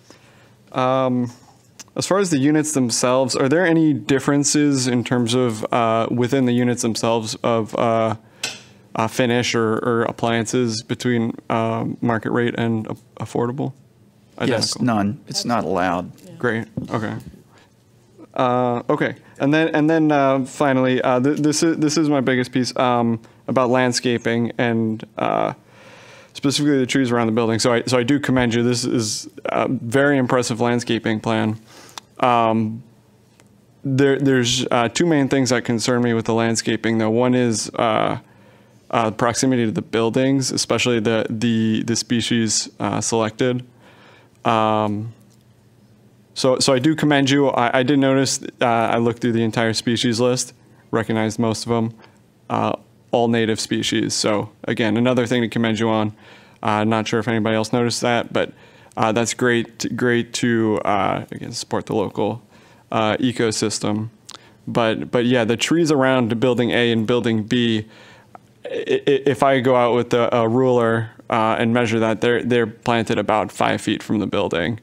As far as the units themselves, are there any differences in terms of within the units themselves of finish or appliances between market rate and affordable? Yes, none. It's not allowed. Great. Okay. Okay. And then finally, this is my biggest piece about landscaping and specifically the trees around the building. So I do commend you. This is a very impressive landscaping plan. There's two main things that concern me with the landscaping, though. One is proximity to the buildings, especially the species selected. So I do commend you. I did notice, I looked through the entire species list, recognized most of them, all native species. So again, another thing to commend you on. Not sure if anybody else noticed that, but that's great to again, support the local ecosystem. But yeah, the trees around building A and building B, if I go out with a ruler and measure that, they're planted about 5 feet from the building.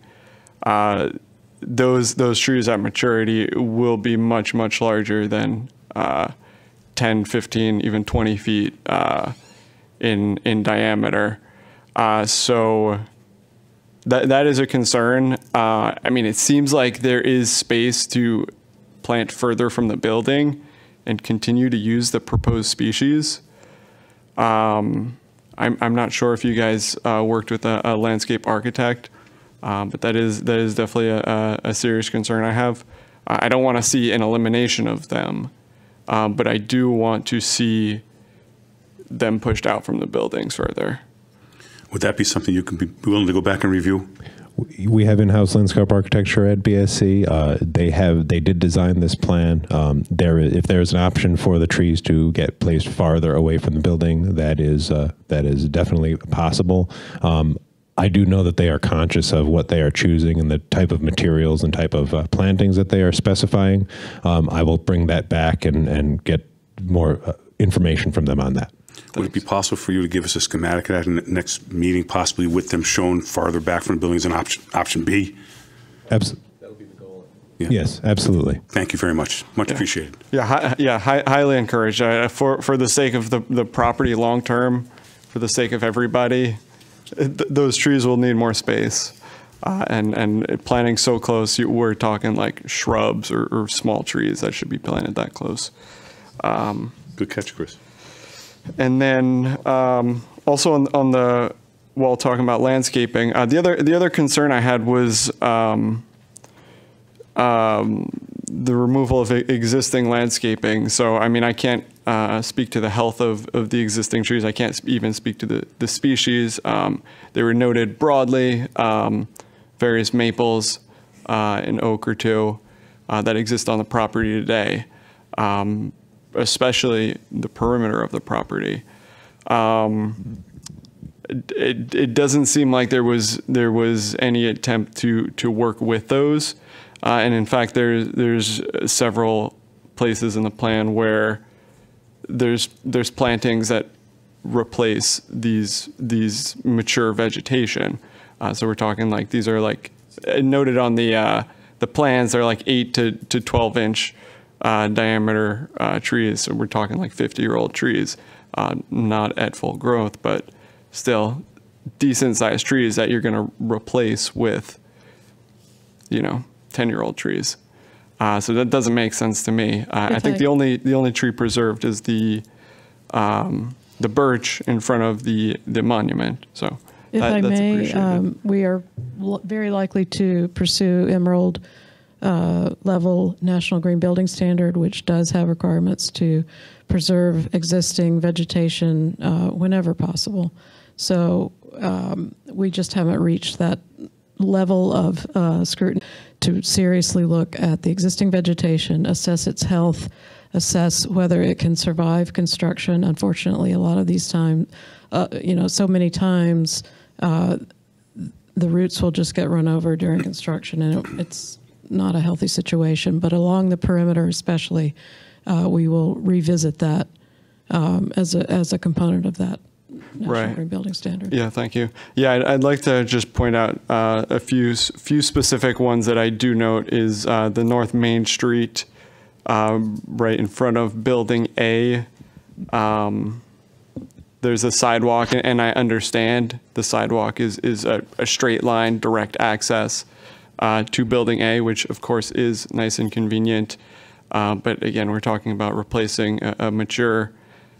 Those trees at maturity will be much, much larger than 10, 15, even 20 feet in diameter. So that is a concern. I mean, it seems like there is space to plant further from the building and continue to use the proposed species. I'm not sure if you guys worked with a landscape architect, but that is definitely a serious concern I have. I don't want to see an elimination of them, but I do want to see them pushed out from the buildings further. Would that be something you can be willing to go back and review? We have in-house landscape architecture at BSC. They did design this plan. If there's an option for the trees to get placed farther away from the building, that is definitely possible. I do know that they are conscious of what they are choosing and the type of materials and type of plantings that they are specifying. I will bring that back and get more information from them on that. Would it be possible for you to give us a schematic of that in the next meeting, possibly with them shown farther back from the buildings in option B? Absolutely. That would be the goal. Yeah. Yes, absolutely. Thank you very much. Much appreciated. Yeah, highly encouraged. For the sake of the property long term, for the sake of everybody, those trees will need more space. And planting so close, we're talking like shrubs or small trees that should be planted that close. Good catch, Chris. And then also while talking about landscaping, the other concern I had was the removal of existing landscaping. So I mean, I can't speak to the health of the existing trees. I can't even speak to the species. They were noted broadly, various maples, an oak or two that exist on the property today. Especially the perimeter of the property. it doesn't seem like there was any attempt to work with those, and in fact there's several places in the plan where there's plantings that replace these mature vegetation. So we're talking like these are like noted on the plans. They're like 8 to 12 inch diameter trees. So we're talking like 50-year-old trees, not at full growth, but still decent sized trees that you're going to replace with, 10-year-old trees. So that doesn't make sense to me. I think the only tree preserved is the birch in front of the monument. So if I that's may, appreciated. we are very likely to pursue Emerald level National Green Building Standard, which does have requirements to preserve existing vegetation whenever possible. So we just haven't reached that level of scrutiny to seriously look at the existing vegetation, assess its health, assess whether it can survive construction. Unfortunately, a lot of these times, so many times, the roots will just get run over during construction, and it's not a healthy situation. But along the perimeter especially, we will revisit that as a component of that National Green Building Standard. Yeah, thank you. Yeah, I'd like to just point out a few specific ones that I do note is the North Main Street, right in front of Building A. There's a sidewalk, and I understand the sidewalk is a straight line, direct access to Building A, which of course is nice and convenient. But again, we're talking about replacing a mature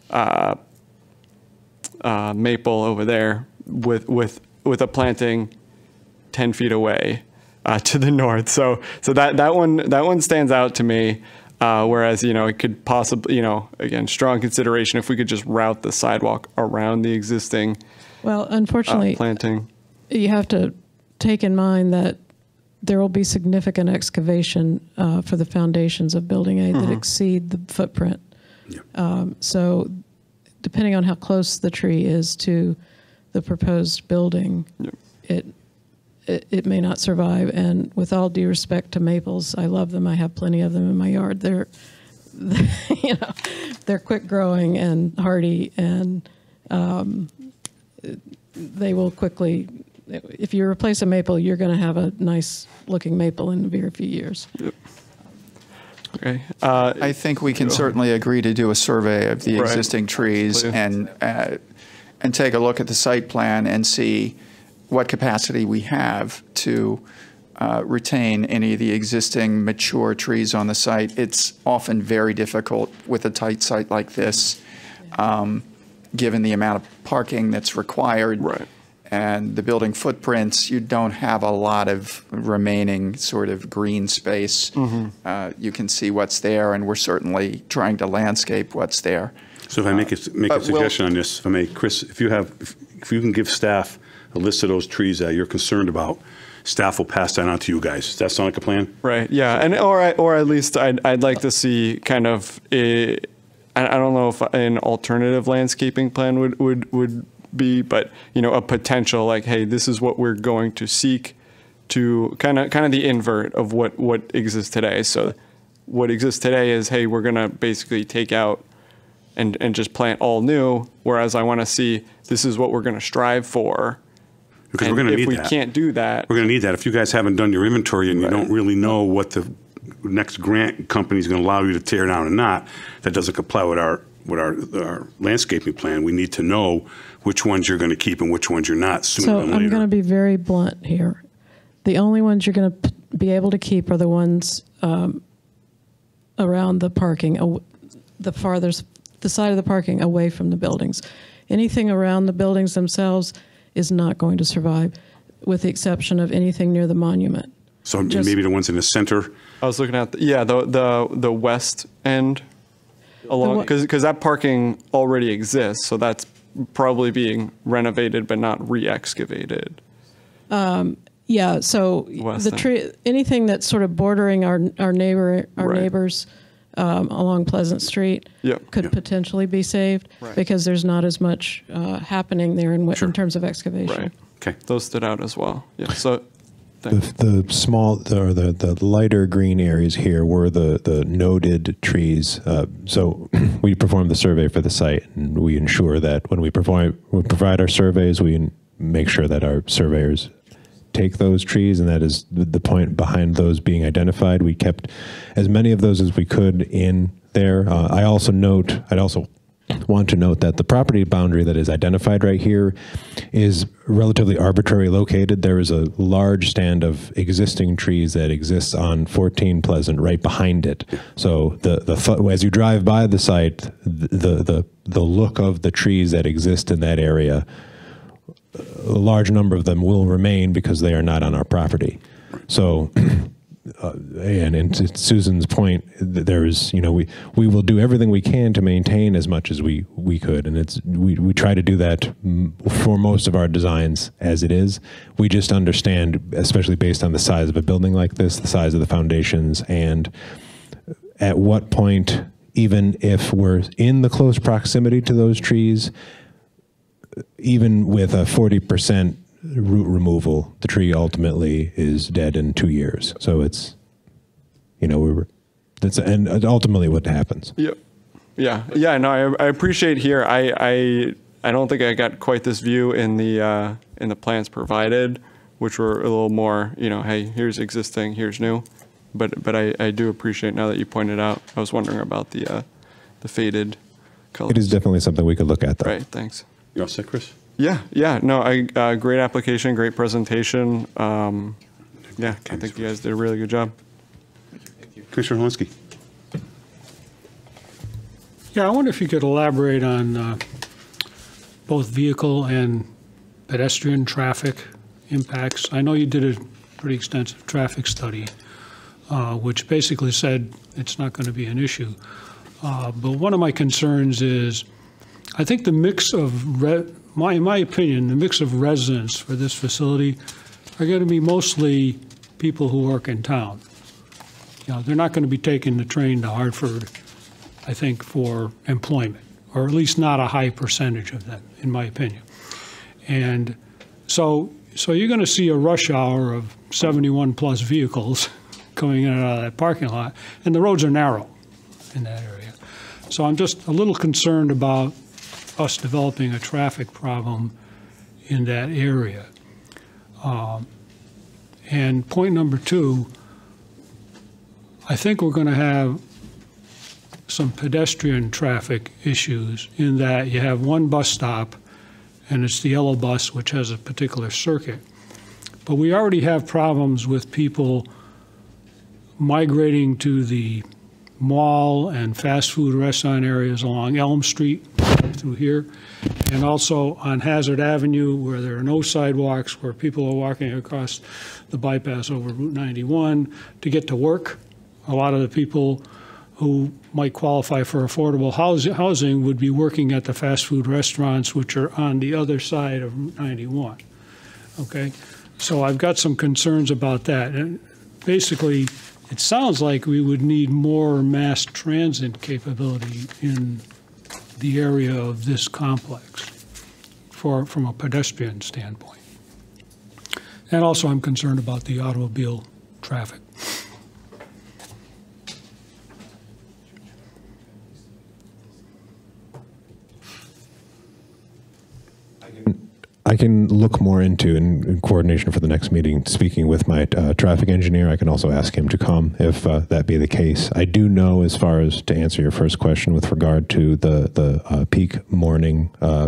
maple over there with a planting 10 feet away to the north. So that one stands out to me. Whereas, it could possibly, again, strong consideration if we could just route the sidewalk around the existing Well, unfortunately, planting. You have to take in mind that there will be significant excavation for the foundations of Building A that exceed the footprint. So depending on how close the tree is to the proposed building, it may not survive. And with all due respect to maples, I love them. I have plenty of them in my yard. They're quick growing and hardy, and they will quickly. If you replace a maple, you're going to have a nice looking maple in a very few years. Okay. I think we can certainly agree to do a survey of the existing trees and take a look at the site plan and see what capacity we have to retain any of the existing mature trees on the site. It's often very difficult with a tight site like this, given the amount of parking that's required and the building footprints. You don't have a lot of remaining sort of green space. You can see what's there, and we're certainly trying to landscape what's there. So if I make a suggestion on this, if I may, Chris, if you can give staff a list of those trees that you're concerned about, staff will pass that on to you guys. Does that sound like a plan? Right. Yeah. And or at least I'd like to see kind of I don't know if an alternative landscaping plan would be, but a potential like, hey, this is what we're going to seek to kind of the invert of what exists today. So what exists today is, hey, we're gonna basically take out and just plant all new. Whereas I want to see this is what we're gonna strive for. Because we're going to need that. If we can't do that, we're going to need that. If you guys haven't done your inventory and you don't really know what the next grant company is going to allow you to tear down or not, that doesn't comply with our landscaping plan. We need to know which ones you're going to keep and which ones you're not sooner than later. I'm going to be very blunt here. The only ones you're going to be able to keep are the ones around the parking, the side of the parking away from the buildings. Anything around the buildings themselves is not going to survive, with the exception of anything near the monument. So maybe the ones in the center? I was looking at, the west end along, because that parking already exists, so that's probably being renovated but not re-excavated. So the tree, anything that's sort of bordering our neighbors, along Pleasant Street could potentially be saved because there's not as much happening there in terms of excavation. Right. Okay. Those stood out as well. Yeah. So the small or the lighter green areas here were the noted trees. So we perform the survey for the site, and we ensure that when we provide our surveys, we make sure that our surveyors take those trees, and that is the point behind those being identified. We kept as many of those as we could in there. I'd also want to note that the property boundary that is identified right here is relatively arbitrarily located. There is a large stand of existing trees that exists on 14 Pleasant right behind it. So as you drive by the site, the look of the trees that exist in that area, a large number of them will remain because they are not on our property. So, and to Susan's point, there is, we will do everything we can to maintain as much as we could, and we try to do that for most of our designs as it is. We just understand, especially based on the size of a building like this, the size of the foundations, and at what point, even if we're in the close proximity to those trees, even with a 40% root removal, the tree ultimately is dead in 2 years. So it's, and ultimately what happens. Yep. Yeah. No, I appreciate here. I don't think I got quite this view in the plans provided, which were a little more, hey, here's existing, here's new. But I do appreciate now that you pointed out. I was wondering about the faded colors. It is definitely something we could look at, though. Right. Thanks. You all set, Chris? Yeah. No, great application, great presentation. I think you guys did a really good job. Commissioner Helinski. Yeah, I wonder if you could elaborate on both vehicle and pedestrian traffic impacts. I know you did a pretty extensive traffic study, which basically said it's not going to be an issue. But one of my concerns is, I think the mix of, in my opinion, the mix of residents for this facility are going to be mostly people who work in town. They're not going to be taking the train to Hartford, I think, for employment, or at least not a high percentage of them, in my opinion. And so you're going to see a rush hour of 71 plus vehicles coming in and out of that parking lot, and the roads are narrow in that area. So I'm just a little concerned about us developing a traffic problem in that area. And point number two, I think we're going to have some pedestrian traffic issues in that you have one bus stop, and it's the yellow bus, which has a particular circuit. But we already have problems with people migrating to the mall and fast food restaurant areas along Elm Street through here, and also on Hazard Avenue where there are no sidewalks, where people are walking across the bypass over Route 91 to get to work. A lot of the people who might qualify for affordable housing would be working at the fast food restaurants, which are on the other side of Route 91. Okay, so I've got some concerns about that. And basically, it sounds like we would need more mass transit capability in the area of this complex from a pedestrian standpoint. And also I'm concerned about the automobile traffic. I can look more into, in coordination for the next meeting, speaking with my traffic engineer. I can also ask him to come if that be the case. I do know, as far as to answer your first question with regard to the peak morning,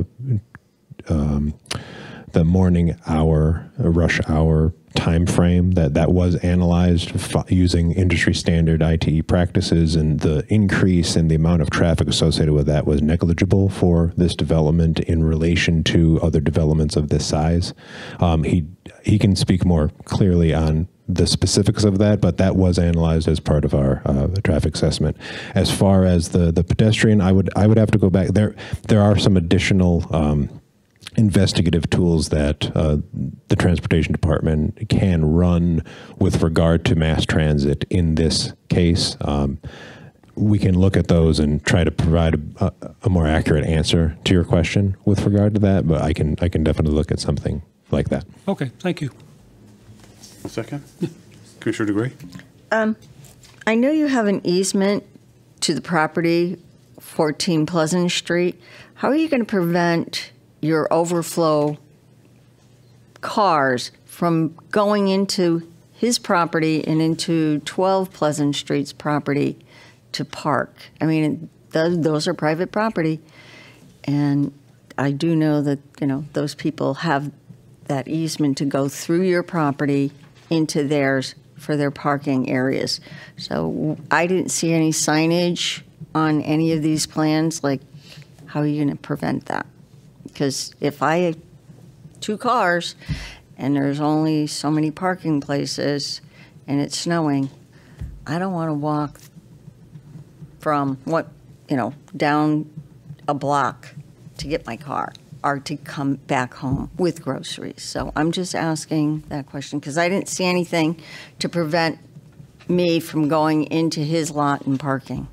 the morning hour, rush hour time frame, that was analyzed using industry standard ITE practices, and the increase in the amount of traffic associated with that was negligible for this development in relation to other developments of this size. He can speak more clearly on the specifics of that, but that was analyzed as part of our traffic assessment. As far as the pedestrian, I would have to go back. There are some additional investigative tools that the Transportation Department can run with regard to mass transit in this case. we can look at those and try to provide a more accurate answer to your question with regard to that. But I can definitely look at something like that. Okay, thank you. One second. Commissioner DeGray? I know you have an easement to the property, 14 Pleasant Street. How are you going to prevent your overflow cars from going into his property and into 12 Pleasant Street's property to park? I mean, those are private property. And I do know that, those people have that easement to go through your property into theirs for their parking areas. So I didn't see any signage on any of these plans. Like, how are you going to prevent that? Because if I have 2 cars and there's only so many parking places and it's snowing, I don't want to walk from down a block to get my car or to come back home with groceries. So I'm just asking that question because I didn't see anything to prevent me from going into his lot and parking.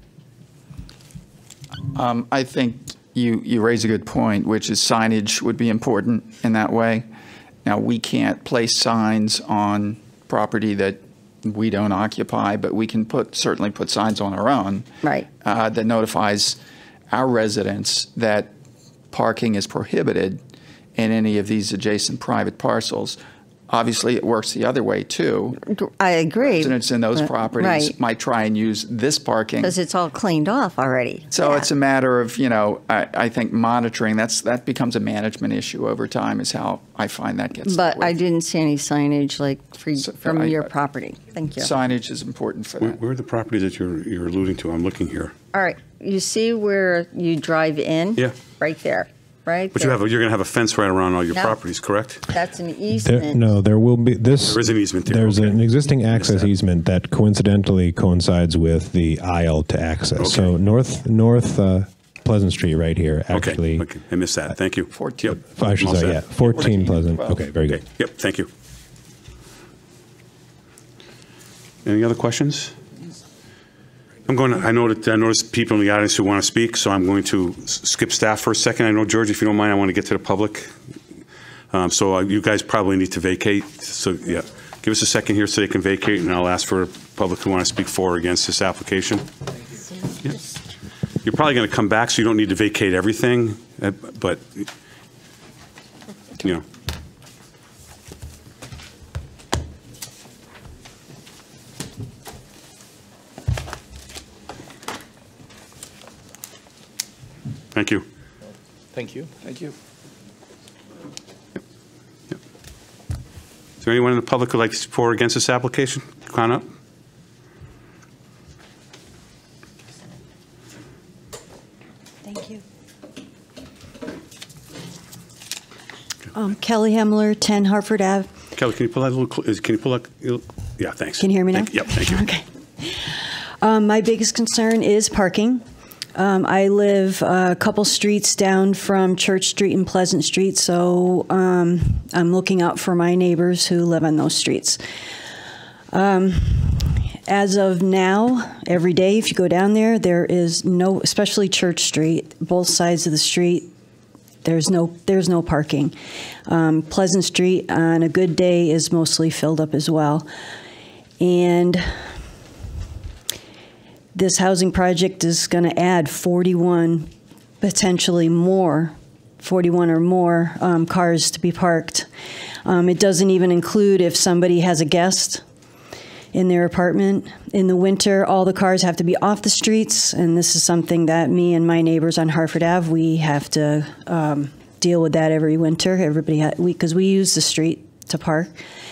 I think you raise a good point, which is signage would be important in that way. Now, we can't place signs on property that we don't occupy, but we can certainly put signs on our own. Right. That notifies our residents that parking is prohibited in any of these adjacent private parcels. Obviously, it works the other way, too. I agree. Residents in those properties right. might try and use this parking. Because it's all cleaned off already. So it's a matter of, I think monitoring, that becomes a management issue over time is how I find that gets dealt with. But I didn't see any signage from your property. Thank you. Signage is important for that. Where are the properties that you're alluding to? I'm looking here. All right. You see where you drive in? Yeah. Right there. Right But there. you're going to have a fence right around all your No. properties, correct? That's an easement. There will be this. There is an easement there. There's an existing access easement that coincidentally coincides with the aisle to access. Okay. So north Pleasant Street right here actually. Okay. I missed that. Thank you. 14. Yep. I should All say, set. yeah, 14 Pleasant. Okay, very good. Yep. Thank you. Any other questions? I noticed people in the audience who want to speak, so I'm going to skip staff for a second. I know, George, if you don't mind, I want to get to the public. So you guys probably need to vacate. So, yeah, give us a second here so they can vacate, and I'll ask for public who want to speak for or against this application. Yeah. You're probably going to come back, so you don't need to vacate everything, but, Thank you. Thank you. Thank you. Is there anyone in the public who would like to speak for or against this application? Come on up. Thank you. Kelly Hemmler, 10 Hartford Ave. Kelly, can you pull that can you pull that? Yeah, thanks. Can you hear me now? Yep, thank you. Okay. My biggest concern is parking. I live a couple streets down from Church Street and Pleasant Street, so I'm looking out for my neighbors who live on those streets. As of now, every day, if you go down there, there is no, especially Church Street, both sides of the street, there's no parking. Pleasant Street on a good day is mostly filled up as well. And this housing project is going to add 41, potentially more, 41 or more cars to be parked. It doesn't even include if somebody has a guest in their apartment. In the winter, all the cars have to be off the streets, and this is something that me and my neighbors on Hartford Ave, we have to deal with that every winter. Because we use the street to park.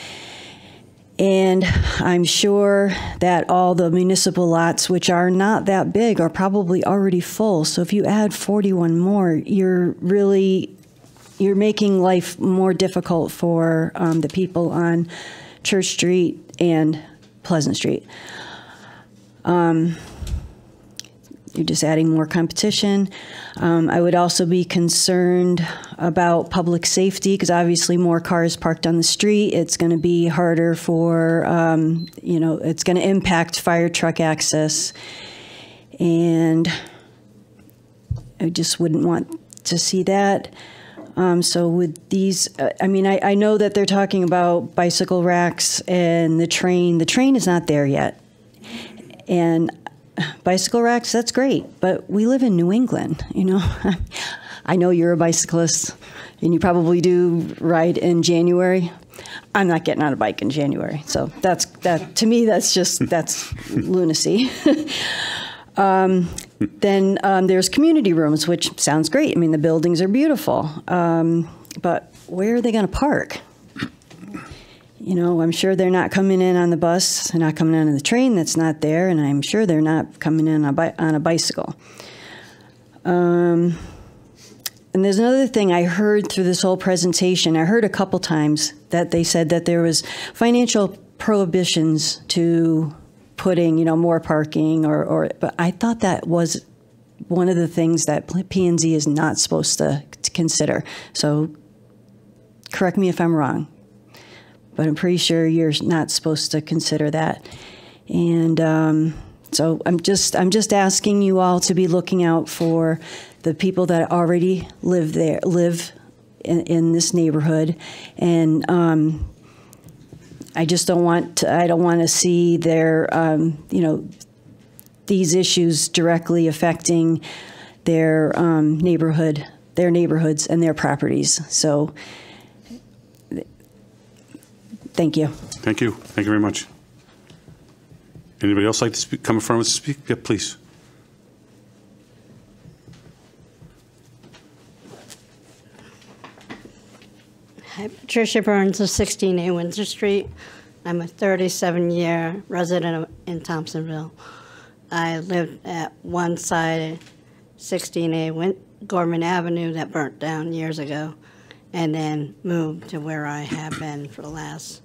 And I'm sure that all the municipal lots, which are not that big, are probably already full. So if you add 41 more, you're making life more difficult for the people on Church Street and Pleasant Street. You're just adding more competition. I would also be concerned about public safety because obviously more cars parked on the street. It's going to be harder for, it's going to impact fire truck access. And I just wouldn't want to see that. So with these, I mean, I know that they're talking about bicycle racks and the train. The train is not there yet. And bicycle racks, that's great, but we live in New England, you know. I know you're a bicyclist, and you probably do ride in January. I'm not getting on a bike in January, so that to me, that's lunacy. Then there's community rooms, which sounds great. I mean, the buildings are beautiful, but where are they going to park? You know, I'm sure they're not coming in on the bus, they're not coming in on the train that's not there, and I'm sure they're not coming in on a bicycle. And there's another thing I heard through this whole presentation. I heard a couple times that they said that there was financial prohibitions to putting, you know, more parking but I thought that was one of the things that P&Z is not supposed to consider. So correct me if I'm wrong, but I'm pretty sure you're not supposed to consider that. And so I'm just asking you all to be looking out for the people that already live in this neighborhood, and I just don't want to see their you know, these issues directly affecting their neighborhoods and their properties. So thank you. Thank you. Thank you very much. Anybody else like to speak, come in front of us to speak? Yeah, please. Hi, Patricia Burns of 16A Windsor Street. I'm a 37-year resident in Thompsonville. I lived at one side of 16A Gorman Avenue that burnt down years ago, and then moved to where I have been for the last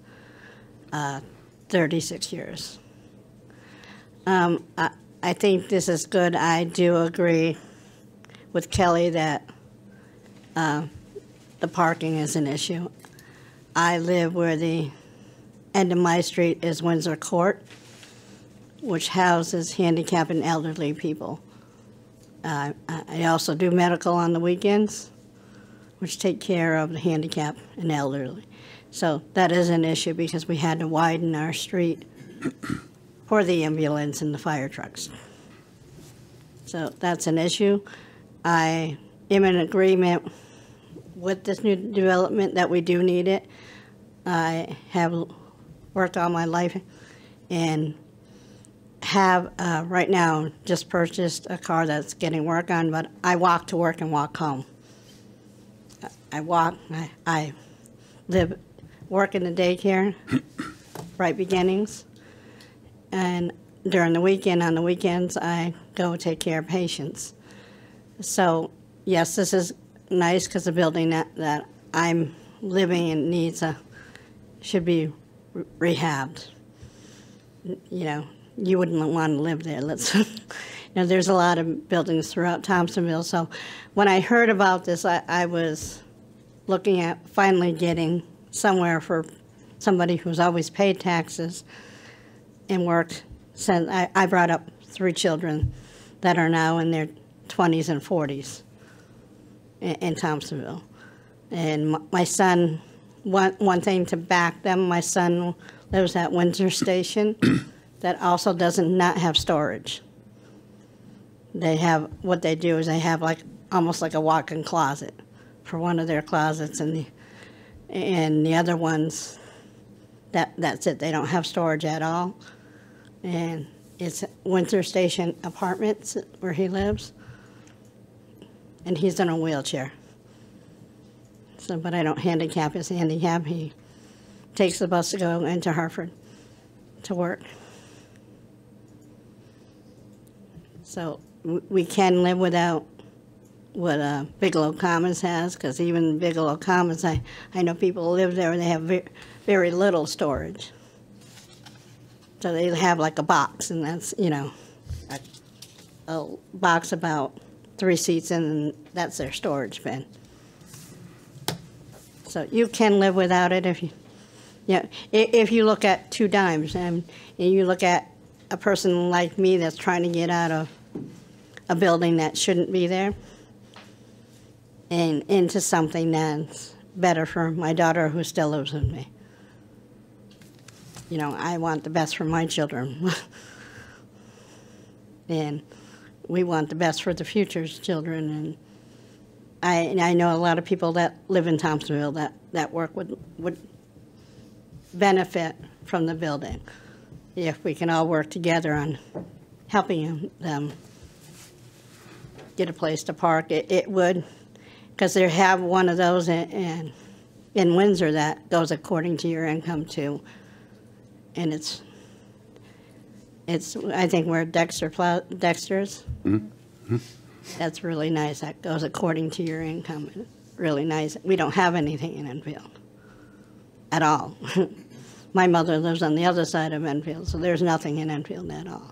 36 years. I think this is good. I do agree with Kelly that the parking is an issue. I live where the end of my street is Windsor Court, which houses handicapped and elderly people. I also do medical on the weekends, which take care of the handicapped and elderly. So that is an issue because we had to widen our street for the ambulance and the fire trucks. So that's an issue. I am in agreement with this new development that we do need it. I have worked all my life and have right now just purchased a car that's getting work on, but I walk to work and walk home. I walk, I work in the daycare, Bright Beginnings, and during the weekend, on the weekends, I go take care of patients. So yes, this is nice because the building that I'm living in should be rehabbed. You know, you wouldn't want to live there. You know, there's a lot of buildings throughout Thompsonville. So when I heard about this, I was looking at finally getting somewhere for somebody who's always paid taxes and worked. Since I brought up 3 children that are now in their 20s and 40s in Thompsonville. And my son, one thing to back them, my son lives at Windsor Station that also doesn't not have storage. They have, what they do is they have almost like a walk-in closet for one of their closets, and the other ones, that's it. They don't have storage at all. And it's Windsor Station Apartments where he lives, and he's in a wheelchair. So, but I don't handicap his handicap. He takes the bus to go into Hartford to work. So we can live without what Bigelow Commons has, because even Bigelow Commons, I know people who live there and they have very little storage. So they have like a box, and that's, you know, a box about 3 seats in, and that's their storage bin. So you can live without it if you look at 2 dimes and you look at a person like me that's trying to get out of a building that shouldn't be there and into something that's better for my daughter who still lives with me. You know, I want the best for my children. And we want the best for the future's children. And I know a lot of people that live in Thompsonville that work would benefit from the building if we can all work together on helping them get a place to park. It would, because they have one of those in Windsor that goes according to your income too. And it's I think where Dexter's. Mm-hmm. That's really nice. That goes according to your income. Really nice. We don't have anything in Enfield at all. My mother lives on the other side of Enfield, so there's nothing in Enfield at all.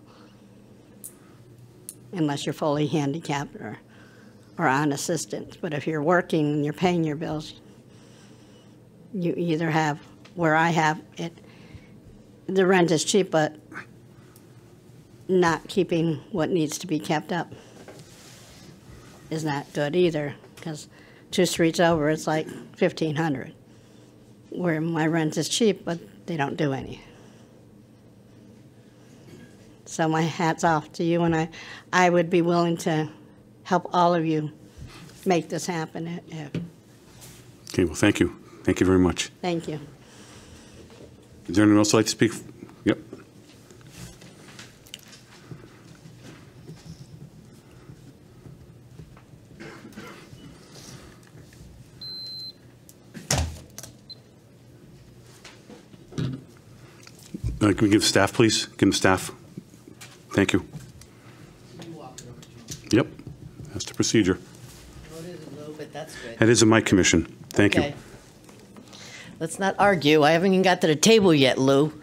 Unless you're fully handicapped or on assistance. But if you're working and you're paying your bills, you either have, where I have it, the rent is cheap, but not keeping what needs to be kept up is not good either, because 2 streets over, it's like $1,500, where my rent is cheap, but they don't do any. So my hat's off to you, and I would be willing to help all of you make this happen. Okay, well, thank you. Thank you very much. Thank you. Is there anyone else who'd like to speak? Yep. Can we give staff, please? Give them staff. Thank you. Yep, that's the procedure. Well, it is a little bit, that's good. That is a mic commission. Thank you. Okay. Let's not argue. I haven't even got to the table yet, Lou.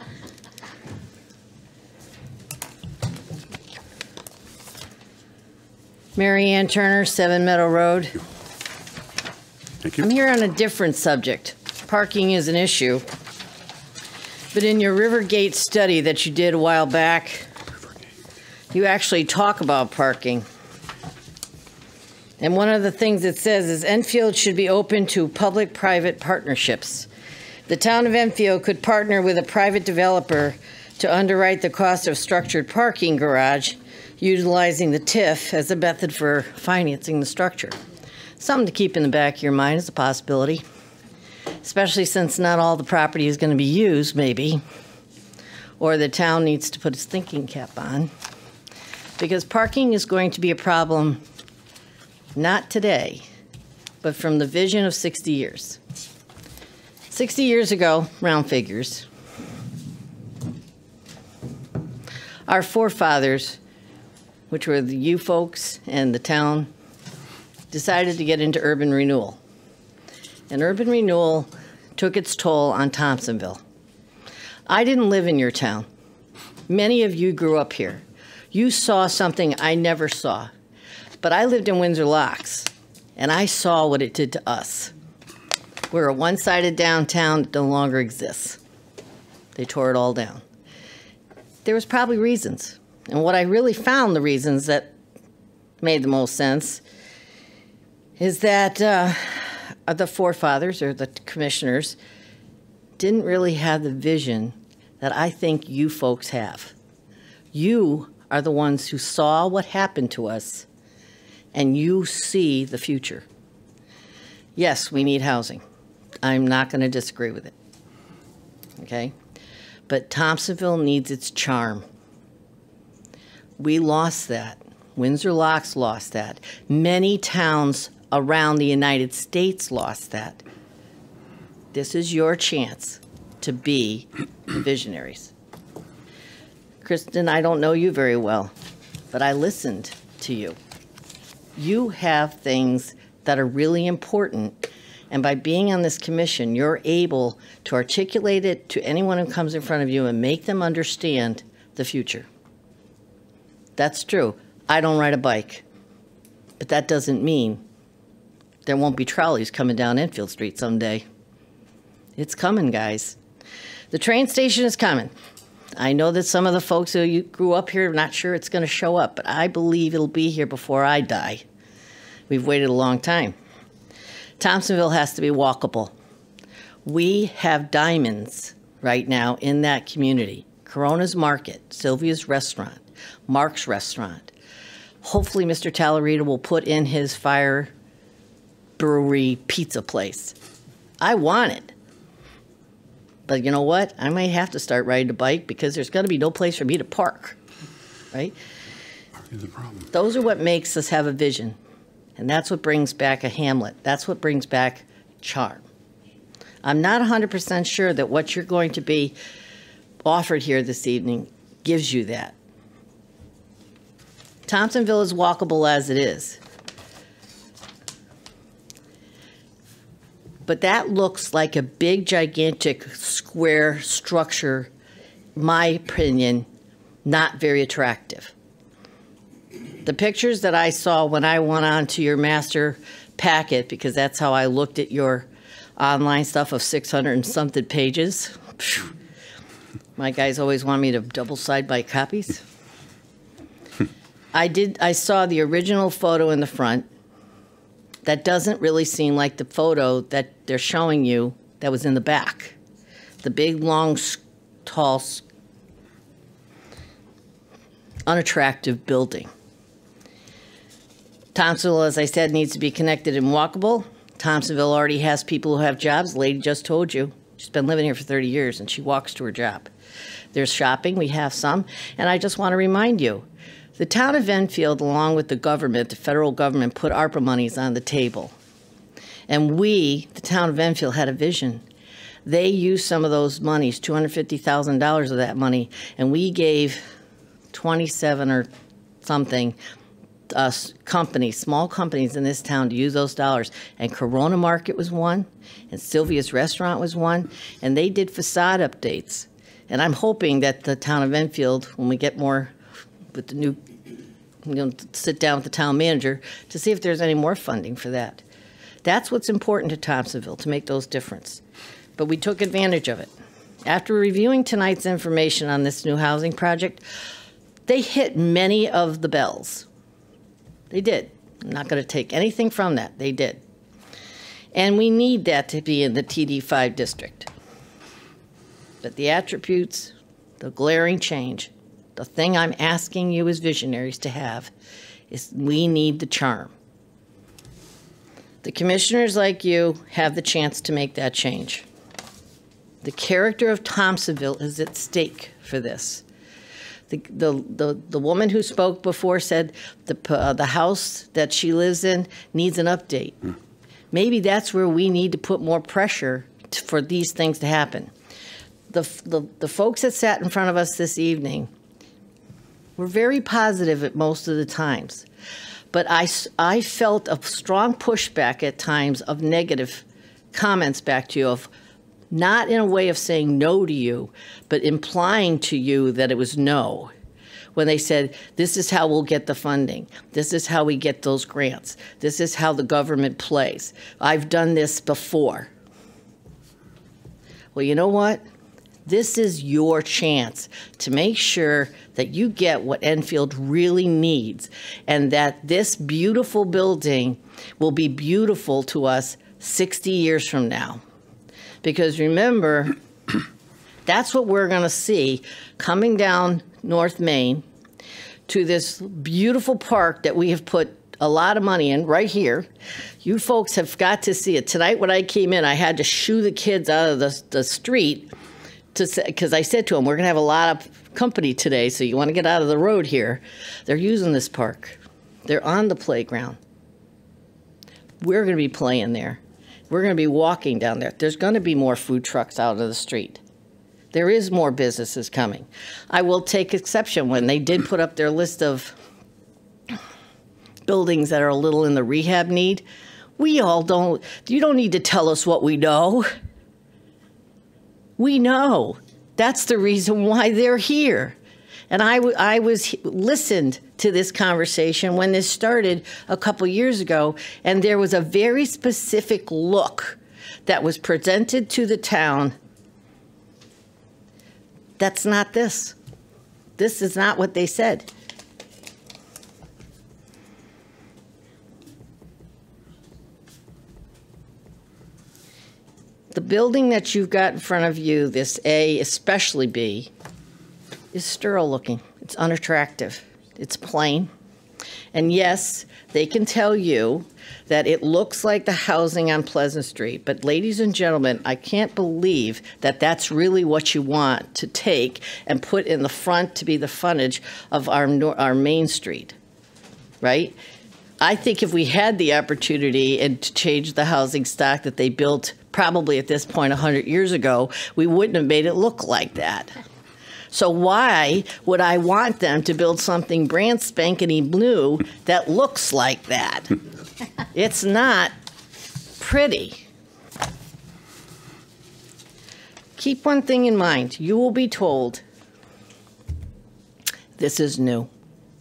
Mary Ann Turner, 7 Meadow Road. Thank you. I'm here on a different subject. Parking is an issue. But in your Rivergate study that you did a while back, you actually talk about parking. And one of the things it says is Enfield should be open to public-private partnerships. The town of Enfield could partner with a private developer to underwrite the cost of structured parking garage, utilizing the TIF as a method for financing the structure. Something to keep in the back of your mind as a possibility, especially since not all the property is going to be used, maybe, or the town needs to put its thinking cap on, because parking is going to be a problem not today, but from the vision of 60 years. 60 years ago, round figures, our forefathers, which were the you folks and the town, decided to get into urban renewal. And urban renewal took its toll on Thompsonville. I didn't live in your town. Many of you grew up here. You saw something I never saw. But I lived in Windsor Locks, and I saw what it did to us. We're a one-sided downtown that no longer exists. They tore it all down. There was probably reasons. And what I really found, the reasons that made the most sense, is that the forefathers or the commissioners didn't really have the vision that I think you folks have. You are the ones who saw what happened to us, and you see the future. Yes, we need housing. I'm not going to disagree with it. Okay? But Thompsonville needs its charm. We lost that. Windsor Locks lost that. Many towns around the United States lost that. This is your chance to be visionaries. Kristen, I don't know you very well, but I listened to you. You have things that are really important, and by being on this commission, you're able to articulate it to anyone who comes in front of you and make them understand the future. That's true. I don't ride a bike, but that doesn't mean there won't be trolleys coming down Enfield Street someday. It's coming, guys. The train station is coming. I know that some of the folks who grew up here are not sure it's going to show up, but I believe it'll be here before I die. We've waited a long time. Thompsonville has to be walkable. We have diamonds right now in that community. Corona's Market, Sylvia's Restaurant, Mark's Restaurant. Hopefully Mr. Tallarita will put in his Fire Brewery pizza place. I want it. But you know what? I might have to start riding a bike because there's going to be no place for me to park, right? Is the problem. Those are what makes us have a vision. And that's what brings back a Hamlet. That's what brings back charm. I'm not 100% sure that what you're going to be offered here this evening gives you that. Thompsonville is walkable as it is. But that looks like a big, gigantic, square structure, my opinion, not very attractive. The pictures that I saw when I went on to your master packet, because that's how I looked at your online stuff of 600 and something pages. Phew. My guys always want me to double side by copies. I saw the original photo in the front. That doesn't really seem like the photo that they're showing you that was in the back. The big, long, tall, unattractive building. Thompsonville, as I said, needs to be connected and walkable. Thompsonville already has people who have jobs. The lady just told you. She's been living here for 30 years, and she walks to her job. There's shopping. We have some. And I just want to remind you, the town of Enfield, along with the government, the federal government, put ARPA monies on the table. And we, the town of Enfield, had a vision. They used some of those monies, $250,000 of that money, and we gave 27 or something companies, small companies in this town to use those dollars. And Corona Market was one, and Sylvia's Restaurant was one, and they did facade updates. And I'm hoping that the town of Enfield, when we get more with the new, sit down with the town manager to see if there's any more funding for that. That's what's important to Thompsonville, to make those difference. But we took advantage of it. After reviewing tonight's information on this new housing project, they hit many of the bells. They did. I'm not going to take anything from that. They did. And we need that to be in the TD5 district. But the attributes, the glaring change, the thing I'm asking you as visionaries to have is we need the charm. The commissioners like you have the chance to make that change. The character of Thompsonville is at stake for this. The woman who spoke before said the house that she lives in needs an update. Maybe that's where we need to put more pressure for these things to happen. The folks that sat in front of us this evening were very positive at most of the times. But I felt a strong pushback at times of negative comments back to you, of not in a way of saying no to you, but implying to you that it was no. When they said, this is how we'll get the funding. This is how we get those grants. This is how the government plays. I've done this before. Well, you know what? This is your chance to make sure that you get what Enfield really needs, and that this beautiful building will be beautiful to us 60 years from now. Because remember, that's what we're going to see coming down North Main to this beautiful park that we have put a lot of money in right here. You folks have got to see it. Tonight when I came in, I had to shoo the kids out of the street because I said to them, we're going to have a lot of company today, so you want to get out of the road here. They're using this park. They're on the playground. We're going to be playing there. We're going to be walking down there. There's going to be more food trucks out of the street. There is more businesses coming. I will take exception when they did put up their list of buildings that are a little in the rehab need. We all don't, you don't need to tell us what we know. We know. That's the reason why they're here. And I was listened to this conversation when this started a couple years ago, and there was a very specific look that was presented to the town That's not this. This is not what they said. The building that you've got in front of you, this A, especially B, is sterile looking. It's unattractive. It's plain. And yes, they can tell you that it looks like the housing on Pleasant Street. But ladies and gentlemen, I can't believe that that's really what you want to take and put in the front to be the frontage of our main street, right? I think if we had the opportunity and to change the housing stock that they built probably at this point 100 years ago, we wouldn't have made it look like that. So why would I want them to build something brand spankety new that looks like that? It's not pretty. Keep one thing in mind. You will be told this is new.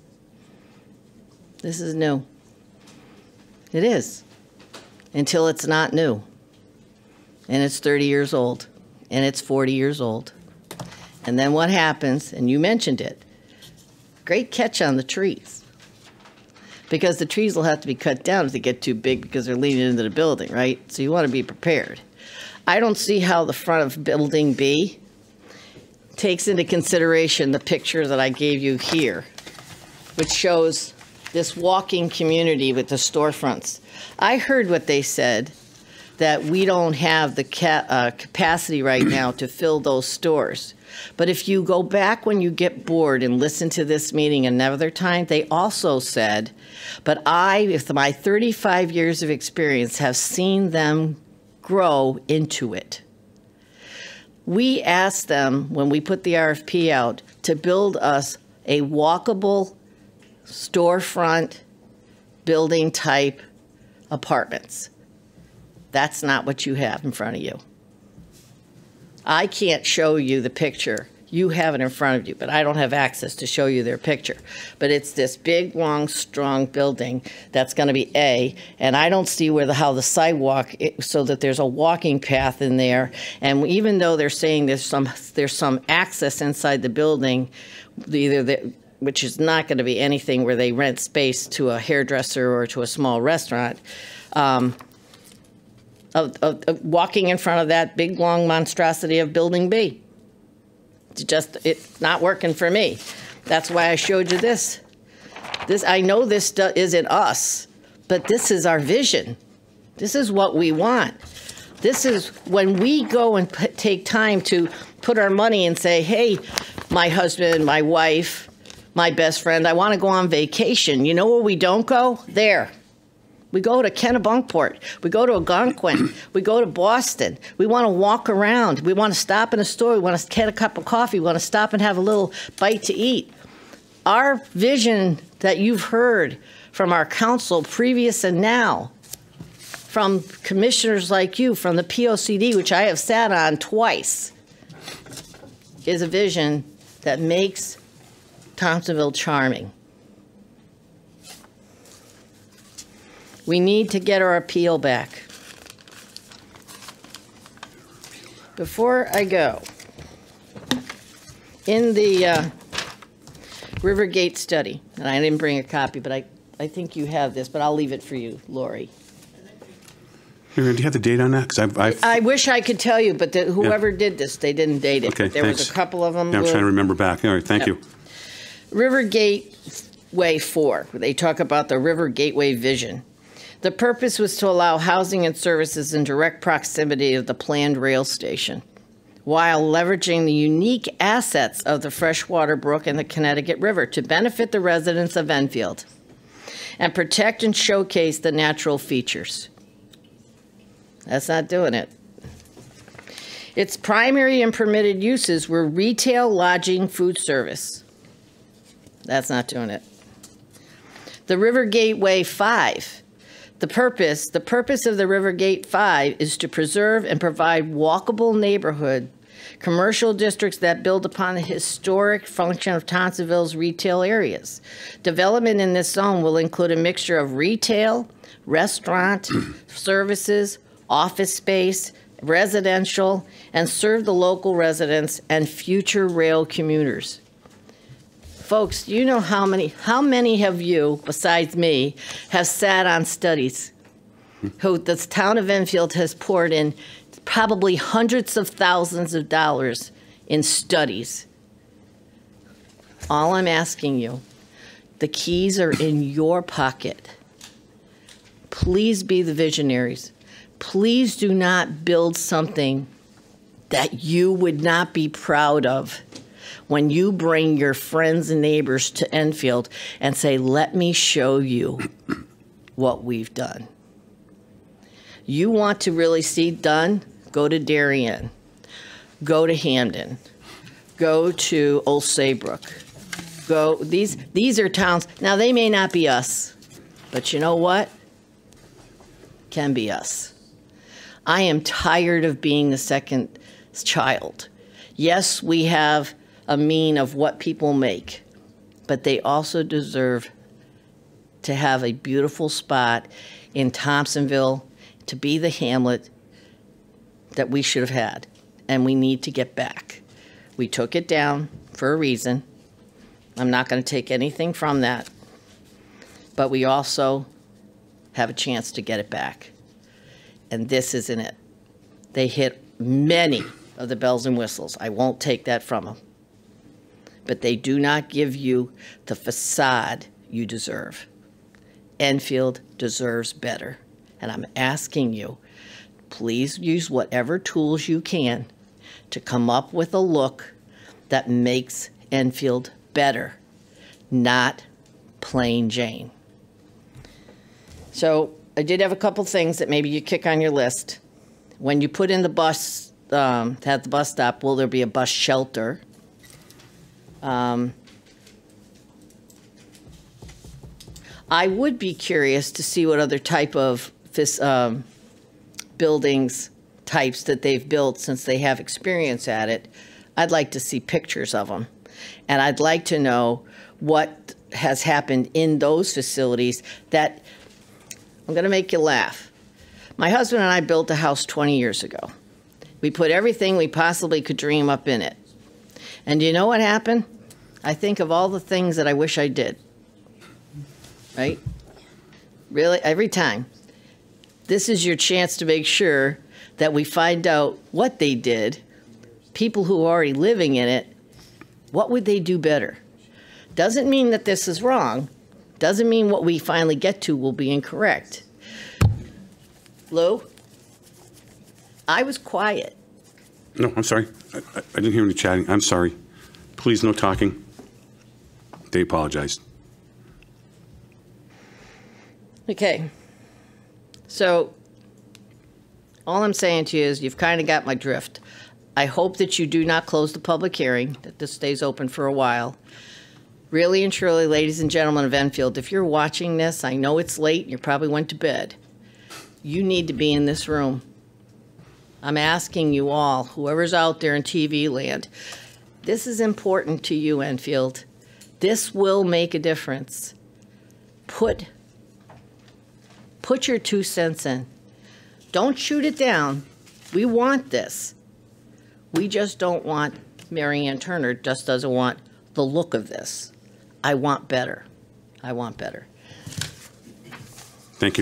This is new. It is. Until it's not new. And it's 30 years old. And it's 40 years old. And then what happens, and you mentioned it, great catch on the trees. Because the trees will have to be cut down if they get too big because they're leaning into the building, right? So you want to be prepared. I don't see how the front of Building B takes into consideration the picture that I gave you here, which shows this walking community with the storefronts. I heard what they said, that we don't have the capacity right now to fill those stores. But if you go back when you get bored and listen to this meeting another time, they also said, but I, with my 35 years of experience, have seen them grow into it. We asked them, when we put the RFP out, to build us a walkable storefront building type apartments. That's not what you have in front of you. I can't show you the picture. You have it in front of you, but I don't have access to show you their picture. But it's this big, long, strong building that's going to be A, and I don't see how the sidewalk, so that there's a walking path in there. And even though they're saying there's some access inside the building, which is not going to be anything where they rent space to a hairdresser or to a small restaurant, walking in front of that big, long monstrosity of Building B. It's not working for me. That's why I showed you this. I know this isn't us, but this is our vision. This is what we want. This is when we go and take time to put our money and say, hey, my husband, my wife, my best friend, I want to go on vacation. You know where we don't go? There. We go to Kennebunkport. We go to Algonquin. We go to Boston. We want to walk around. We want to stop in a store. We want to get a cup of coffee. We want to stop and have a little bite to eat. Our vision that you've heard from our council, previous and now, from commissioners like you, from the POCD, which I have sat on twice, is a vision that makes Thompsonville charming. We need to get our appeal back. Before I go, in the Rivergate study, and I didn't bring a copy, but I think you have this, but I'll leave it for you, Lori. Do you have the date on that? 'Cause I wish I could tell you, but whoever did this, they didn't date it. Okay, there thanks. was a couple of them. Yeah, I'm trying to remember back. All right, thank you. River Gateway 4, where they talk about the River Gateway vision. The purpose was to allow housing and services in direct proximity of the planned rail station, while leveraging the unique assets of the freshwater brook and the Connecticut River to benefit the residents of Enfield and protect and showcase the natural features. That's not doing it. Its primary and permitted uses were retail, lodging, food service. That's not doing it. The River Gateway 5. The purpose of the Rivergate 5 is to preserve and provide walkable neighborhood commercial districts that build upon the historic function of Thompsonville's retail areas. Development in this zone will include a mixture of retail, restaurant, services, office space, residential, and serve the local residents and future rail commuters. Folks, do you know how many of you, besides me, have sat on studies who the town of Enfield has poured in probably hundreds of thousands of dollars in studies? All I'm asking you, the keys are in your pocket. Please be the visionaries. Please do not build something that you would not be proud of when you bring your friends and neighbors to Enfield and say, let me show you what we've done. You want to really see done? Go to Darien. Go to Hamden. Go to Old Saybrook. Go, these are towns, now they may not be us, but you know what? Can be us. I am tired of being the second child. Yes, we have a mean of what people make, but they also deserve to have a beautiful spot in Thompsonville, to be the hamlet that we should have had, and we need to get back. We took it down for a reason. I'm not going to take anything from that, but we also have a chance to get it back, and this isn't it. They hit many of the bells and whistles. I won't take that from them, but they do not give you the facade you deserve. Enfield deserves better. And I'm asking you, please use whatever tools you can to come up with a look that makes Enfield better, not plain Jane. So I did have a couple things that maybe you kick on your list. When you put in the bus, at the bus stop, will there be a bus shelter? I would be curious to see what other type of buildings types that they've built since they have experience at it. I'd like to see pictures of them. And I'd like to know what has happened in those facilities that, I'm going to make you laugh. My husband and I built a house 20 years ago. We put everything we possibly could dream up in it. And do you know what happened? I think of all the things that I wish I did. Right? Really, every time. This is your chance to make sure that we find out what they did, people who are already living in it, what would they do better? Doesn't mean that this is wrong. Doesn't mean what we finally get to will be incorrect. Lou? I was quiet. No, I'm sorry. I didn't hear any chatting. I'm sorry. Please, no talking. They apologized. Okay. So all I'm saying to you is you've kind of got my drift. I hope that you do not close the public hearing, that this stays open for a while. Really and truly, ladies and gentlemen of Enfield, if you're watching this, I know it's late and you probably went to bed. You need to be in this room. I'm asking you all, whoever's out there in TV land, this is important to you, Enfield. This will make a difference. Put your 2 cents in. Don't shoot it down. We want this. We just don't want, Mary Ann Turner just doesn't want the look of this. I want better. I want better. Thank you.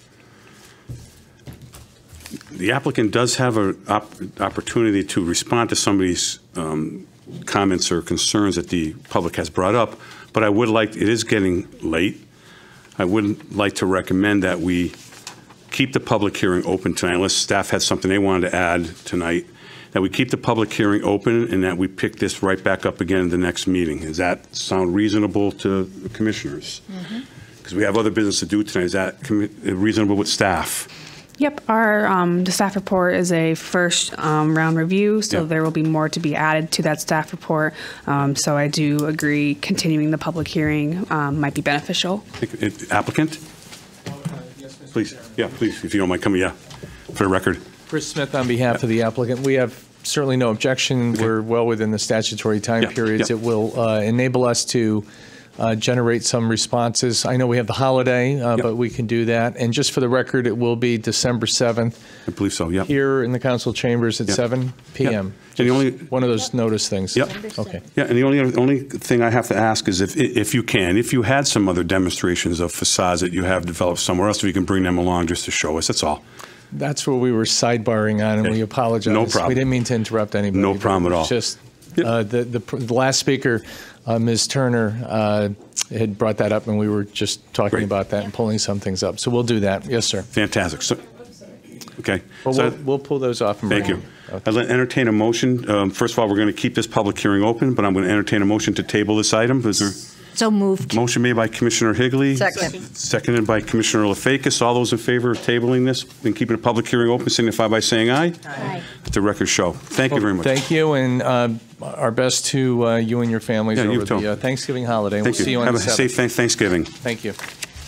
The applicant does have an opportunity to respond to some of these comments or concerns that the public has brought up, but I would like, it is getting late. I would like to recommend that we keep the public hearing open tonight, unless staff has something they wanted to add tonight, that we keep the public hearing open and that we pick this right back up again in the next meeting. Does that sound reasonable to the commissioners? Because we have other business to do tonight. Is that reasonable with staff? Yep, the staff report is a first round review, so there will be more to be added to that staff report. So I do agree continuing the public hearing might be beneficial. Applicant? Please, yeah, please, if you don't mind coming, for the record. Chris Smith on behalf of the applicant. We have certainly no objection. We're well within the statutory time periods. It will enable us to generate some responses. I know we have the holiday, but we can do that. And just for the record, it will be December 7th. I believe so, yep. Here in the council chambers at 7 p.m. And the only one of those notice things. Yep. Okay. Yeah, and the only thing I have to ask is if you had some other demonstrations of facades that you have developed somewhere else, if you can bring them along just to show us, that's all. That's where we were sidebarring on, and we apologize. No problem. We didn't mean to interrupt anybody. No problem at all. Just the last speaker, Ms. Turner, had brought that up, and we were just talking about that and pulling some things up. So we'll do that. Yes, sir. Fantastic. So, okay. Well, So- we'll pull those off. And Thank bring you. them. I'll entertain a motion. First of all, we're going to keep this public hearing open, but I'm going to entertain a motion to table this item. Is there So moved. motion made by Commissioner Higley? Second. Seconded by Commissioner LaFakis. All those in favor of tabling this and keeping the public hearing open signify by saying aye. Aye. Let the record show. Thank you very much. Thank you, and our best to you and your families Yeah, you over too. the Thanksgiving holiday. Thank We'll see you on Have the a 7th. safe Thanksgiving. Thank you.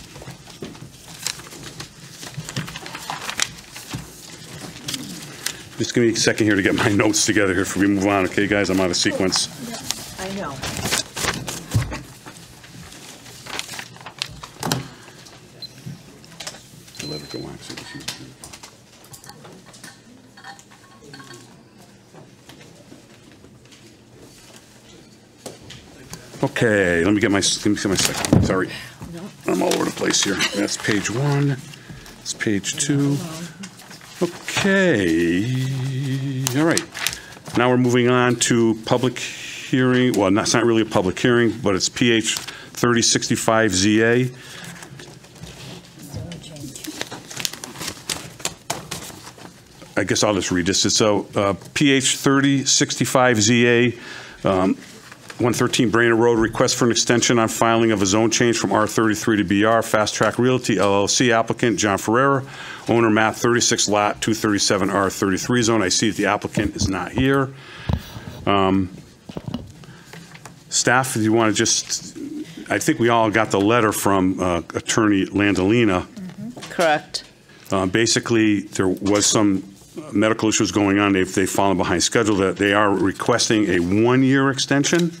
Just give me a second here to get my notes together here before we move on. Okay, guys, I'm out of sequence. I know. Let it go on. Okay, let me get my second. Sorry, I'm all over the place here. That's page 1. That's page 2. Okay, all right. Now we're moving on to public hearing. Well, it's not really a public hearing, but it's PH 3065ZA. I guess I'll just read this. It's PH 3065ZA, 113 Brainerd Road, request for an extension on filing of a zone change from R33 to BR, Fast Track Realty LLC, applicant John Ferreira, owner map 36 lot 237 R33 zone. I see that the applicant is not here. Staff, if you want to just, I think we all got the letter from Attorney Landolina. Correct. Basically, there was some medical issues going on. They've fallen behind schedule. That they are requesting a 1-year extension.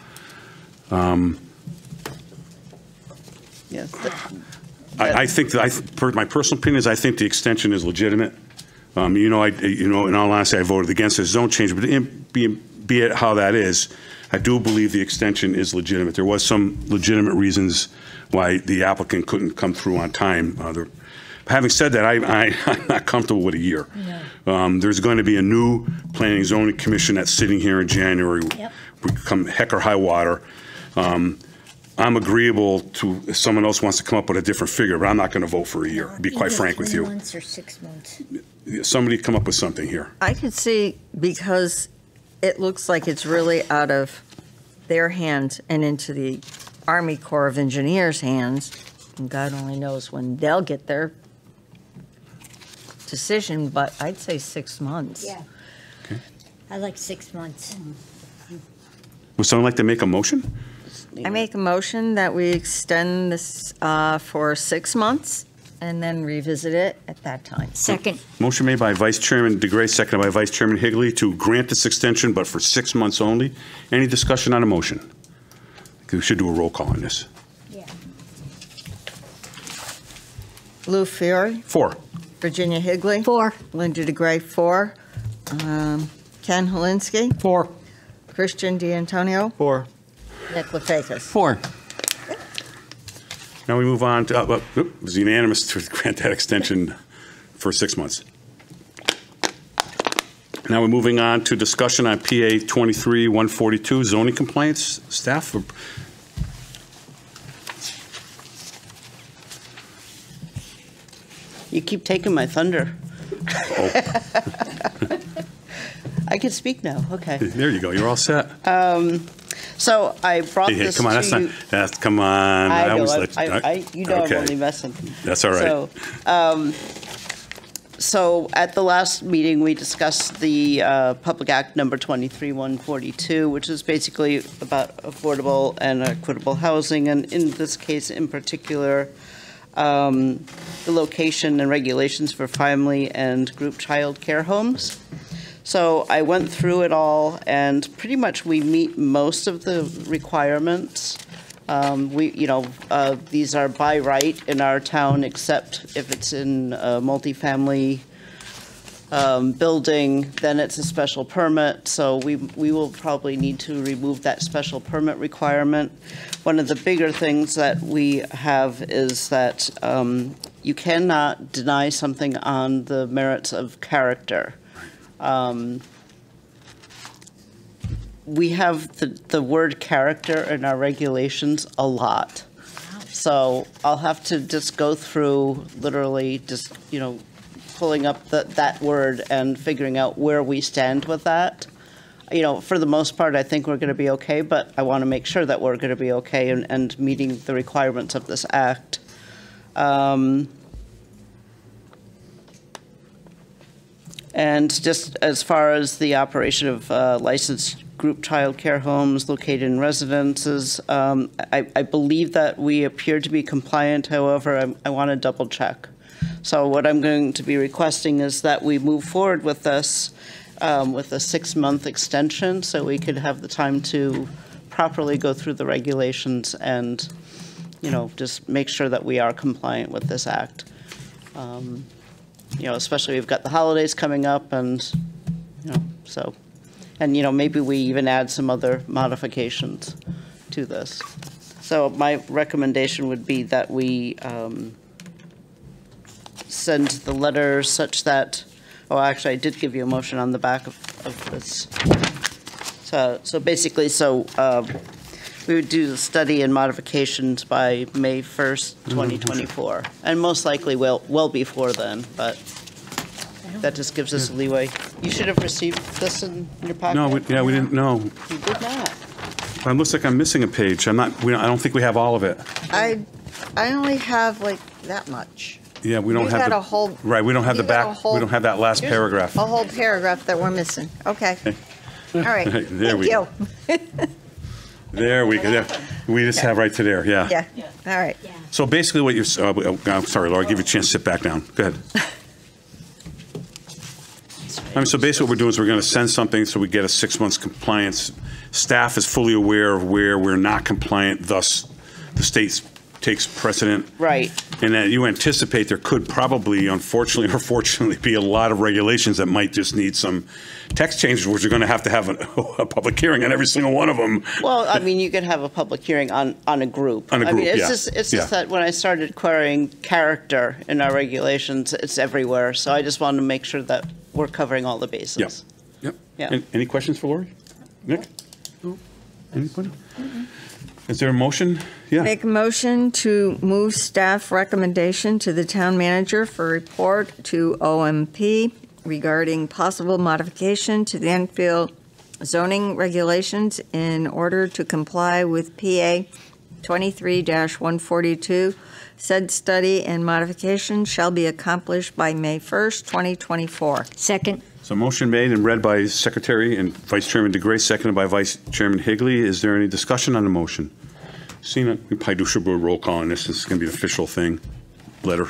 Yes. I think that my personal opinion is I think the extension is legitimate. In all honesty, I voted against this zone change, but be it how that is, I do believe the extension is legitimate. There was some legitimate reasons why the applicant couldn't come through on time. Having said that, I'm not comfortable with a year. No. There's going to be a new Planning and Zoning Commission that's sitting here in January. Yep. Come heck or high water. I'm agreeable to if someone else wants to come up with a different figure, but I'm not going to vote for a year, to be quite frank with 3 you. months or 6 months? Somebody come up with something here. I could see, because it looks like it's really out of their hands and into the Army Corps of Engineers' hands, and God only knows when they'll get their decision, but I'd say 6 months. Yeah. I like 6 months. Would someone like to make a motion? I make a motion that we extend this for 6 months and then revisit it at that time. Second. Motion made by Vice Chairman DeGray, seconded by Vice Chairman Higley to grant this extension, but for 6 months only. Any discussion on a motion? We should do a roll call on this. Yeah. Lou Fiore, 4. Virginia Higley. 4. Linda DeGray, 4. Ken Helinski. 4. Christian D'Antonio. 4. Nick Lefakis. 4. Now we move on to, it was unanimous to grant that extension for 6 months. Now we're moving on to discussion on PA 23-142, zoning compliance. Staff? You keep taking my thunder. I can speak now, okay. There you go, you're all set. So I brought Hey, this come on, to you. come on. I know, always you know okay. I'm only messing. That's all right. So at the last meeting, we discussed the Public Act number 23-142, which is basically about affordable and equitable housing, and in this case in particular, the location and regulations for family and group child care homes. So I went through it all, and pretty much we meet most of the requirements These are by right in our town, except if it's in a multifamily building, then it's a special permit. So we will probably need to remove that special permit requirement. One of the bigger things that we have is that you cannot deny something on the merits of character. We have the word character in our regulations a lot. So I'll have to just go through literally just, pulling up that word and figuring out where we stand with that. For the most part, I think we're going to be okay, but I want to make sure that we're going to be okay and meeting the requirements of this act. And just as far as the operation of licensed group child care homes located in residences, I believe that we appear to be compliant. However, I want to double check. So what I'm going to be requesting is that we move forward with this with a 6-month extension so we could have the time to properly go through the regulations and, just make sure that we are compliant with this act. Especially we've got the holidays coming up and, maybe we even add some other modifications to this. So my recommendation would be that we send the letter such that, actually, I did give you a motion on the back of this. So basically, we would do the study and modifications by May 1st, 2024. And most likely well before then, but that just gives us leeway. You should have received this in your packet. No, we didn't know. You did not. It looks like I'm missing a page. I don't think we have all of it. I only have like that much. Yeah, we don't You have got the a whole- right. We don't have you the got a back. whole- We don't have that last Here's paragraph. A whole paragraph that we're missing. Okay. All right. There Thank we you. go. There we go. There. We just have right to there. Yeah. Yeah. All right. So basically, what you're. I'm sorry, Laura. I'll give you a chance to sit back down. Go ahead. So basically, what we're doing is we're going to send something so we get a 6 months compliance. Staff is fully aware of where we're not compliant. Thus, the state takes precedent. Right. And that you anticipate there could probably, unfortunately or fortunately, be a lot of regulations that might just need some text changes, which are going to have a public hearing on every single one of them. Well, I mean, you could have a public hearing on a group. On a group, It's just that when I started querying character in our regulations, it's everywhere. So I just wanted to make sure that we're covering all the bases. Yep. Yeah. Any questions for Lori? Nick? No. Anybody? Is there a motion? Yeah. Make a motion to move staff recommendation to the town manager for report to OMP regarding possible modification to the Enfield zoning regulations in order to comply with PA 23-142. Said study and modification shall be accomplished by May 1st, 2024. Second. So motion made and read by Secretary and Vice Chairman DeGray, seconded by Vice Chairman Higley. Is there any discussion on the motion? Seeing it, we probably should do a roll call on this. This is going to be an official thing. Letter.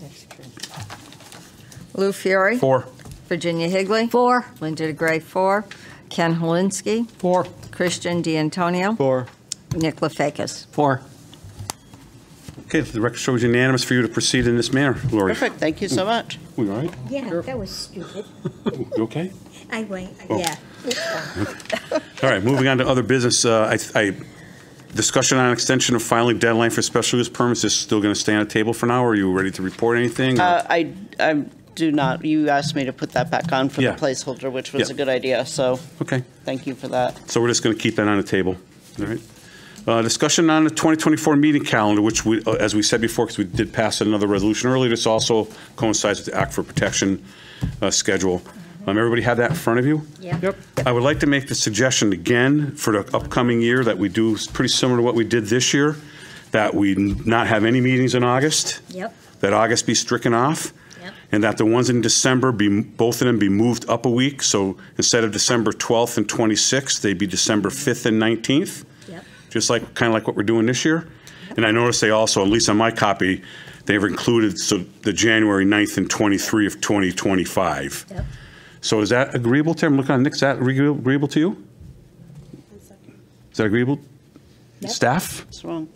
Lou Fiore. 4. Virginia Higley. 4. Linda DeGray, 4. Ken Helinski. 4. Christian D'Antonio. 4. Nick Lefakis. 4. Okay, the record shows unanimous for you to proceed in this manner, Lori. Perfect. Thank you so much. We all right? Yeah, that was stupid. You okay? I went, Oh. yeah. All right, moving on to other business. Discussion on extension of filing deadline for special use permits is still going to stay on the table for now, or are you ready to report anything? I do not. You asked me to put that back on for Yeah. the placeholder, which was Yeah. a good idea. So Okay. thank you for that. So we're just going to keep that on the table. All right. Discussion on the 2024 meeting calendar, which we, as we said before, because we did pass another resolution earlier, this also coincides with the Act for Protection schedule. Everybody have that in front of you? Yep. I would like to make the suggestion again for the upcoming year that we do pretty similar to what we did this year, that we not have any meetings in August, Yep. that August be stricken off, and that the ones in December, both of them be moved up a week. So instead of December 12th and 26th, they'd be December 5th and 19th. Just like kind of like what we're doing this year. And I noticed they also, at least on my copy, they've included the January 9th and 23 of 2025. Yep. So is that agreeable to, I'm looking on Nick, is that agreeable to you? Is that agreeable? Staff? What's wrong?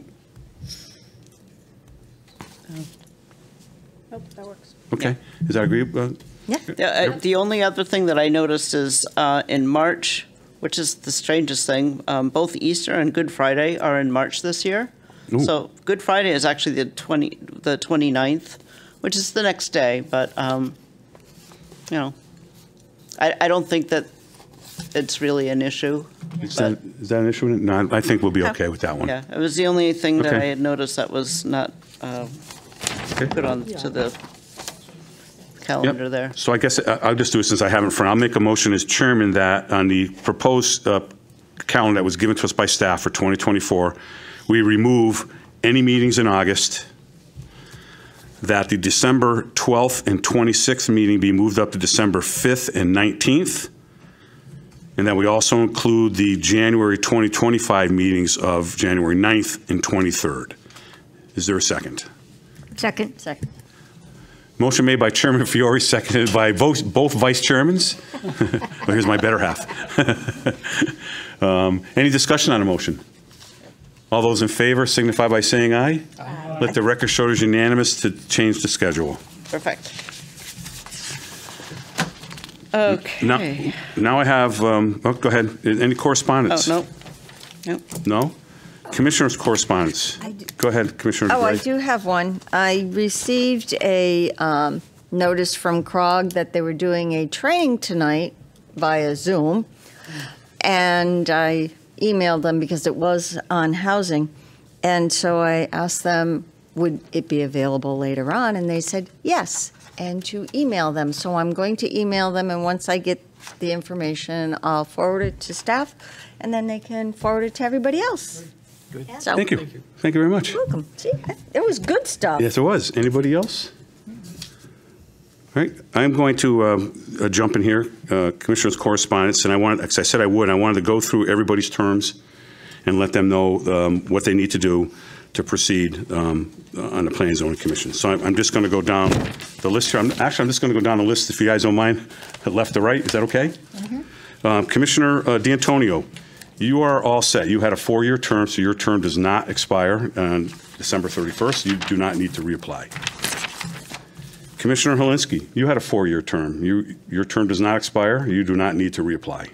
Nope, that works. Okay. Is that agreeable? Yeah, the only other thing that I noticed is in March, which is the strangest thing, both Easter and Good Friday are in March this year. Ooh. So Good Friday is actually the 29th, which is the next day, but, you know, I don't think that it's really an issue. Is that an issue? No, I think we'll be okay with that one. Yeah, it was the only thing that Okay. I had noticed that was not put on to the calendar there. So I guess I'll just do it since I have it in front. I'll make a motion as chairman that on the proposed calendar that was given to us by staff for 2024, we remove any meetings in August, that the December 12th and 26th meeting be moved up to December 5th and 19th, and that we also include the January 2025 meetings of January 9th and 23rd. Is there a second? Second. Motion made by Chairman Fiore, seconded by both vice chairmans. Well, here's my better half. Any discussion on the motion? All those in favor signify by saying aye. Aye. Let the record show it is unanimous to change the schedule. Perfect. Okay. Now I have, go ahead. Any correspondence? Oh, no. No? Commissioner's correspondence. Go ahead, Commissioner Oh, I DeGray. do have one. I received a notice from CROG that they were doing a training tonight via Zoom, and I emailed them because it was on housing, and so I asked them, would it be available later on, and they said yes, and to email them. So I'm going to email them, and once I get the information, I'll forward it to staff, and then they can forward it to everybody else. Good. So, Thank you. Thank you very much. You're welcome. See, it was good stuff. Yes, it was. Anybody else? All right, I'm going to jump in here, Commissioner's correspondence, and I wanted, as I said I wanted to go through everybody's terms and let them know what they need to do to proceed on the Planning and Zoning Commission. So I'm just going to go down the list here. I'm just going to go down the list, if you guys don't mind, left to right. Is that okay? Commissioner D'Antonio, you are all set. You had a 4-year term, so your term does not expire on December 31st. You do not need to reapply. Commissioner Helinski, you had a 4-year term. Your term does not expire. You do not need to reapply.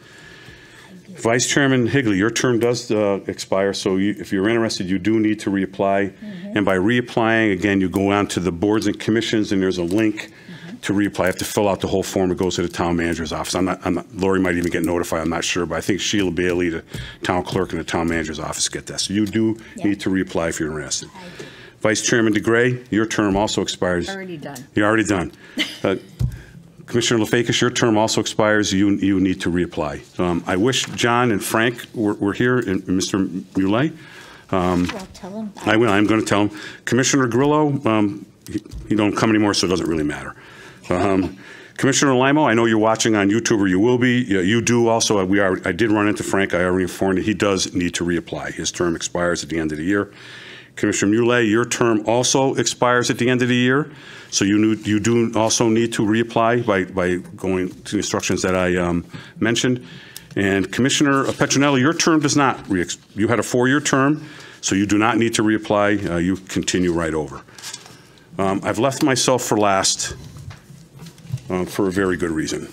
Vice Chairman Higley, your term does expire, so if you're interested, you do need to reapply. And by reapplying, again, you go on to the boards and commissions, and there's a link to reapply. You have to fill out the whole form. It goes to the town manager's office. I'm not, Lori might even get notified, I'm not sure, but I think Sheila Bailey, the town clerk, and the town manager's office get that. So you do need to reapply if you're interested. Vice Chairman DeGray, your term also expires. Already done. You're already done. Commissioner LaFakis, your term also expires. You need to reapply. I wish John and Frank were here, and Mr. Muley. I'll tell him. I will. I'm going to tell him. Commissioner Grillo, he don't come anymore, so it doesn't really matter. Commissioner Limo, I know you're watching on YouTube, or you will be. You do also. I did run into Frank. I already informed you. He does need to reapply. His term expires at the end of the year. Commissioner Muley, your term also expires at the end of the year, so you do also need to reapply by going to the instructions that I mentioned. And Commissioner Petronelli, your term does not. You had a 4-year term, so you do not need to reapply. You continue right over. I've left myself for last for a very good reason.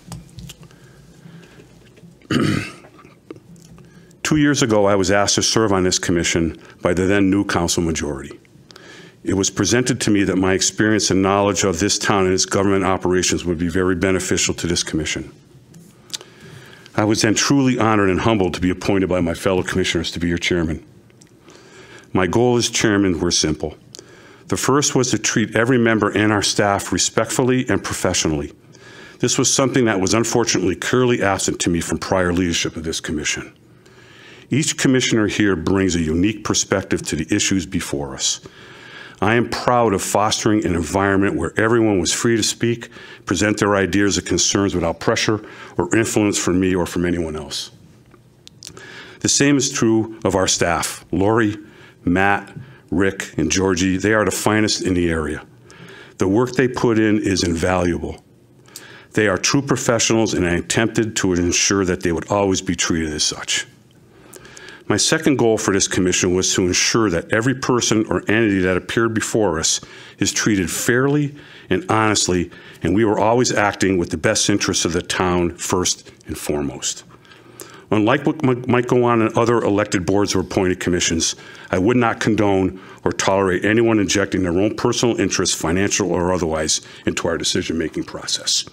2 years ago, I was asked to serve on this commission by the then new council majority. It was presented to me that my experience and knowledge of this town and its government operations would be very beneficial to this commission. I was then truly honored and humbled to be appointed by my fellow commissioners to be your chairman. My goal as chairman were simple. The first was to treat every member and our staff respectfully and professionally. This was something that was unfortunately clearly absent to me from prior leadership of this commission. Each commissioner here brings a unique perspective to the issues before us. I am proud of fostering an environment where everyone was free to speak, present their ideas and concerns without pressure or influence from me or from anyone else. The same is true of our staff. Lori, Matt, Rick, and Georgie, they are the finest in the area. The work they put in is invaluable. They are true professionals, and I attempted to ensure that they would always be treated as such. My second goal for this commission was to ensure that every person or entity that appeared before us is treated fairly and honestly, and we were always acting with the best interests of the town first and foremost. Unlike what might go on in other elected boards or appointed commissions, I would not condone or tolerate anyone injecting their own personal interests, financial or otherwise, into our decision-making process.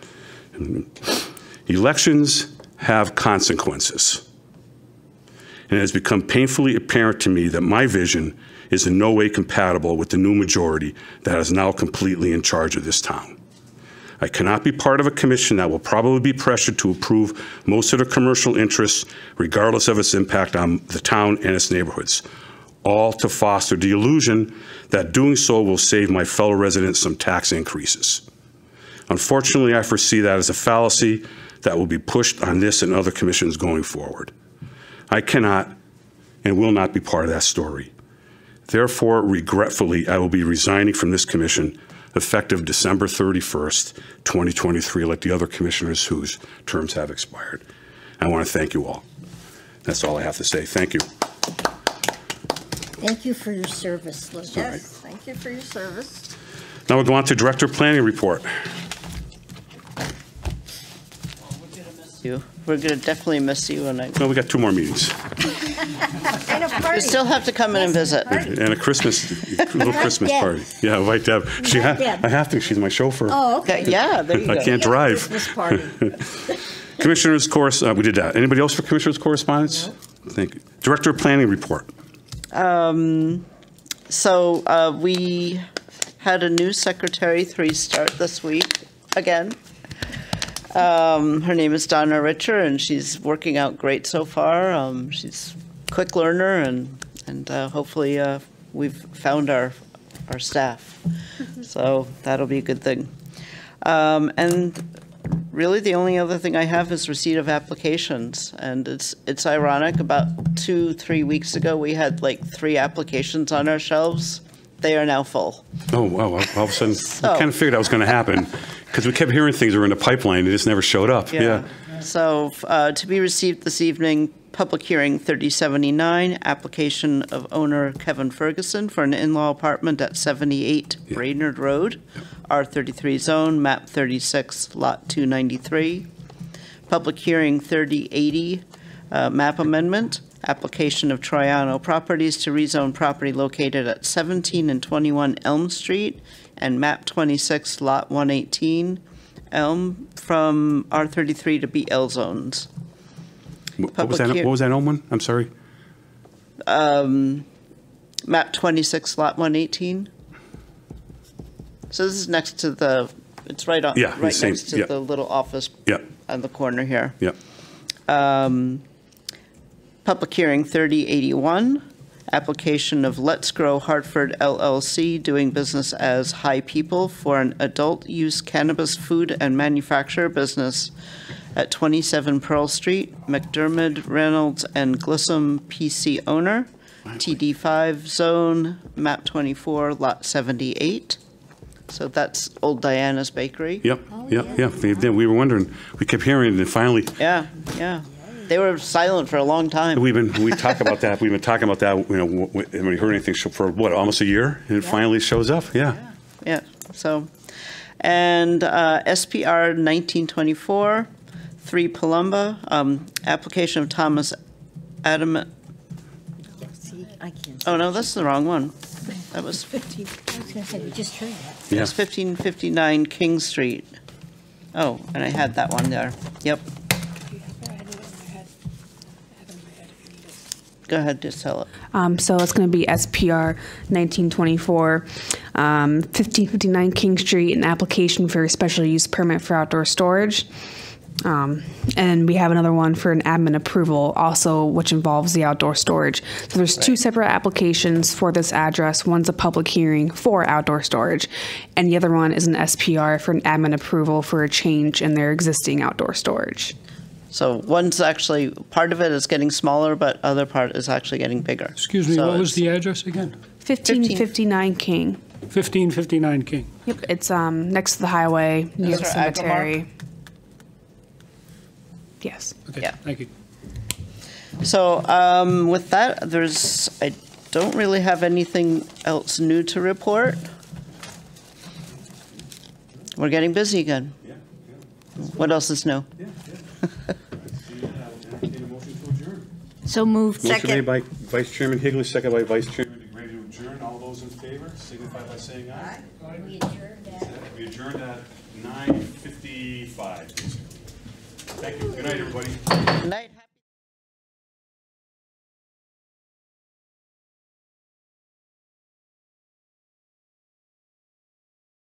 Elections have consequences. And it has become painfully apparent to me that my vision is in no way compatible with the new majority that is now completely in charge of this town. I cannot be part of a commission that will probably be pressured to approve most of the commercial interests, regardless of its impact on the town and its neighborhoods, all to foster the illusion that doing so will save my fellow residents some tax increases. Unfortunately, I foresee that as a fallacy that will be pushed on this and other commissions going forward. I cannot and will not be part of that story. Therefore, regretfully, I will be resigning from this commission effective December 31st, 2023, like the other commissioners whose terms have expired. I want to thank you all. That's all I have to say. Thank you. Thank you for your service, Liz. All right. Thank you for your service. Now we'll go on to Director of Planning report. We're going to definitely miss you. And Well, we got 2 more meetings. And a party. You still have to come in and visit. And a little Christmas Deb. party. Yeah, invite Deb. Invite Deb. I have to. She's my chauffeur. Oh, okay. Yeah, there you go. I can't drive. Christmas party. Commissioners' we did that. Anybody else for Commissioners' correspondence? No. Thank you. Director of Planning report. So we had a new secretary 3 start this week again. Her name is Donna Richer, and she's working out great so far. She's a quick learner, and hopefully we've found our staff. So that'll be a good thing. And really the only other thing I have is receipt of applications. And it's ironic, about 2-3 weeks ago, we had like 3 applications on our shelves. They are now full. Oh, wow. All of a sudden, we kind of figured that was going to happen because we kept hearing things that were in the pipeline. It just never showed up. Yeah. So to be received this evening, public hearing 3079, application of owner Kevin Ferguson for an in-law apartment at 78 Brainerd Road, R33 zone, map 36, lot 293. Public hearing 3080, map amendment. Application of Troiano Properties to rezone property located at 17 and 21 Elm Street and map 26, lot 118, Elm, from R33 to BL zones. What was that Elm one? I'm sorry. Map 26, lot 118. So this is next to the, it's right on, right next to the little office on the corner here. Public hearing 3081, application of Let's Grow Hartford LLC, doing business as High People for an adult use cannabis food and manufacturer business at 27 Pearl Street, McDermott, Reynolds, and Glissom PC owner, TD5 zone, map 24, lot 78. So that's Old Diana's Bakery. Yep. We were wondering. We kept hearing it, and finally. Yeah. They were silent for a long time. We talk about that. We've been talking about that. You know, when we heard anything for what, almost a year, and it finally shows up. Yeah. So, and SPR 1924, 3 Palumba, application of Thomas Adam. I can't. Oh no, that's the wrong one. That was 15. I was going to say we just heard that. It was 1559 King Street. Oh, and I had that one there. Yep. Go ahead, just tell it. So it's going to be SPR 1924, 1559 King Street, an application for a special use permit for outdoor storage. And we have another one for an admin approval also, which involves the outdoor storage. So there's 2 separate applications for this address. One's a public hearing for outdoor storage, and the other one is an SPR for an admin approval for a change in their existing outdoor storage. So one's actually, part of it is getting smaller, but other part is actually getting bigger. Excuse me, so what was the address again? 1559 King. 1559 King. Yep, it's next to the highway, near the cemetery. Yes. Okay, yeah. Thank you. So with that, I don't really have anything else new to report. We're getting busy again. What else is new? So moved. Motion made by Vice Chairman Higley, second by Vice Chairman DeGray to adjourn. All those in favor signify by saying aye. We adjourned at 9:55. Thank you. Good night, everybody. Good night.